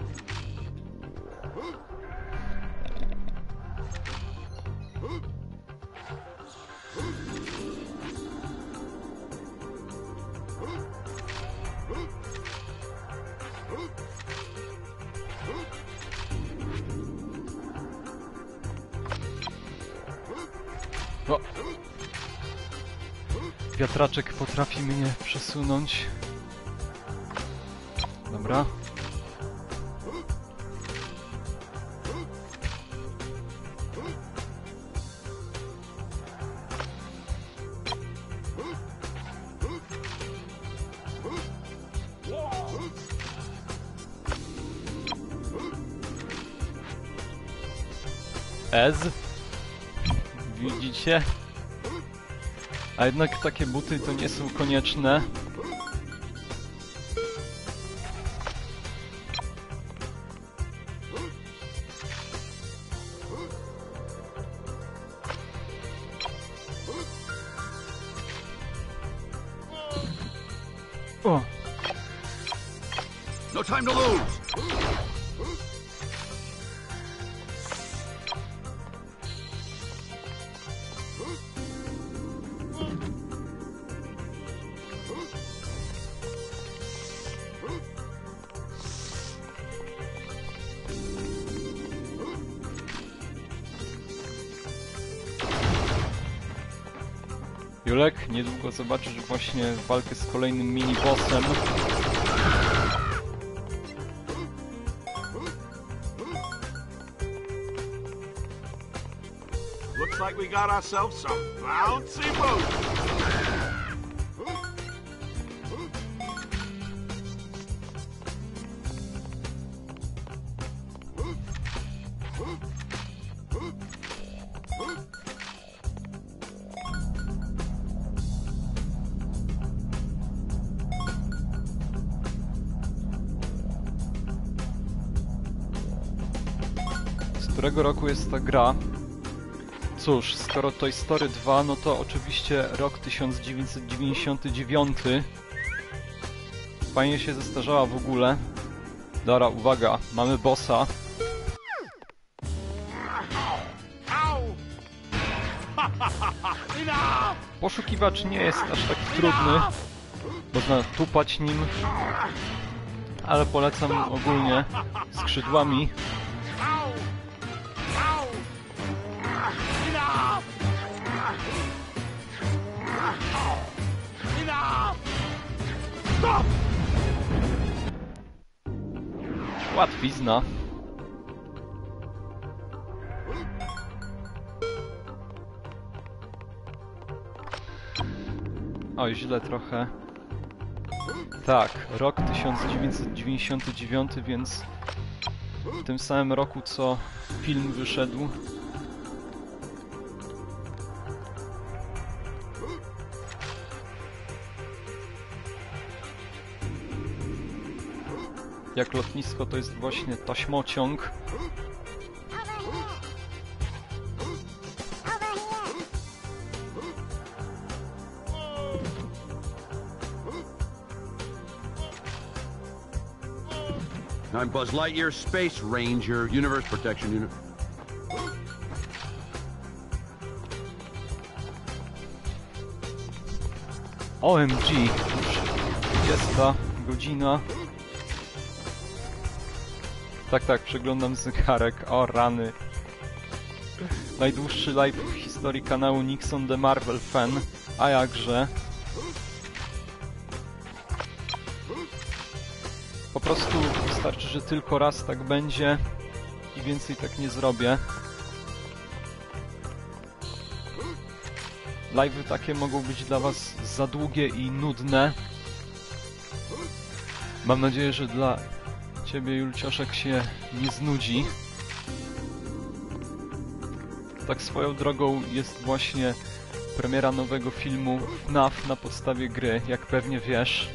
O! Wiatraczek potrafi mnie przesunąć. Dobra. Ez. Widzicie? A jednak takie buty to nie są konieczne. time to lose! Julek, niedługo zobaczysz właśnie walkę z kolejnym mini-bossem. Looks like we got ourselves some bouncy boots. Z którego roku jest ta gra? Cóż, skoro Toy Story dwa, no to oczywiście rok tysiąc dziewięćset dziewięćdziesiąty dziewiąty. Fajnie się zestarzała w ogóle. Dobra, uwaga, mamy bossa. Poszukiwacz nie jest aż tak trudny. Można tupać nim. Ale polecam ogólnie skrzydłami. Łatwizna. Oj, źle trochę. Tak, rok tysiąc dziewięćset dziewięćdziesiąty dziewiąty, więc w tym samym roku co film wyszedł. Jak lotnisko to jest właśnie taśmociąg. I'm Buzz Lightyear, Space Ranger, Universe Protection Unit. O M G, już dwudziesta godzina. Tak, tak, przeglądam zegarek. O rany. Najdłuższy live w historii kanału Nixon The Marvel Fan. A jakże. Po prostu wystarczy, że tylko raz tak będzie i więcej tak nie zrobię. Live'y takie mogą być dla was za długie i nudne. Mam nadzieję, że dla ciebie, Julcioszek, się nie znudzi. Tak swoją drogą jest właśnie premiera nowego filmu F N A F na podstawie gry, jak pewnie wiesz.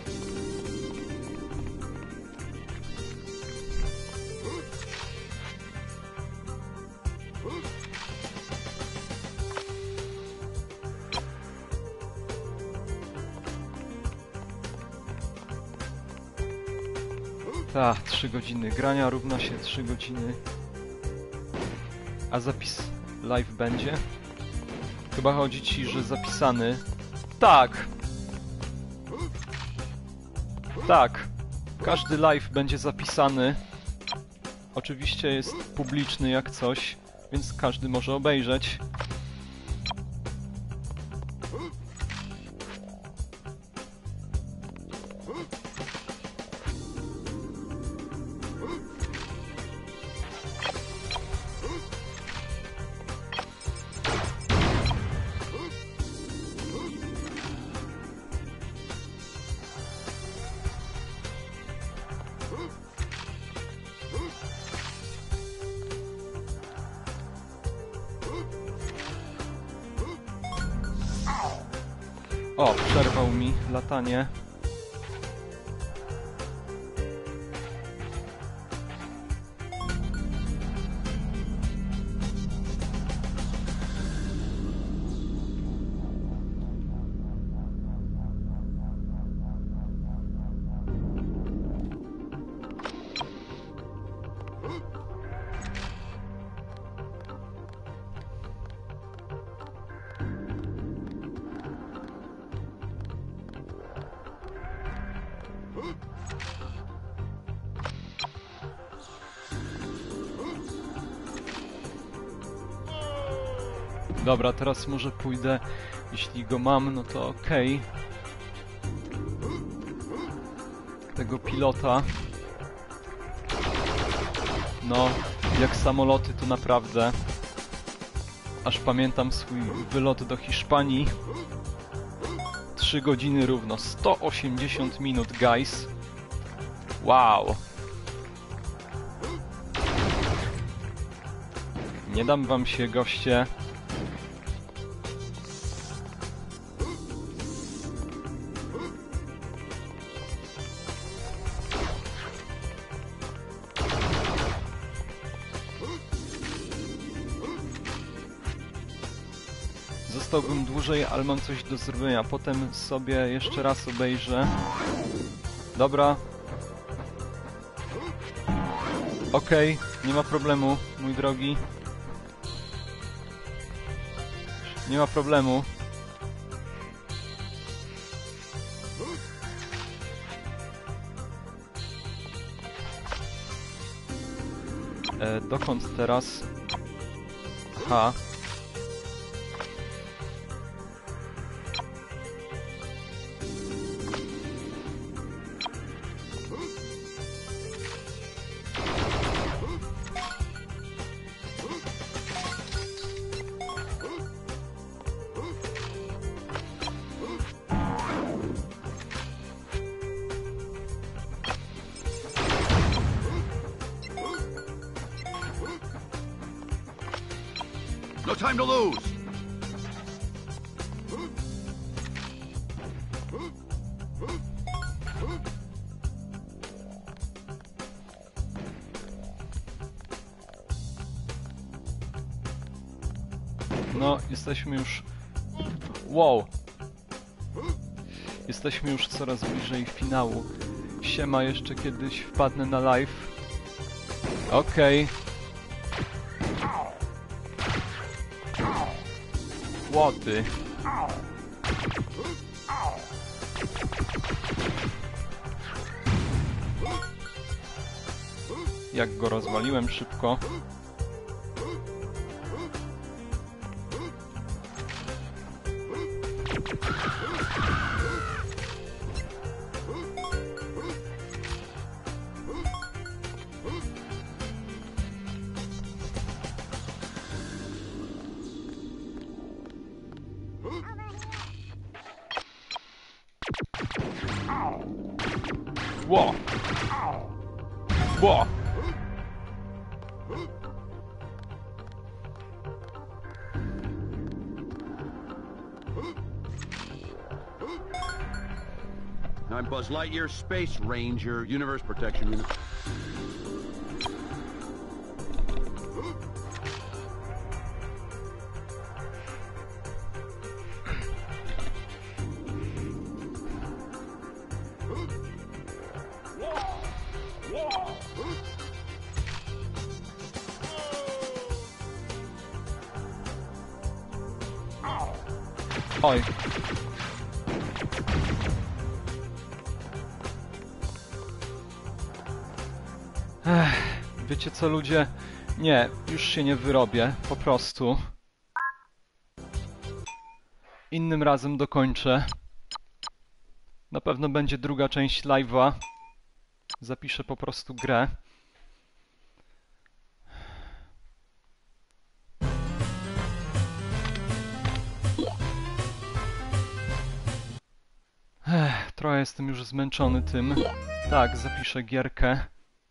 Tak, trzy godziny grania równa się trzy godziny. A zapis live będzie? Chyba chodzi ci, że zapisany. Tak! Tak! Każdy live będzie zapisany. Oczywiście jest publiczny jak coś, więc każdy może obejrzeć. O, przerwał mi latanie. Dobra, teraz może pójdę, jeśli go mam, no to okej. Tego pilota. No, jak samoloty to naprawdę. Aż pamiętam swój wylot do Hiszpanii. trzy godziny równo, sto osiemdziesiąt minut, guys. Wow. Nie dam wam się, goście. Zostałbym dłużej, ale mam coś do zrobienia. Potem sobie jeszcze raz obejrzę. Dobra. Okej, nie ma problemu, mój drogi. Nie ma problemu. E, dokąd teraz? Aha. No time to lose! No, jesteśmy już... Wow! Jesteśmy już coraz bliżej finału. Siema, jeszcze kiedyś wpadnę na live. Okej. Okay. Łoty. Jak go rozwaliłem szybko. Ło! Ło! I'm Buzz Lightyear, Space Ranger, Universe Protection Unit. Oj. Ech, wiecie co, ludzie? Nie, już się nie wyrobię, po prostu. Innym razem dokończę. Na pewno będzie druga część live'a. Zapiszę po prostu grę. Ech, trochę jestem już zmęczony tym. Tak, zapiszę gierkę.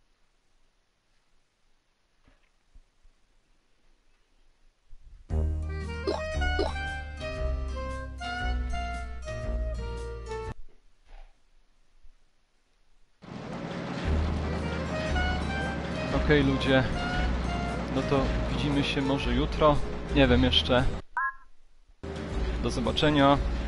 Okej, okay, ludzie. No to widzimy się może jutro. Nie wiem jeszcze. Do zobaczenia.